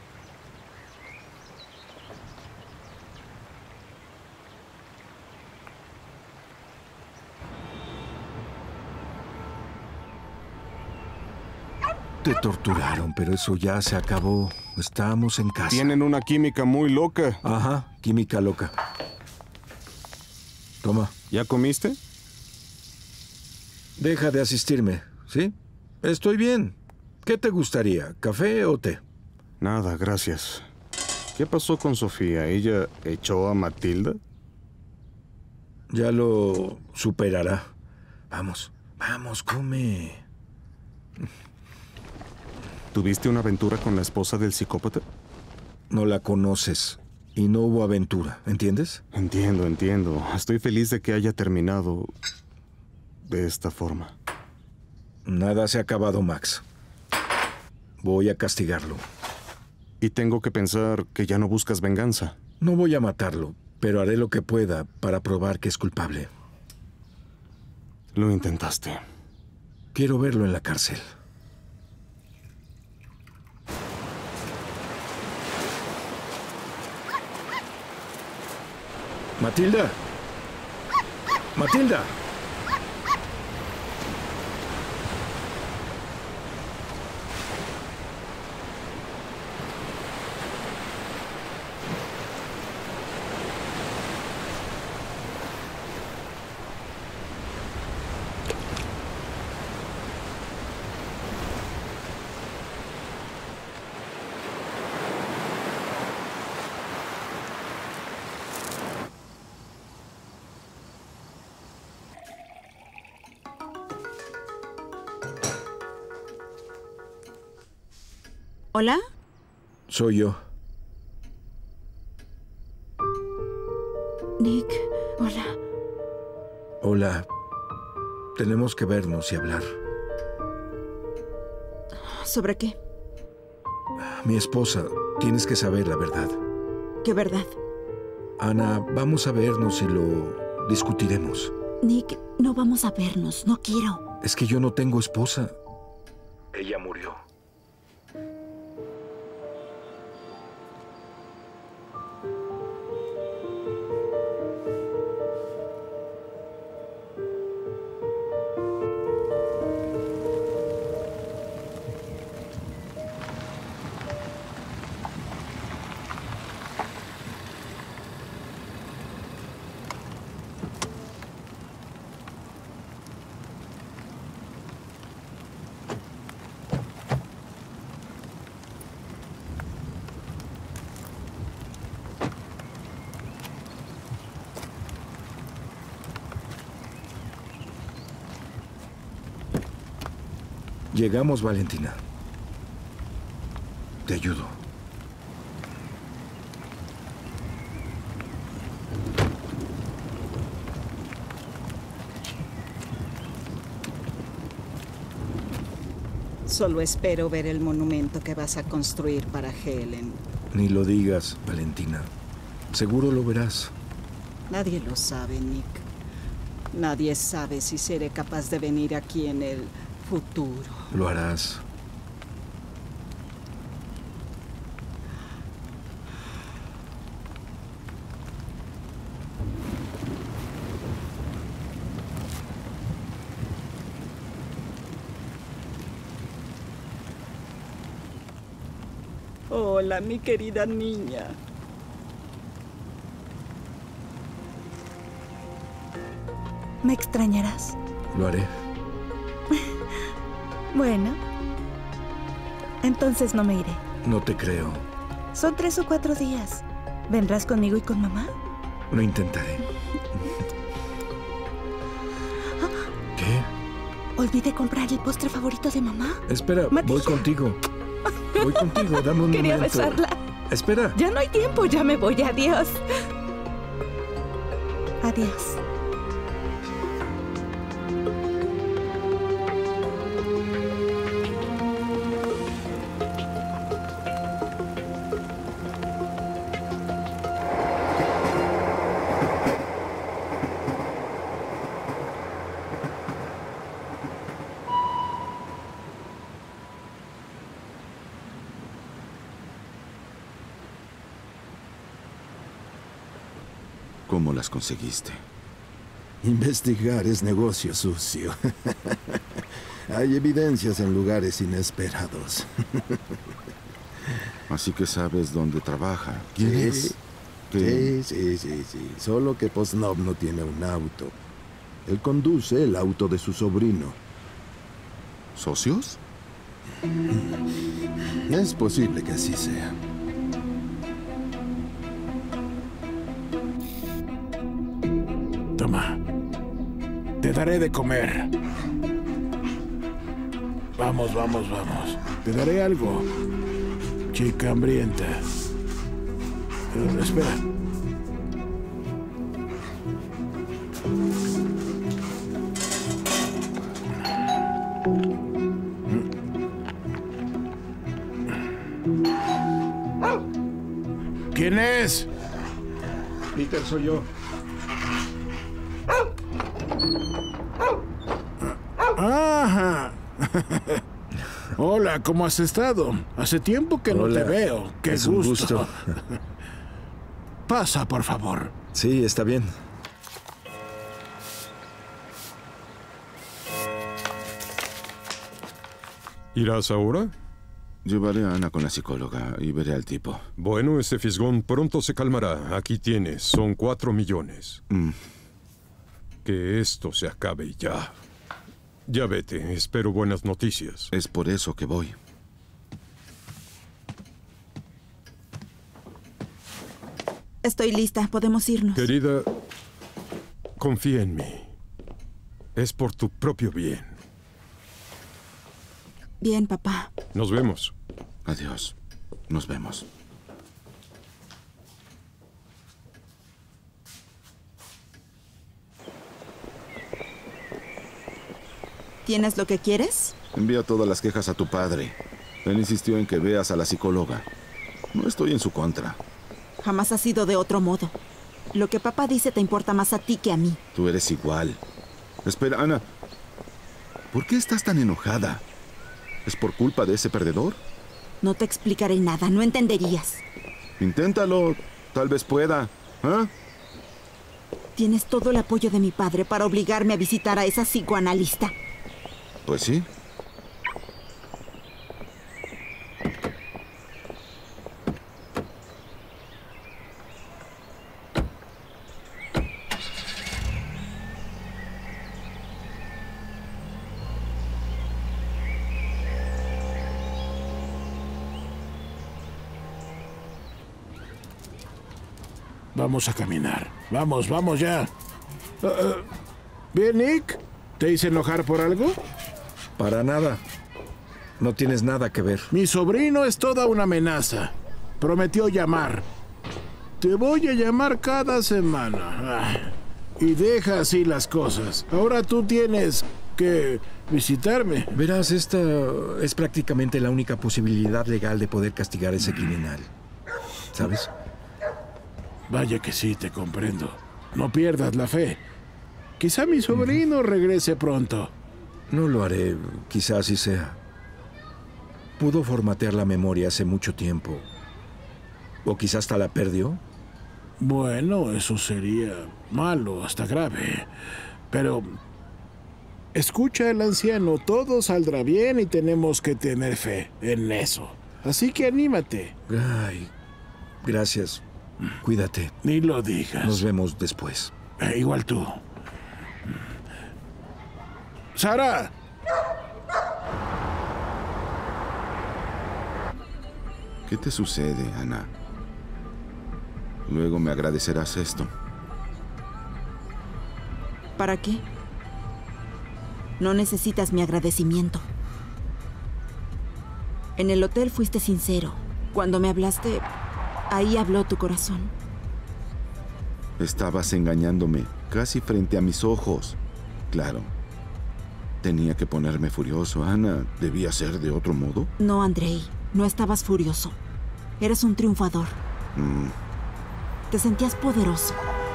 Te torturaron, pero eso ya se acabó. Estamos en casa. Tienen una química muy loca. Ajá, química loca. Toma. ¿Ya comiste? Deja de asistirme, ¿sí? Estoy bien. ¿Qué te gustaría? ¿Café o té? Nada, gracias. ¿Qué pasó con Sofía? ¿Ella echó a Matilda? Ya lo superará. Vamos, vamos, come. ¿Tuviste una aventura con la esposa del psicópata? No la conoces. Y no hubo aventura, ¿entiendes? Entiendo. Estoy feliz de que haya terminado de esta forma. Nada se ha acabado, Max. Voy a castigarlo. Y tengo que pensar que ya no buscas venganza. No voy a matarlo, pero haré lo que pueda para probar que es culpable. Lo intentaste. Quiero verlo en la cárcel. ¡Matilda! ¡Matilda! ¿Hola? Soy yo. Nick, hola. Hola. Tenemos que vernos y hablar. ¿Sobre qué? Mi esposa, tienes que saber la verdad. ¿Qué verdad? Ana, vamos a vernos y lo discutiremos. Nick, no vamos a vernos, no quiero. Es que yo no tengo esposa. Ella murió. Llegamos, Valentina. Te ayudo. Solo espero ver el monumento que vas a construir para Helen. Ni lo digas, Valentina. Seguro lo verás. Nadie lo sabe, Nick. Nadie sabe si seré capaz de venir aquí en el futuro. Lo harás. Hola, mi querida niña. ¿Me extrañarás? Lo haré. Bueno, entonces no me iré. No te creo. Son 3 o 4 días. ¿Vendrás conmigo y con mamá? Lo intentaré. ¿Qué? Olvidé comprar el postre favorito de mamá. Espera, Matilla. voy contigo. Voy contigo, dame un Quería momento. besarla. Espera. Ya no hay tiempo, ya me voy. Adiós. Adiós. ¿Cómo las conseguiste? Investigar es negocio sucio. Hay evidencias en lugares inesperados. Así que sabes dónde trabaja. ¿Quién Sí. es? ¿Qué? Sí. Solo que Posnov no tiene un auto. Él conduce el auto de su sobrino. ¿Socios? Es posible que así sea. Toma. Te daré de comer. Vamos. Te daré algo. Chica hambrienta. Espera. ¿Quién es? Peter, soy yo. Ajá. Hola, ¿cómo has estado? Hace tiempo que no Hola. te veo. Qué Es gusto. un gusto. Pasa, por favor. Sí, está bien. ¿Irás ahora? Llevaré a Ana con la psicóloga y veré al tipo. Bueno, este fisgón pronto se calmará. Aquí tienes, son 4 millones. Que esto se acabe ya. Ya vete, espero buenas noticias. Es por eso que voy. Estoy lista, podemos irnos. Querida, confía en mí. Es por tu propio bien. Bien, papá. Nos vemos. Adiós. Nos vemos. ¿Tienes lo que quieres? Envía todas las quejas a tu padre. Él insistió en que veas a la psicóloga. No estoy en su contra. Jamás ha sido de otro modo. Lo que papá dice te importa más a ti que a mí. Tú eres igual. Espera, Ana. ¿Por qué estás tan enojada? ¿Es por culpa de ese perdedor? No te explicaré nada, no entenderías. Inténtalo. Tal vez pueda. ¿Ah? Tienes todo el apoyo de mi padre para obligarme a visitar a esa psicoanalista. Pues sí. Vamos a caminar. Vamos ya. ¿Bien, Nick? ¿Te hice enojar por algo? Para nada. No tienes nada que ver. Mi sobrino es toda una amenaza. Prometió llamar. Te voy a llamar cada semana. Y deja así las cosas. Ahora tú tienes que visitarme. Verás, esta es prácticamente la única posibilidad legal de poder castigar a ese criminal. ¿Sabes? Vaya que sí, te comprendo. No pierdas la fe. Quizá mi sobrino regrese pronto. No lo haré, quizás así sea. Pudo formatear la memoria hace mucho tiempo. ¿O quizás hasta la perdió? Bueno, eso sería malo, hasta grave. Pero escucha al anciano, todo saldrá bien y tenemos que tener fe en eso. Así que anímate. Ay, gracias. Cuídate. Ni lo digas. Nos vemos después. Igual tú. ¡Sara! ¿Qué te sucede, Ana? Luego me agradecerás esto. ¿Para qué? No necesitas mi agradecimiento. En el hotel fuiste sincero. Cuando me hablaste, ahí habló tu corazón. Estabas engañándome, casi frente a mis ojos. Claro. Tenía que ponerme furioso, Ana. ¿Debía ser de otro modo? No, Andrei. No estabas furioso. Eres un triunfador. Te sentías poderoso.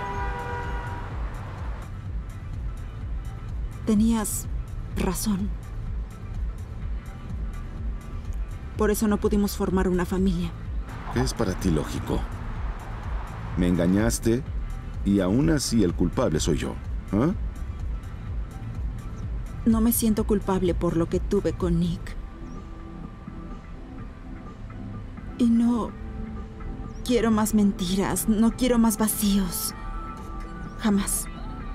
Tenías razón. Por eso no pudimos formar una familia. ¿Qué es para ti lógico? Me engañaste y aún así el culpable soy yo. ¿Ah? No me siento culpable por lo que tuve con Nick. Y no quiero más mentiras, no quiero más vacíos. Jamás.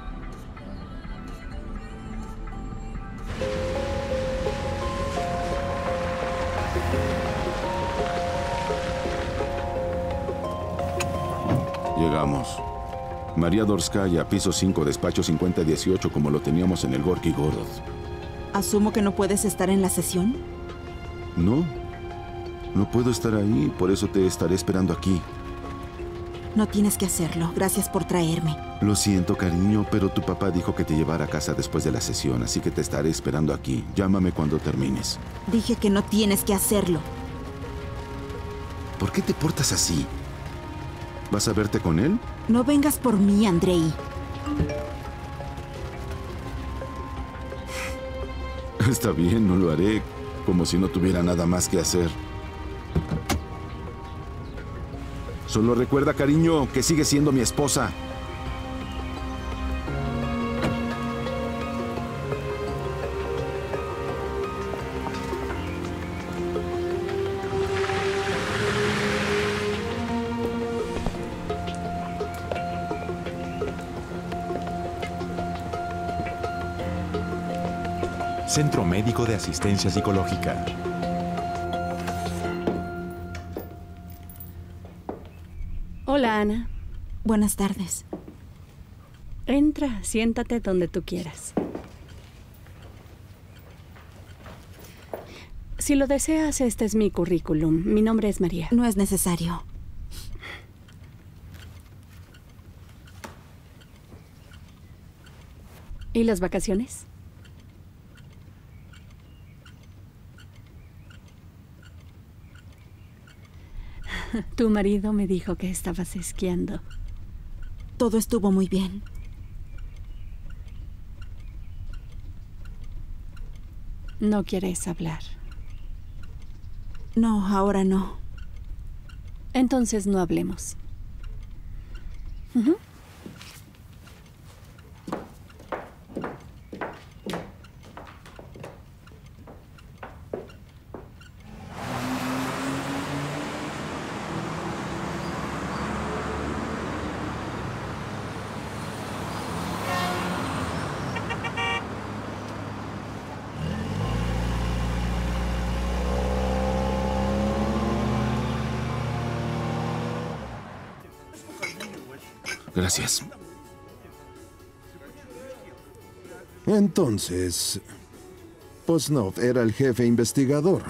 Llegamos. María Dorskaya, piso 5, despacho 5018, como lo teníamos en el Gorky Gorod. ¿Asumo que no puedes estar en la sesión? No. No puedo estar ahí, por eso te estaré esperando aquí. No tienes que hacerlo. Gracias por traerme. Lo siento, cariño, pero tu papá dijo que te llevara a casa después de la sesión, así que te estaré esperando aquí. Llámame cuando termines. Dije que no tienes que hacerlo. ¿Por qué te portas así? ¿Vas a verte con él? No vengas por mí, Andrei. Está bien, no lo haré. Como si no tuviera nada más que hacer. Solo recuerda, cariño, que sigue siendo mi esposa. Centro Médico de Asistencia Psicológica. Hola, Ana. Buenas tardes. Entra, siéntate donde tú quieras. Si lo deseas, este es mi currículum. Mi nombre es María. No es necesario. ¿Y las vacaciones? Tu marido me dijo que estabas esquiando. Todo estuvo muy bien. ¿No quieres hablar? No, ahora no. Entonces no hablemos. Gracias. Entonces, Posnov era el jefe investigador.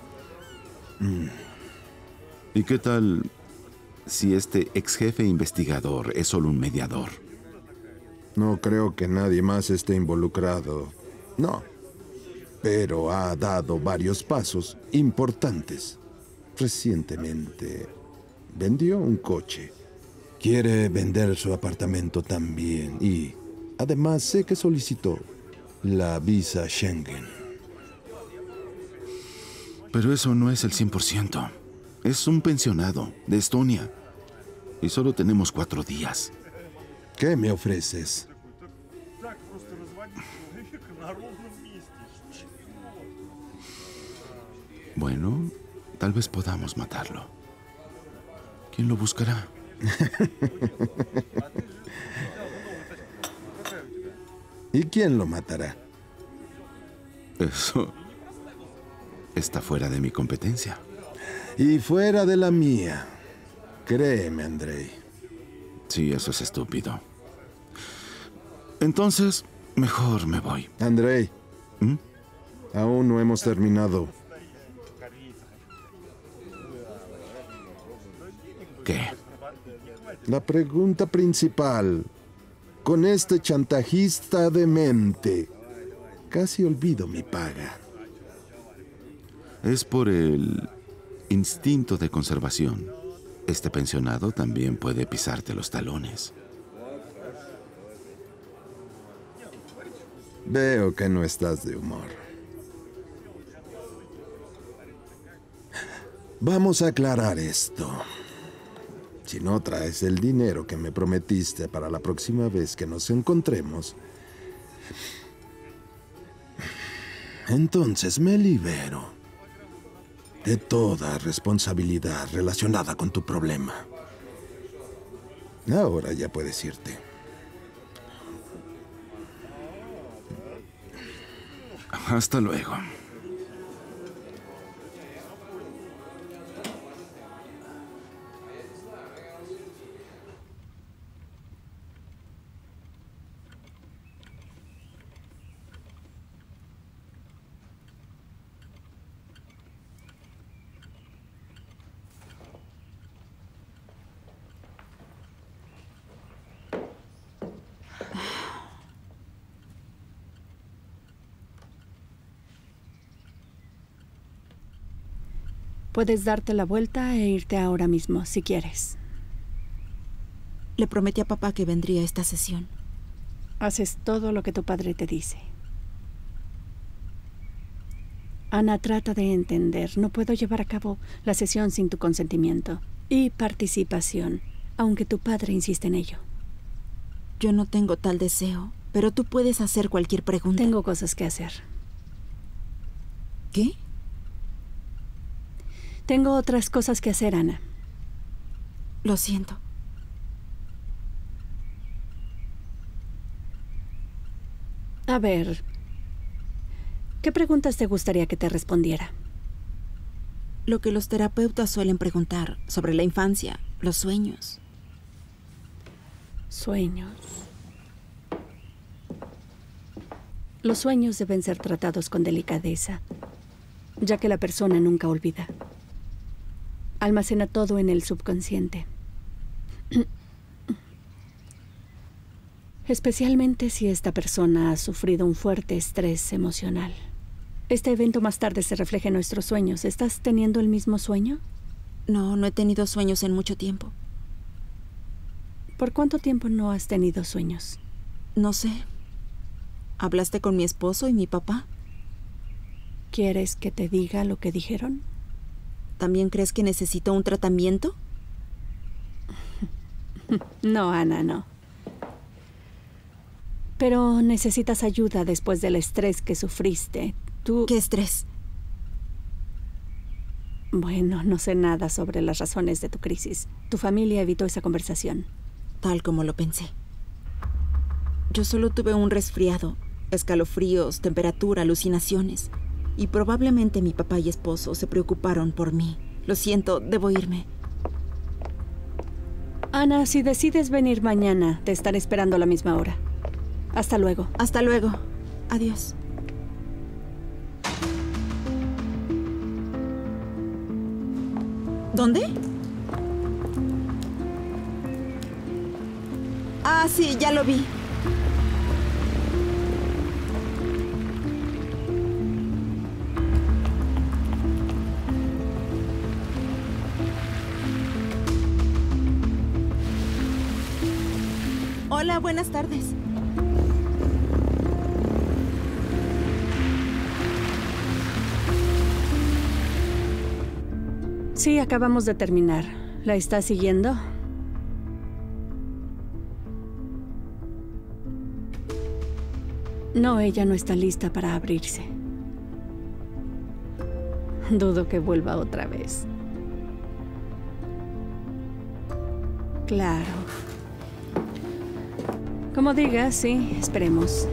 ¿Y qué tal si este ex jefe investigador es solo un mediador? No creo que nadie más esté involucrado. No. Pero ha dado varios pasos importantes. Recientemente vendió un coche. Quiere vender su apartamento también y Además, sé que solicitó la visa Schengen. Pero eso no es el 100%. Es un pensionado de Estonia. Y solo tenemos 4 días. ¿Qué me ofreces? Bueno, tal vez podamos matarlo. ¿Quién lo buscará? ¿Y quién lo matará? Eso está fuera de mi competencia. Y fuera de la mía. Créeme, Andrei. Sí, eso es estúpido. Entonces, mejor me voy. Andrei, aún no hemos terminado. ¿Qué? La pregunta principal. Con este chantajista demente, casi olvido mi paga. Es por el instinto de conservación. Este pensionado también puede pisarte los talones. Veo que no estás de humor. Vamos a aclarar esto. Si no traes el dinero que me prometiste para la próxima vez que nos encontremos, entonces me libero de toda responsabilidad relacionada con tu problema. Ahora ya puedes irte. Hasta luego. Puedes darte la vuelta e irte ahora mismo, si quieres. Le prometí a papá que vendría a esta sesión. Haces todo lo que tu padre te dice. Ana, trata de entender. No puedo llevar a cabo la sesión sin tu consentimiento y participación, aunque tu padre insiste en ello. Yo no tengo tal deseo, pero tú puedes hacer cualquier pregunta. Tengo cosas que hacer. ¿Qué? Tengo otras cosas que hacer, Ana. Lo siento. A ver, ¿qué preguntas te gustaría que te respondiera? Lo que los terapeutas suelen preguntar sobre la infancia, los sueños. Sueños. Los sueños deben ser tratados con delicadeza, ya que la persona nunca olvida. Almacena todo en el subconsciente. Especialmente si esta persona ha sufrido un fuerte estrés emocional. Este evento más tarde se refleja en nuestros sueños. ¿Estás teniendo el mismo sueño? No, no he tenido sueños en mucho tiempo. ¿Por cuánto tiempo no has tenido sueños? No sé. ¿Hablaste con mi esposo y mi papá? ¿Quieres que te diga lo que dijeron? ¿También crees que necesito un tratamiento? No, Ana, no. Pero necesitas ayuda después del estrés que sufriste. ¿Qué estrés? Bueno, no sé nada sobre las razones de tu crisis. Tu familia evitó esa conversación. Tal como lo pensé. Yo solo tuve un resfriado, escalofríos, temperatura, alucinaciones. Y probablemente mi papá y esposo se preocuparon por mí. Lo siento, debo irme. Ana, si decides venir mañana, te estaré esperando a la misma hora. Hasta luego. Hasta luego. Adiós. ¿Dónde? Ah, sí, ya lo vi. Hola, buenas tardes. Sí, acabamos de terminar. ¿La estás siguiendo? No, ella no está lista para abrirse. Dudo que vuelva otra vez. Claro. Como digas, sí, esperemos.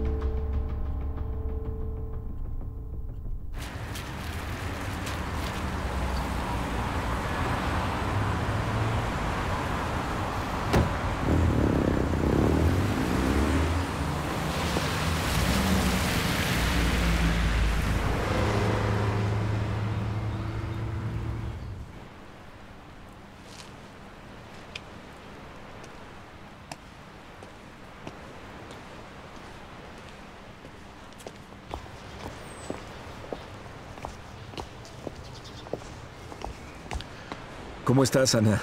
¿Cómo estás, Ana?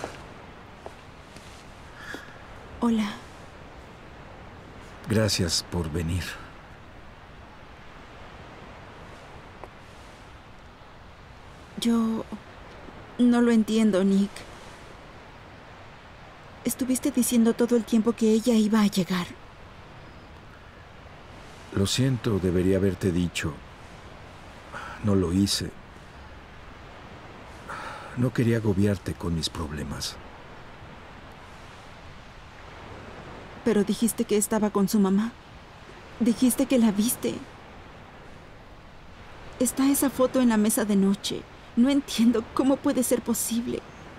Hola. Gracias por venir. Yo no lo entiendo, Nick. Estuviste diciendo todo el tiempo que ella iba a llegar. Lo siento, debería haberte dicho. No lo hice. No quería agobiarte con mis problemas. Pero dijiste que estaba con su mamá. Dijiste que la viste. Está esa foto en la mesa de noche. No entiendo cómo puede ser posible.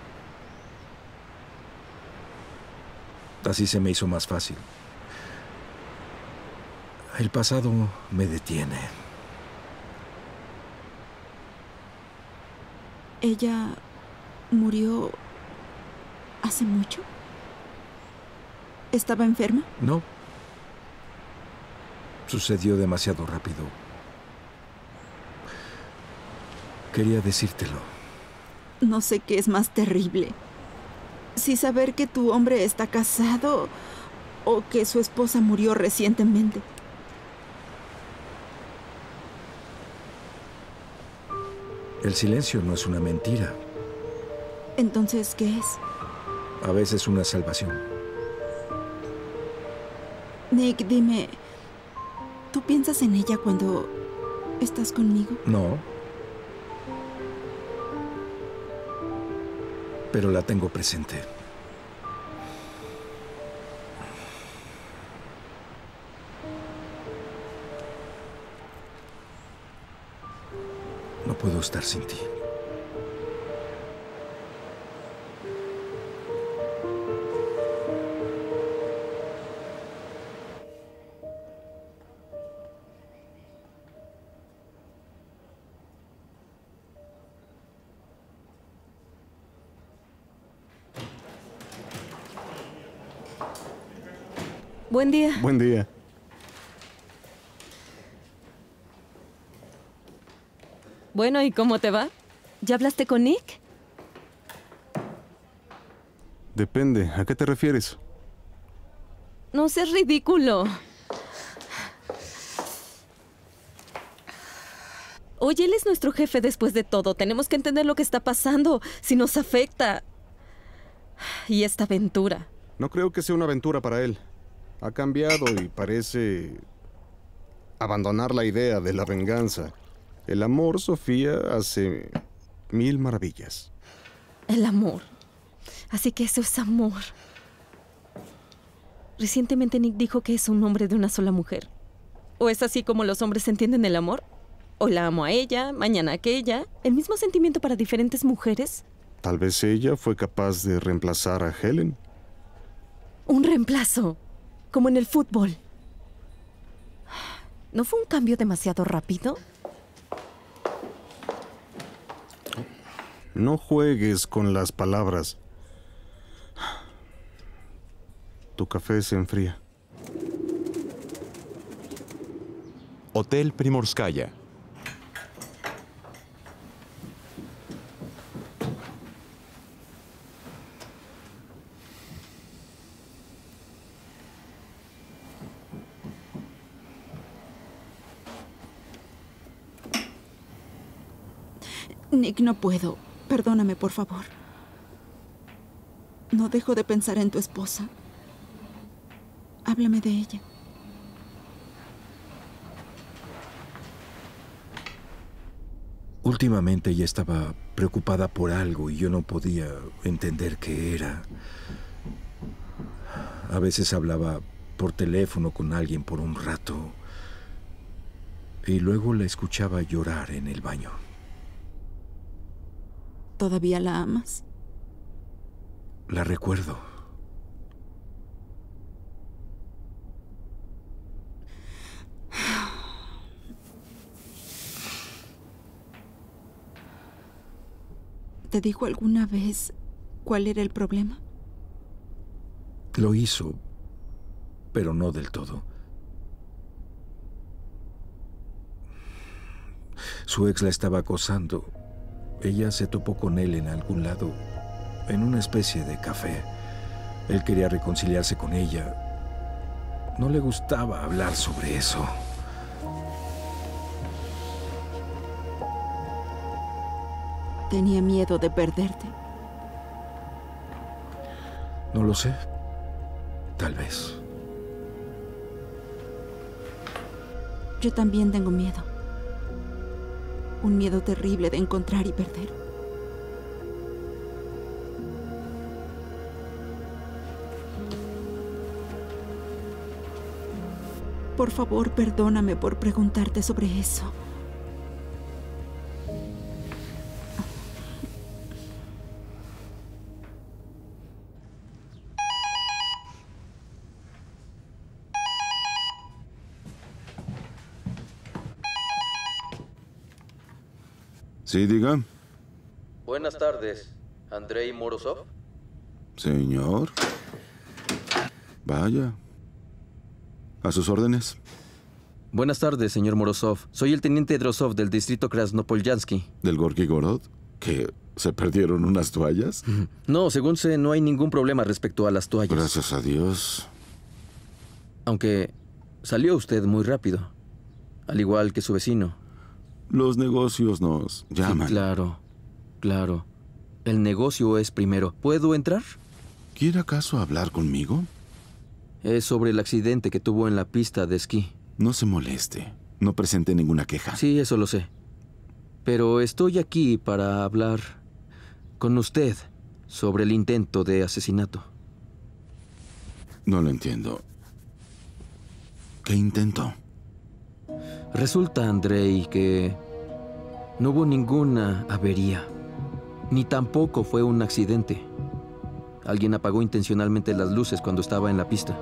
Así se me hizo más fácil. El pasado me detiene. ¿Ella murió hace mucho? ¿Estaba enferma? No. Sucedió demasiado rápido. Quería decírtelo. No sé qué es más terrible. Si saber que tu hombre está casado o que su esposa murió recientemente. El silencio no es una mentira. Entonces, ¿qué es? A veces una salvación. Nick, dime, ¿tú piensas en ella cuando estás conmigo? No. Pero la tengo presente. No puedo estar sin ti. Buen día. Buen día. Bueno, ¿y cómo te va? ¿Ya hablaste con Nick? Depende. ¿A qué te refieres? No seas ridículo. Oye, él es nuestro jefe después de todo. Tenemos que entender lo que está pasando. Si nos afecta. Y esta aventura. No creo que sea una aventura para él. Ha cambiado y parece abandonar la idea de la venganza. El amor, Sofía, hace 1000 maravillas. El amor. Así que eso es amor. Recientemente Nick dijo que es un hombre de una sola mujer. ¿O es así como los hombres entienden el amor? ¿O la amo a ella, mañana a aquella? ¿El mismo sentimiento para diferentes mujeres? Tal vez ella fue capaz de reemplazar a Helen. Un reemplazo. Como en el fútbol. ¿No fue un cambio demasiado rápido? No juegues con las palabras. Tu café se enfría. Hotel Primorskaya. Nick, no puedo. Perdóname, por favor. No dejo de pensar en tu esposa. Háblame de ella. Últimamente ella estaba preocupada por algo y yo no podía entender qué era. A veces hablaba por teléfono con alguien por un rato y luego la escuchaba llorar en el baño. ¿Todavía la amas? La recuerdo. ¿Te dijo alguna vez cuál era el problema? Lo hizo, pero no del todo. Su ex la estaba acosando. Ella se topó con él en algún lado, en una especie de café. Él quería reconciliarse con ella. No le gustaba hablar sobre eso. Tenía miedo de perderte. No lo sé. Tal vez. Yo también tengo miedo. Un miedo terrible de encontrar y perder. Por favor, perdóname por preguntarte sobre eso. Sí, diga. Buenas tardes, Andrei Morozov. Señor. Vaya. ¿A sus órdenes? Buenas tardes, señor Morozov. Soy el teniente Drosov del distrito Krasnopolyansky. ¿Del Gorky Gorod? ¿Que se perdieron unas toallas? No, según sé, no hay ningún problema respecto a las toallas. Gracias a Dios. Aunque salió usted muy rápido, al igual que su vecino. Los negocios nos llaman. Sí, claro. El negocio es primero. ¿Puedo entrar? ¿Quiere acaso hablar conmigo? Es sobre el accidente que tuvo en la pista de esquí. No se moleste. No presenté ninguna queja. Sí, eso lo sé. Pero estoy aquí para hablar con usted sobre el intento de asesinato. No lo entiendo. ¿Qué intento? Resulta, Andrei, que no hubo ninguna avería, ni tampoco fue un accidente. Alguien apagó intencionalmente las luces cuando estaba en la pista.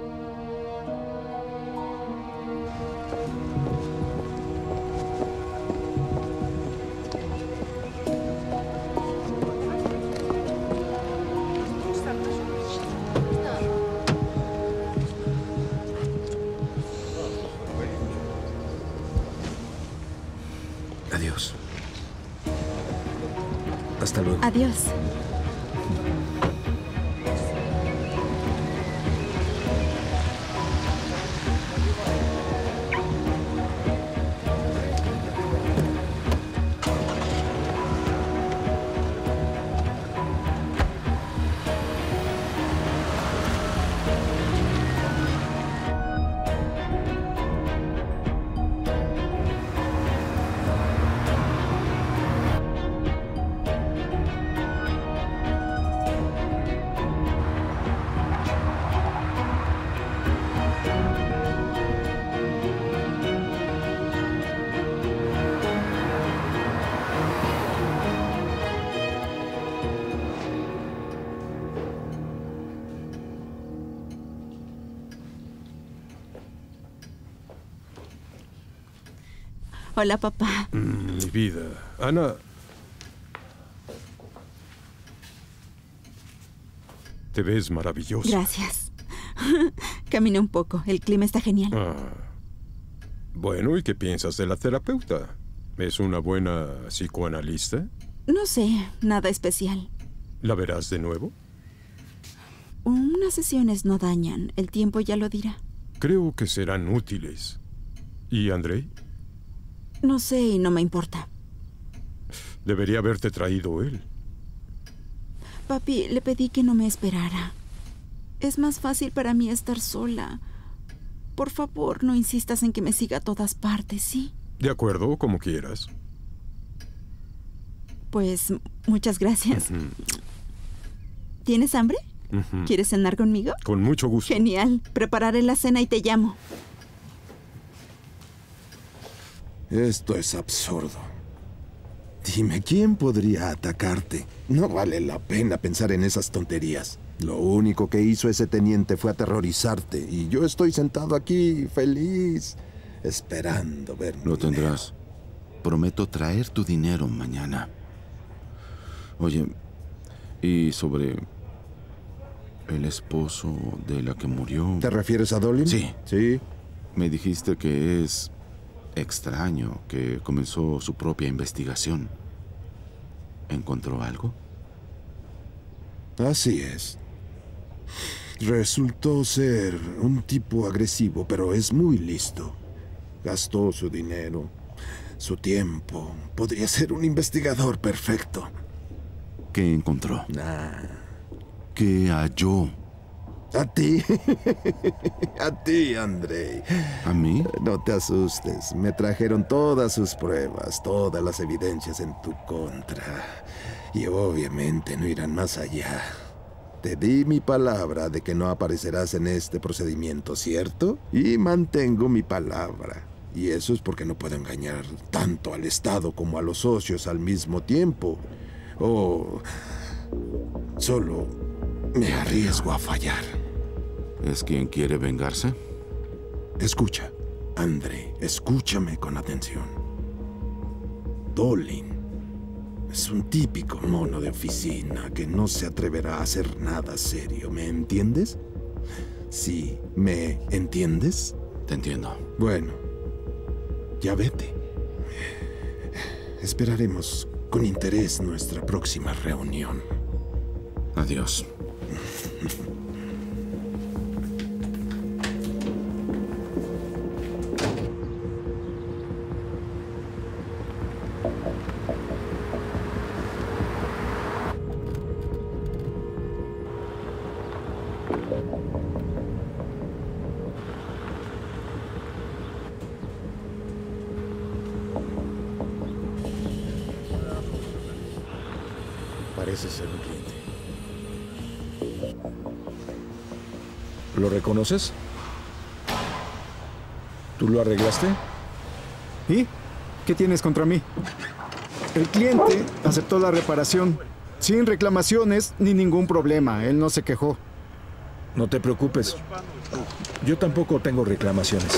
Adiós. Hasta luego. Adiós. Hola, papá. Mi vida. Ana. Te ves maravillosa. Gracias. Caminé un poco. El clima está genial. Bueno, ¿y qué piensas de la terapeuta? ¿Es una buena psicoanalista? No sé, nada especial. ¿La verás de nuevo? Unas sesiones no dañan. El tiempo ya lo dirá. Creo que serán útiles. ¿Y Andrei? No sé y no me importa. Debería haberte traído él. Papi, le pedí que no me esperara. Es más fácil para mí estar sola. Por favor, no insistas en que me siga a todas partes, ¿sí? De acuerdo, como quieras. Pues, muchas gracias. ¿Tienes hambre? ¿Quieres cenar conmigo? Con mucho gusto. Genial. Prepararé la cena y te llamo. Esto es absurdo. Dime, ¿quién podría atacarte? No vale la pena pensar en esas tonterías. Lo único que hizo ese teniente fue aterrorizarte, y yo estoy sentado aquí, feliz, esperando ver mi Lo dinero. tendrás. Prometo traer tu dinero mañana. Oye, ¿y sobre el esposo de la que murió? ¿Te refieres a Dolin? Sí. Sí. Me dijiste que es extraño que comenzó su propia investigación. ¿Encontró algo? Así es. Resultó ser un tipo agresivo, pero es muy listo. Gastó su dinero, su tiempo. Podría ser un investigador perfecto. ¿Qué encontró? ¿Qué halló? A ti. A ti, Andrei. ¿A mí? No te asustes. Me trajeron todas sus pruebas, todas las evidencias en tu contra. Y obviamente no irán más allá. Te di mi palabra de que no aparecerás en este procedimiento, ¿cierto? Y mantengo mi palabra. Y eso es porque no puedo engañar tanto al Estado como a los socios al mismo tiempo. O solo me arriesgo a fallar. ¿Es quien quiere vengarse? Escucha, Andrei, escúchame con atención. Dolin es un típico mono de oficina que no se atreverá a hacer nada serio, ¿me entiendes? Sí, ¿me entiendes? Te entiendo. Bueno, ya vete. Esperaremos con interés nuestra próxima reunión. Adiós. Parece ser un cliente. ¿Lo reconoces? ¿Tú lo arreglaste? ¿Y? ¿Qué tienes contra mí? El cliente aceptó la reparación, sin reclamaciones ni ningún problema. Él no se quejó. No te preocupes. Yo tampoco tengo reclamaciones.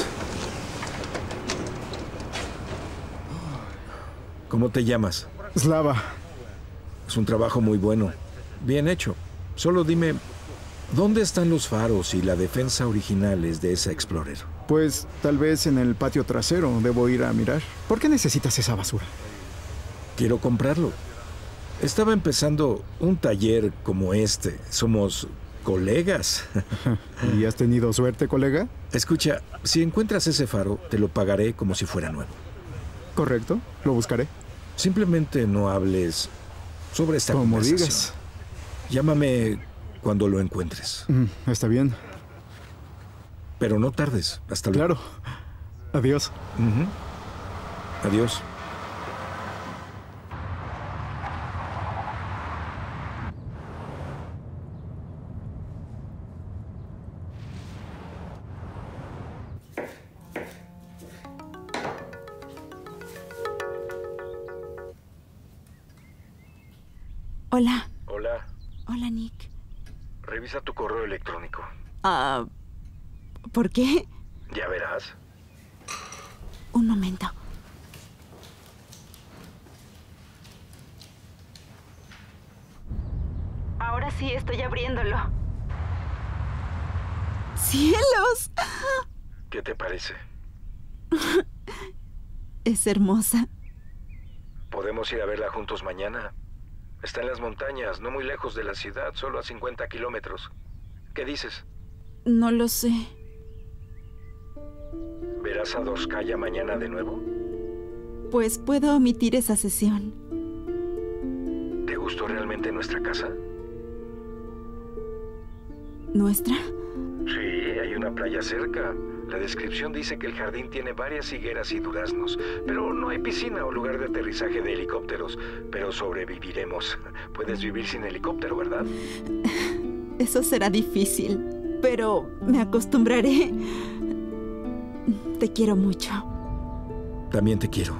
¿Cómo te llamas? Slava. Es un trabajo muy bueno. Bien hecho. Solo dime, ¿dónde están los faros y la defensa originales de esa Explorer? Pues tal vez en el patio trasero. Debo ir a mirar. ¿Por qué necesitas esa basura? Quiero comprarlo. Estaba empezando un taller como este. Somos colegas. ¿Y has tenido suerte, colega? Escucha, si encuentras ese faro, te lo pagaré como si fuera nuevo. Correcto, lo buscaré. Simplemente no hables sobre esta conversación. Digas. Llámame cuando lo encuentres. Está bien. Pero no tardes. Hasta luego. Claro. Adiós. Adiós. Hola. Hola. Hola, Nick. Revisa tu correo electrónico. ¿Por qué? Ya verás. Un momento. Ahora sí estoy abriéndolo. ¡Cielos! ¿Qué te parece? Es hermosa. ¿Podemos ir a verla juntos mañana? Está en las montañas, no muy lejos de la ciudad, solo a 50 kilómetros. ¿Qué dices? No lo sé. ¿Verás a Dorskaya mañana de nuevo? Pues puedo omitir esa sesión. ¿Te gustó realmente nuestra casa? ¿Nuestra? Sí, hay una playa cerca. La descripción dice que el jardín tiene varias higueras y duraznos, pero no hay piscina o lugar de aterrizaje de helicópteros. Pero sobreviviremos. Puedes vivir sin helicóptero, ¿verdad? Eso será difícil, pero me acostumbraré. Te quiero mucho. También te quiero.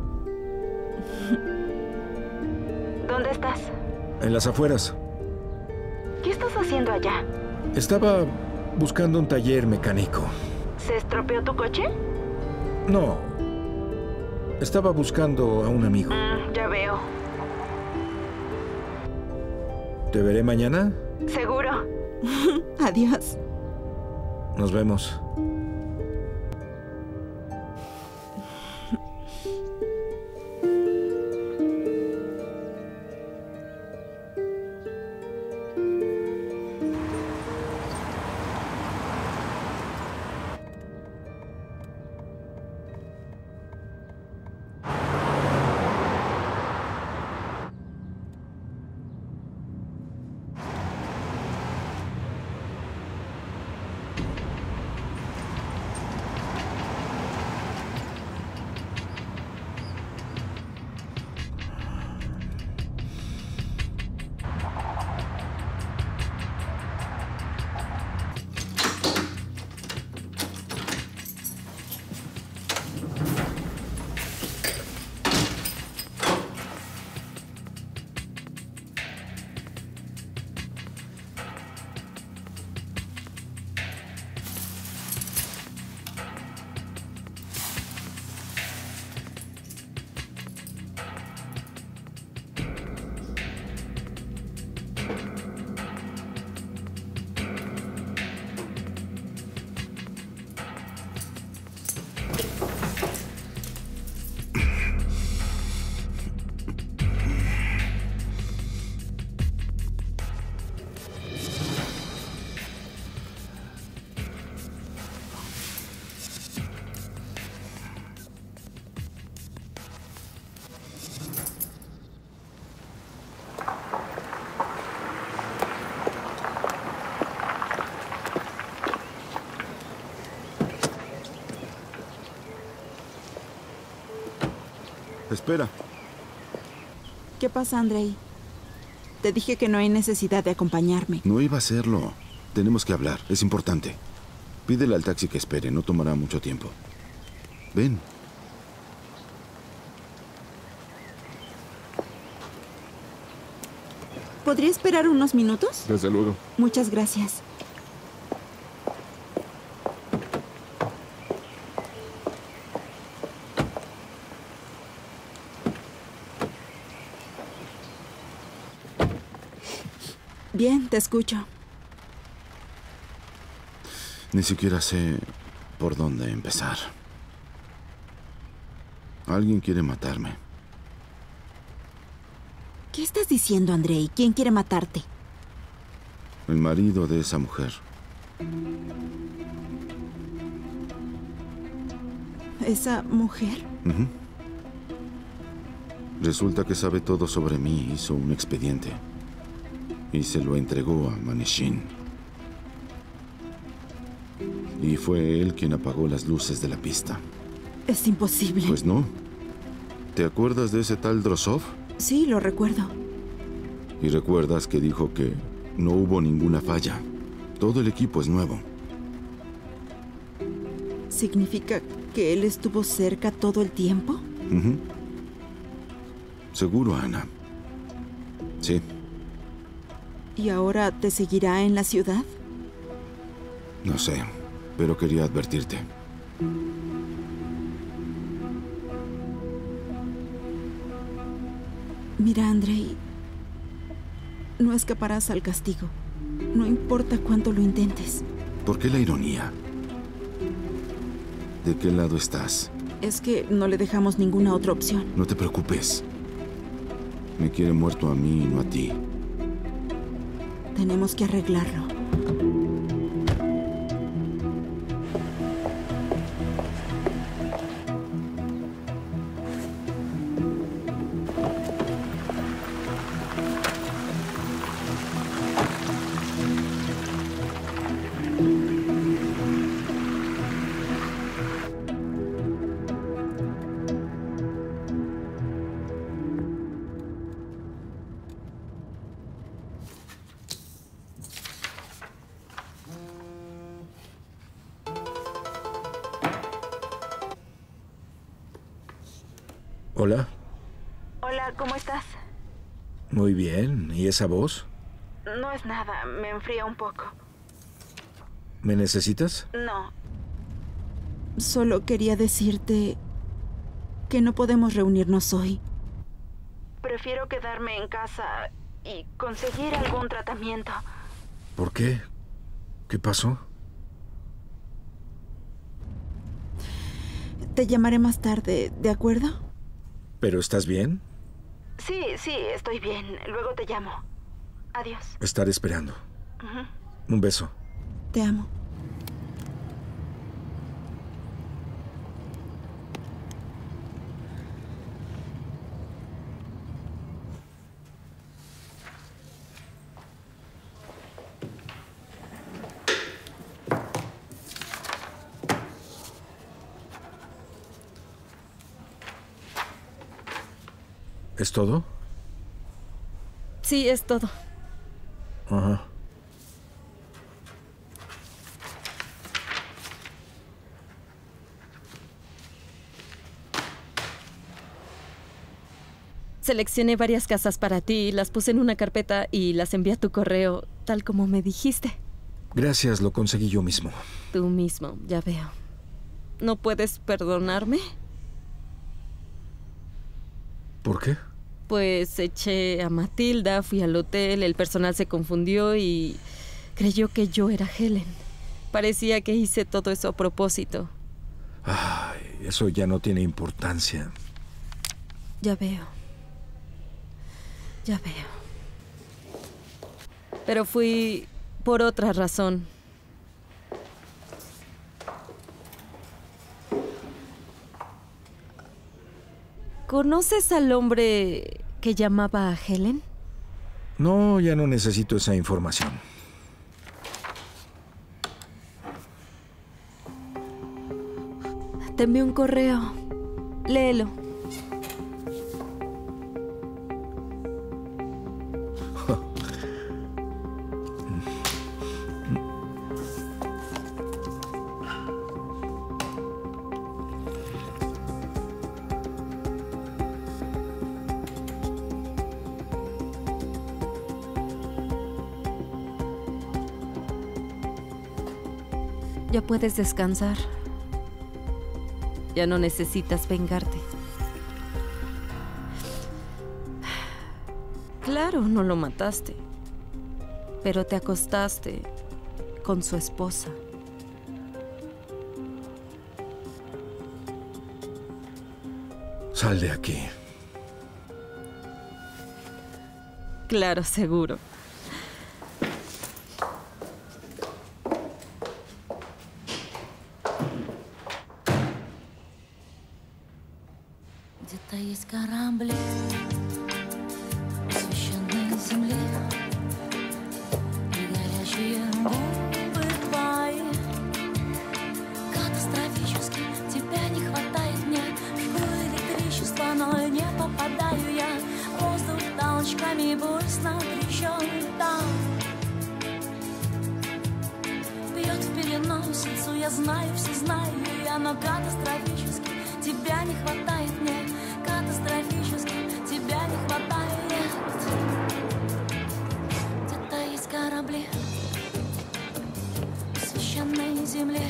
¿Dónde estás? En las afueras. ¿Qué estás haciendo allá? Estaba buscando un taller mecánico. ¿Se estropeó tu coche? No. Estaba buscando a un amigo. Ya veo. ¿Te veré mañana? Seguro. Adiós. Nos vemos. Espera. ¿Qué pasa, Andrei? Te dije que no hay necesidad de acompañarme. No iba a hacerlo. Tenemos que hablar. Es importante. Pídele al taxi que espere. No tomará mucho tiempo. Ven. ¿Podría esperar unos minutos? Desde luego. Muchas gracias. Bien, te escucho. Ni siquiera sé por dónde empezar. Alguien quiere matarme. ¿Qué estás diciendo, Andrei? ¿Quién quiere matarte? El marido de esa mujer. ¿Esa mujer? Ujú. Resulta que sabe todo sobre mí. Hizo un expediente. Y se lo entregó a Maneshin. Y fue él quien apagó las luces de la pista. Es imposible. Pues no. ¿Te acuerdas de ese tal Drosov? Sí, lo recuerdo. Y recuerdas que dijo que no hubo ninguna falla. Todo el equipo es nuevo. ¿Significa que él estuvo cerca todo el tiempo? Ujú. Seguro, Ana. Sí. ¿Y ahora te seguirá en la ciudad? No sé, pero quería advertirte. Mira, Andrei, no escaparás al castigo. No importa cuánto lo intentes. ¿Por qué la ironía? ¿De qué lado estás? Es que no le dejamos ninguna otra opción. No te preocupes. Me quiere muerto a mí y no a ti. Tenemos que arreglarlo. Hola. Hola, ¿cómo estás? Muy bien. ¿Y esa voz? No es nada, me enfría un poco. ¿Me necesitas? No. Solo quería decirte que no podemos reunirnos hoy. Prefiero quedarme en casa y conseguir algún tratamiento. ¿Por qué? ¿Qué pasó? Te llamaré más tarde, ¿de acuerdo? ¿Pero estás bien? Sí, estoy bien. Luego te llamo. Adiós. Estaré esperando. Un beso. Te amo. ¿Es todo? Sí, es todo. Ajá. Seleccioné varias casas para ti, las puse en una carpeta y las envié a tu correo, tal como me dijiste. Gracias, lo conseguí yo mismo. Tú mismo, ya veo. ¿No puedes perdonarme? ¿Por qué? Pues eché a Matilda, fui al hotel, el personal se confundió y creyó que yo era Helen. Parecía que hice todo eso a propósito. Ay, eso ya no tiene importancia. Ya veo. Ya veo. Pero fui por otra razón. ¿Conoces al hombre que llamaba a Helen? No, ya no necesito esa información. Te envié un correo. Léelo. Ya puedes descansar. Ya no necesitas vengarte. Claro, no lo mataste. Pero te acostaste con su esposa. Sal de aquí. Claro, seguro. Где-то есть корабли, посвященные земле, и горячие губы твои. Катастрофически тебя не хватает мне, жгу электричество, но не попадаю я. Воздух толчками, пульс напряжен там. Бьет в переносицу, я знаю, все знаю я, но катастрофически тебя не хватает мне. Катастрофически тебя не хватает. Где-то есть корабли, посвященные земле,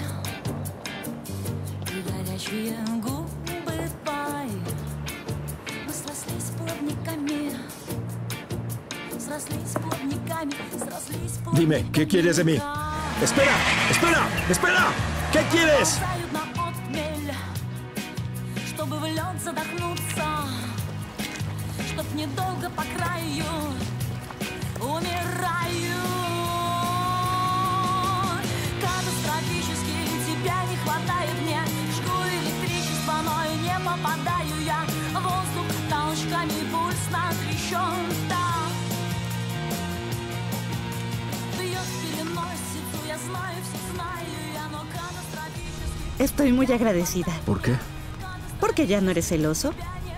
и горячие губы твои. Мы срослись плавниками, срослись плавниками, срослись плавниками. Dime, ¿qué quieres de mí? ¡Espera! ¡Espera! ¡Espera! ¿Qué quieres? Чтобы в лед задохнуться, чтоб недолго по краю умираю. Катастрофически тебя не хватает мне, жгу электричество, но и не попадаю я. Воздух толчками, пульс натрещен так. Бьет в переносицу, я знаю, все знаю я, но катастрофически. Estoy muy agradecida. ¿Por qué? ¿Porque ya no eres celoso?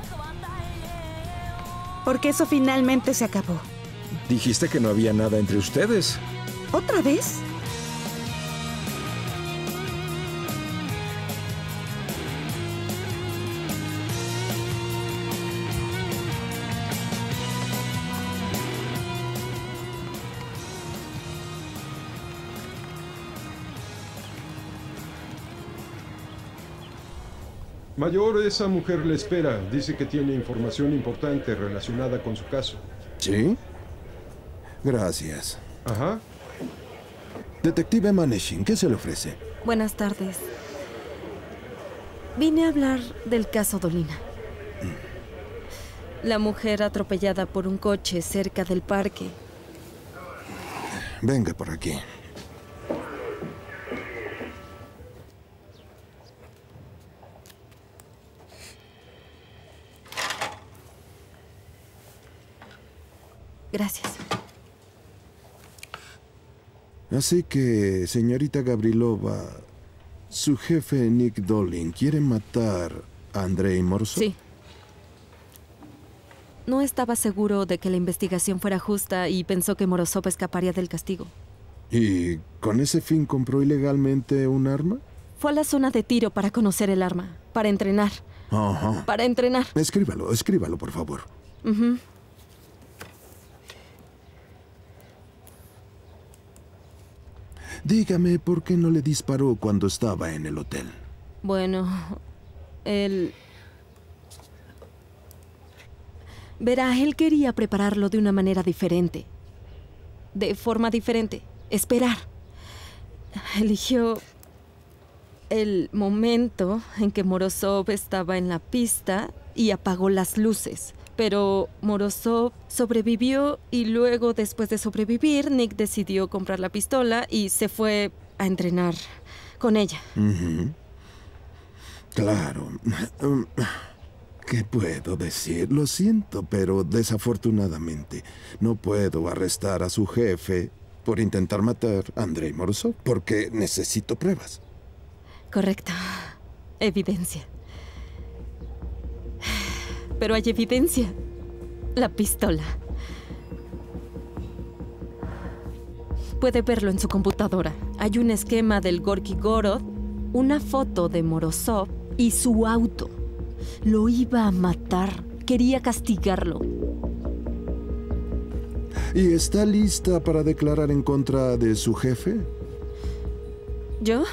Porque eso finalmente se acabó. Dijiste que no había nada entre ustedes. ¿Otra vez? Mayor, esa mujer le espera. Dice que tiene información importante relacionada con su caso. ¿Sí? Gracias. Ajá. Detective Maneshin, ¿qué se le ofrece? Buenas tardes. Vine a hablar del caso Dolina. La mujer atropellada por un coche cerca del parque. Venga por aquí. Gracias. Así que, señorita Gavrilova, su jefe Nick Dolin quiere matar a Andrei Morozov. Sí. No estaba seguro de que la investigación fuera justa y pensó que Morozov escaparía del castigo. ¿Y con ese fin compró ilegalmente un arma? Fue a la zona de tiro para conocer el arma, para entrenar. Ajá. Para entrenar. Escríbalo, por favor. Ujú. Dígame, ¿por qué no le disparó cuando estaba en el hotel? Bueno, Verá, él quería prepararlo de una manera diferente. De forma diferente. Esperar. Eligió el momento en que Morozov estaba en la pista y apagó las luces. Pero Morozov sobrevivió y luego, después de sobrevivir, Nick decidió comprar la pistola y se fue a entrenar con ella. Claro. ¿Qué puedo decir? Lo siento, pero desafortunadamente no puedo arrestar a su jefe por intentar matar a Andrei Morozov porque necesito pruebas. Correcto. Evidencia. Pero hay evidencia. La pistola. Puede verlo en su computadora. Hay un esquema del Gorky Gorod, una foto de Morozov y su auto. Lo iba a matar. Quería castigarlo. ¿Y está lista para declarar en contra de su jefe? ¿Yo?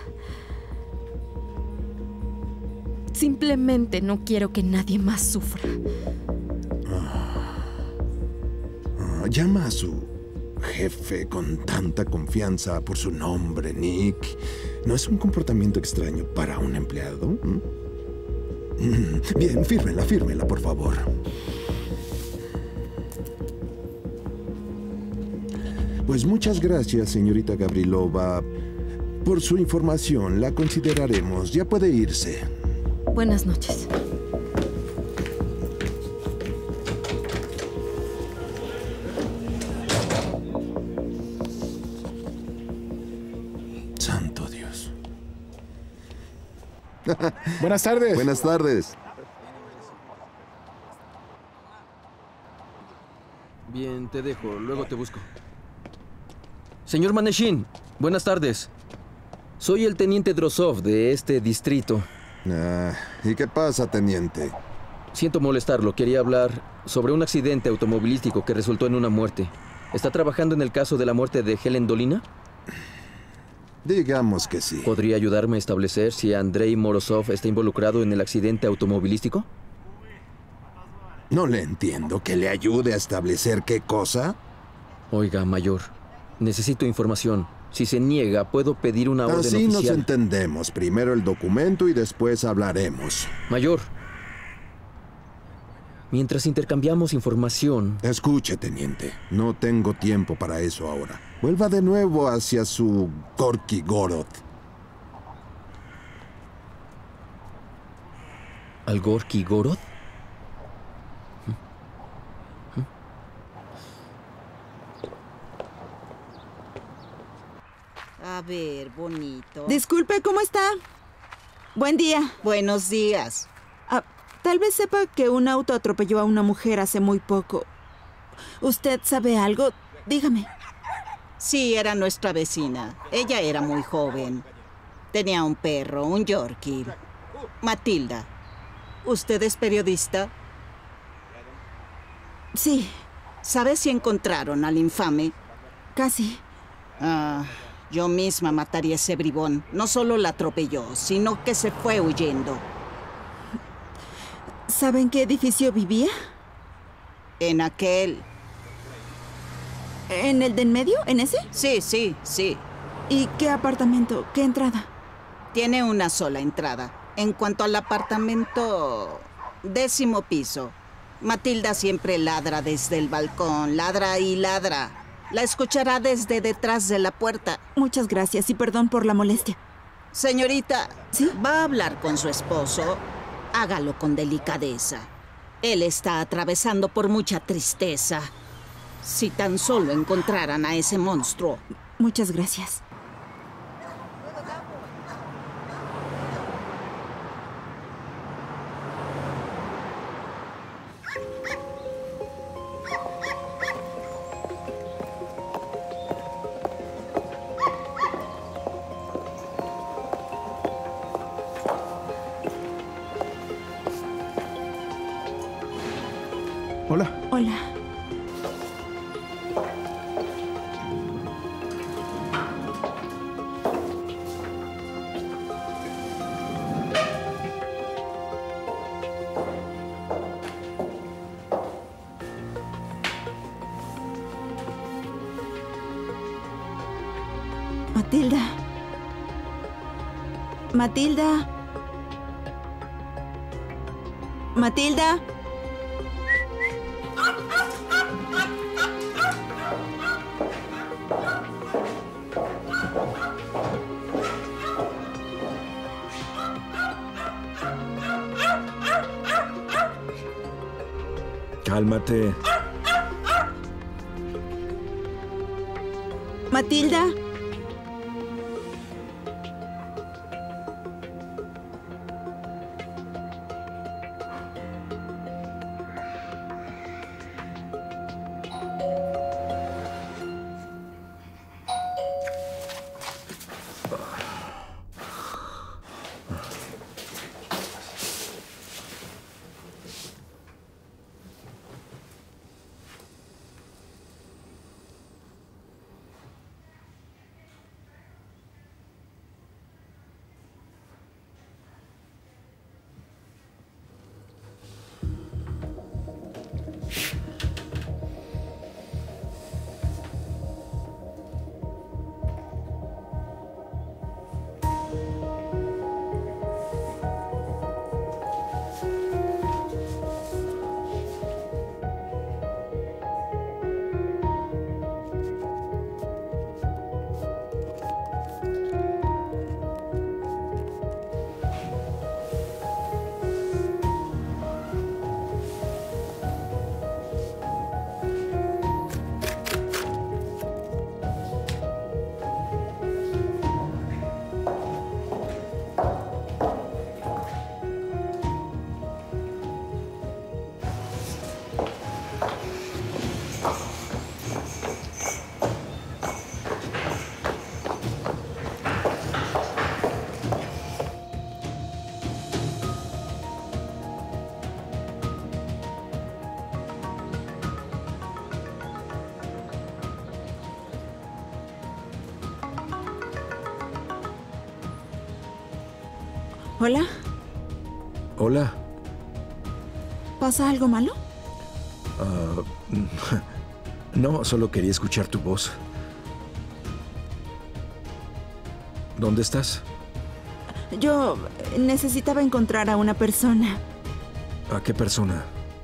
Simplemente no quiero que nadie más sufra. Llama a su jefe con tanta confianza por su nombre, Nick. ¿No es un comportamiento extraño para un empleado? Bien, fírmela, por favor. Pues muchas gracias, señorita Gavrilova, por su información. La consideraremos. Ya puede irse. Buenas noches. Santo Dios. Buenas tardes. Buenas tardes. Bien, te dejo. Luego te busco. Señor Maneshin, buenas tardes. Soy el teniente Drozov de este distrito. ¿Y qué pasa, teniente? Siento molestarlo. Quería hablar sobre un accidente automovilístico que resultó en una muerte. ¿Está trabajando en el caso de la muerte de Helen Dolina? Digamos que sí. ¿Podría ayudarme a establecer si Andrei Morozov está involucrado en el accidente automovilístico? No le entiendo. ¿Que le ayude a establecer qué cosa? Oiga, mayor, necesito información. Si se niega, puedo pedir una orden oficial. Así nos entendemos. Primero el documento y después hablaremos. Mayor, mientras intercambiamos información... Escuche, teniente. No tengo tiempo para eso ahora. Vuelva de nuevo hacia su Gorky Gorod. ¿Al Gorky Gorod? A ver, bonito. Disculpe, ¿cómo está? Buen día. Buenos días. Tal vez sepa que un auto atropelló a una mujer hace muy poco. ¿Usted sabe algo? Dígame. Sí, era nuestra vecina. Ella era muy joven. Tenía un perro, un Yorkie. Matilda. ¿Usted es periodista? Sí. ¿Sabe si encontraron al infame? Casi. Yo misma mataría a ese bribón. No solo la atropelló, sino que se fue huyendo. ¿Saben qué edificio vivía? En aquel. ¿En el de en medio? ¿En ese? Sí, sí, sí. ¿Y qué apartamento? ¿Qué entrada? Tiene una sola entrada. En cuanto al apartamento, 10º piso. Matilda siempre ladra desde el balcón, ladra y ladra. La escuchará desde detrás de la puerta. Muchas gracias y perdón por la molestia. Señorita, ¿sí? ¿Va a hablar con su esposo? Hágalo con delicadeza. Él está atravesando por mucha tristeza. Si tan solo encontraran a ese monstruo. Muchas gracias. Hola. Hola. Matilda. Matilda. Matilda. Cálmate. Matilda. Hola. Hola. ¿Pasa algo malo? No, solo quería escuchar tu voz. ¿Dónde estás? Yo necesitaba encontrar a una persona. ¿A qué persona?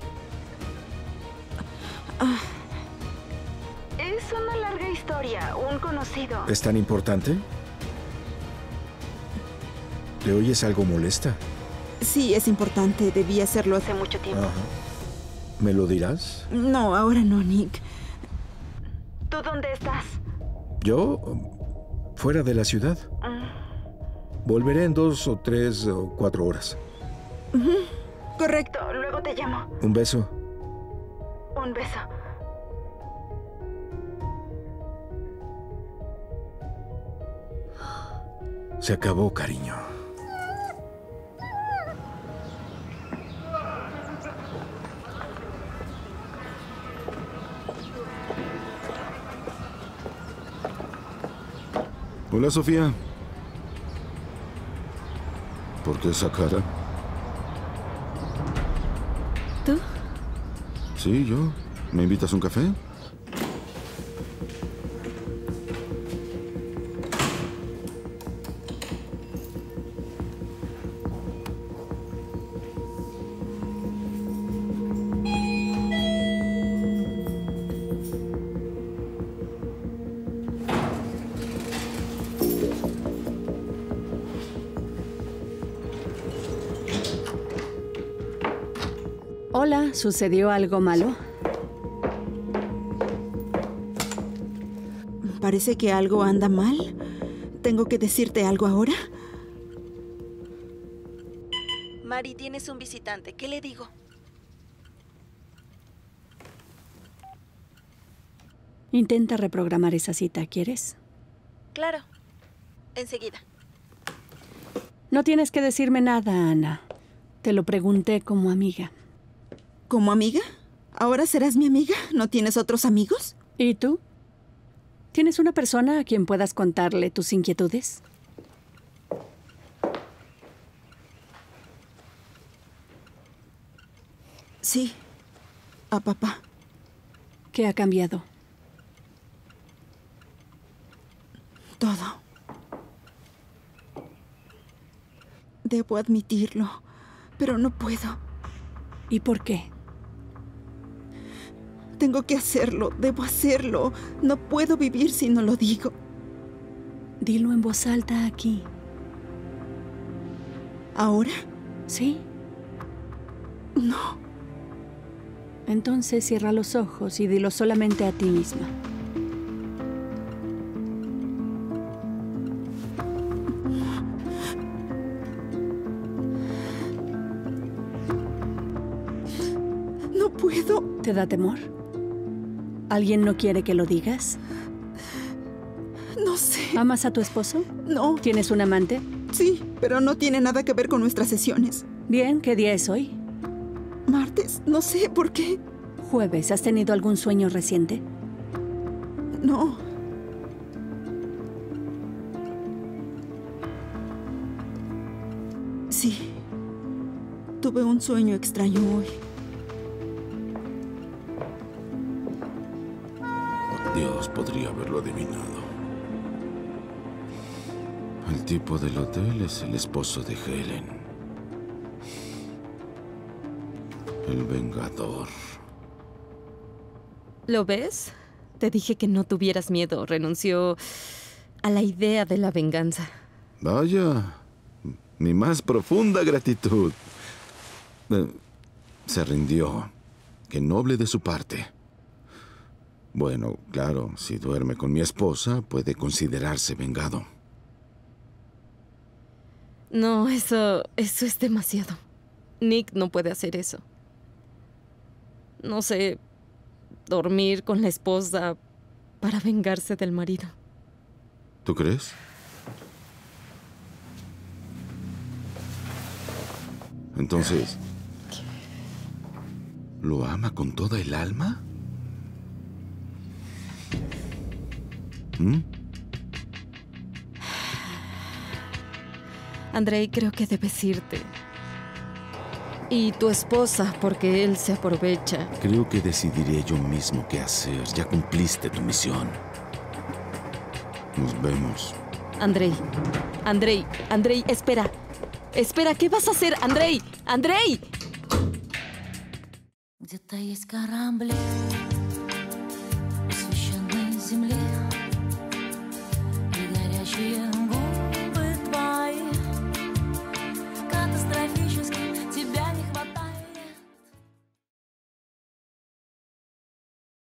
Es una larga historia, un conocido. ¿Es tan importante? ¿Te oyes algo molesta? Sí, es importante. Debí hacerlo hace mucho tiempo. Ajá. ¿Me lo dirás? No, ahora no, Nick. ¿Tú dónde estás? ¿Yo? Fuera de la ciudad. Volveré en 2 o 3 o 4 horas. Correcto, luego te llamo. Un beso. Un beso. Se acabó, cariño. Hola, Sofía. ¿Por qué esa cara? ¿Tú? Sí, yo. ¿Me invitas a un café? Hola, ¿sucedió algo malo? Parece que algo anda mal. ¿Tengo que decirte algo ahora? Mari, tienes un visitante. ¿Qué le digo? Intenta reprogramar esa cita, ¿quieres? Claro. Enseguida. No tienes que decirme nada, Ana. Te lo pregunté como amiga. ¿Como amiga? ¿Ahora serás mi amiga? ¿No tienes otros amigos? ¿Y tú? ¿Tienes una persona a quien puedas contarle tus inquietudes? Sí, a papá. ¿Qué ha cambiado? Todo. Debo admitirlo, pero no puedo. ¿Y por qué? Tengo que hacerlo, debo hacerlo. No puedo vivir si no lo digo. Dilo en voz alta aquí. ¿Ahora? Sí. No. Entonces cierra los ojos y dilo solamente a ti misma. No puedo. ¿Te da temor? ¿Alguien no quiere que lo digas? No sé. ¿Amas a tu esposo? No. ¿Tienes un amante? Sí, pero no tiene nada que ver con nuestras sesiones. Bien, ¿qué día es hoy? Martes, no sé por qué. Jueves, ¿has tenido algún sueño reciente? No. Sí. Tuve un sueño extraño hoy. Dios podría haberlo adivinado. El tipo del hotel es el esposo de Helen. El vengador. ¿Lo ves? Te dije que no tuvieras miedo. Renunció a la idea de la venganza. Vaya, mi más profunda gratitud. Se rindió. Qué noble de su parte. Bueno, claro, si duerme con mi esposa, puede considerarse vengado. No, eso es demasiado. Nick no puede hacer eso. No sé, dormir con la esposa para vengarse del marido. ¿Tú crees? Entonces, ¿lo ama con toda el alma? Andrei, creo que debes irte. Y tu esposa, porque él se aprovecha. Creo que decidiré yo mismo qué hacer. Ya cumpliste tu misión. Nos vemos. Andrei, espera. Espera, ¿qué vas a hacer, Andrei? ¡Andrei! Где-то есть корабли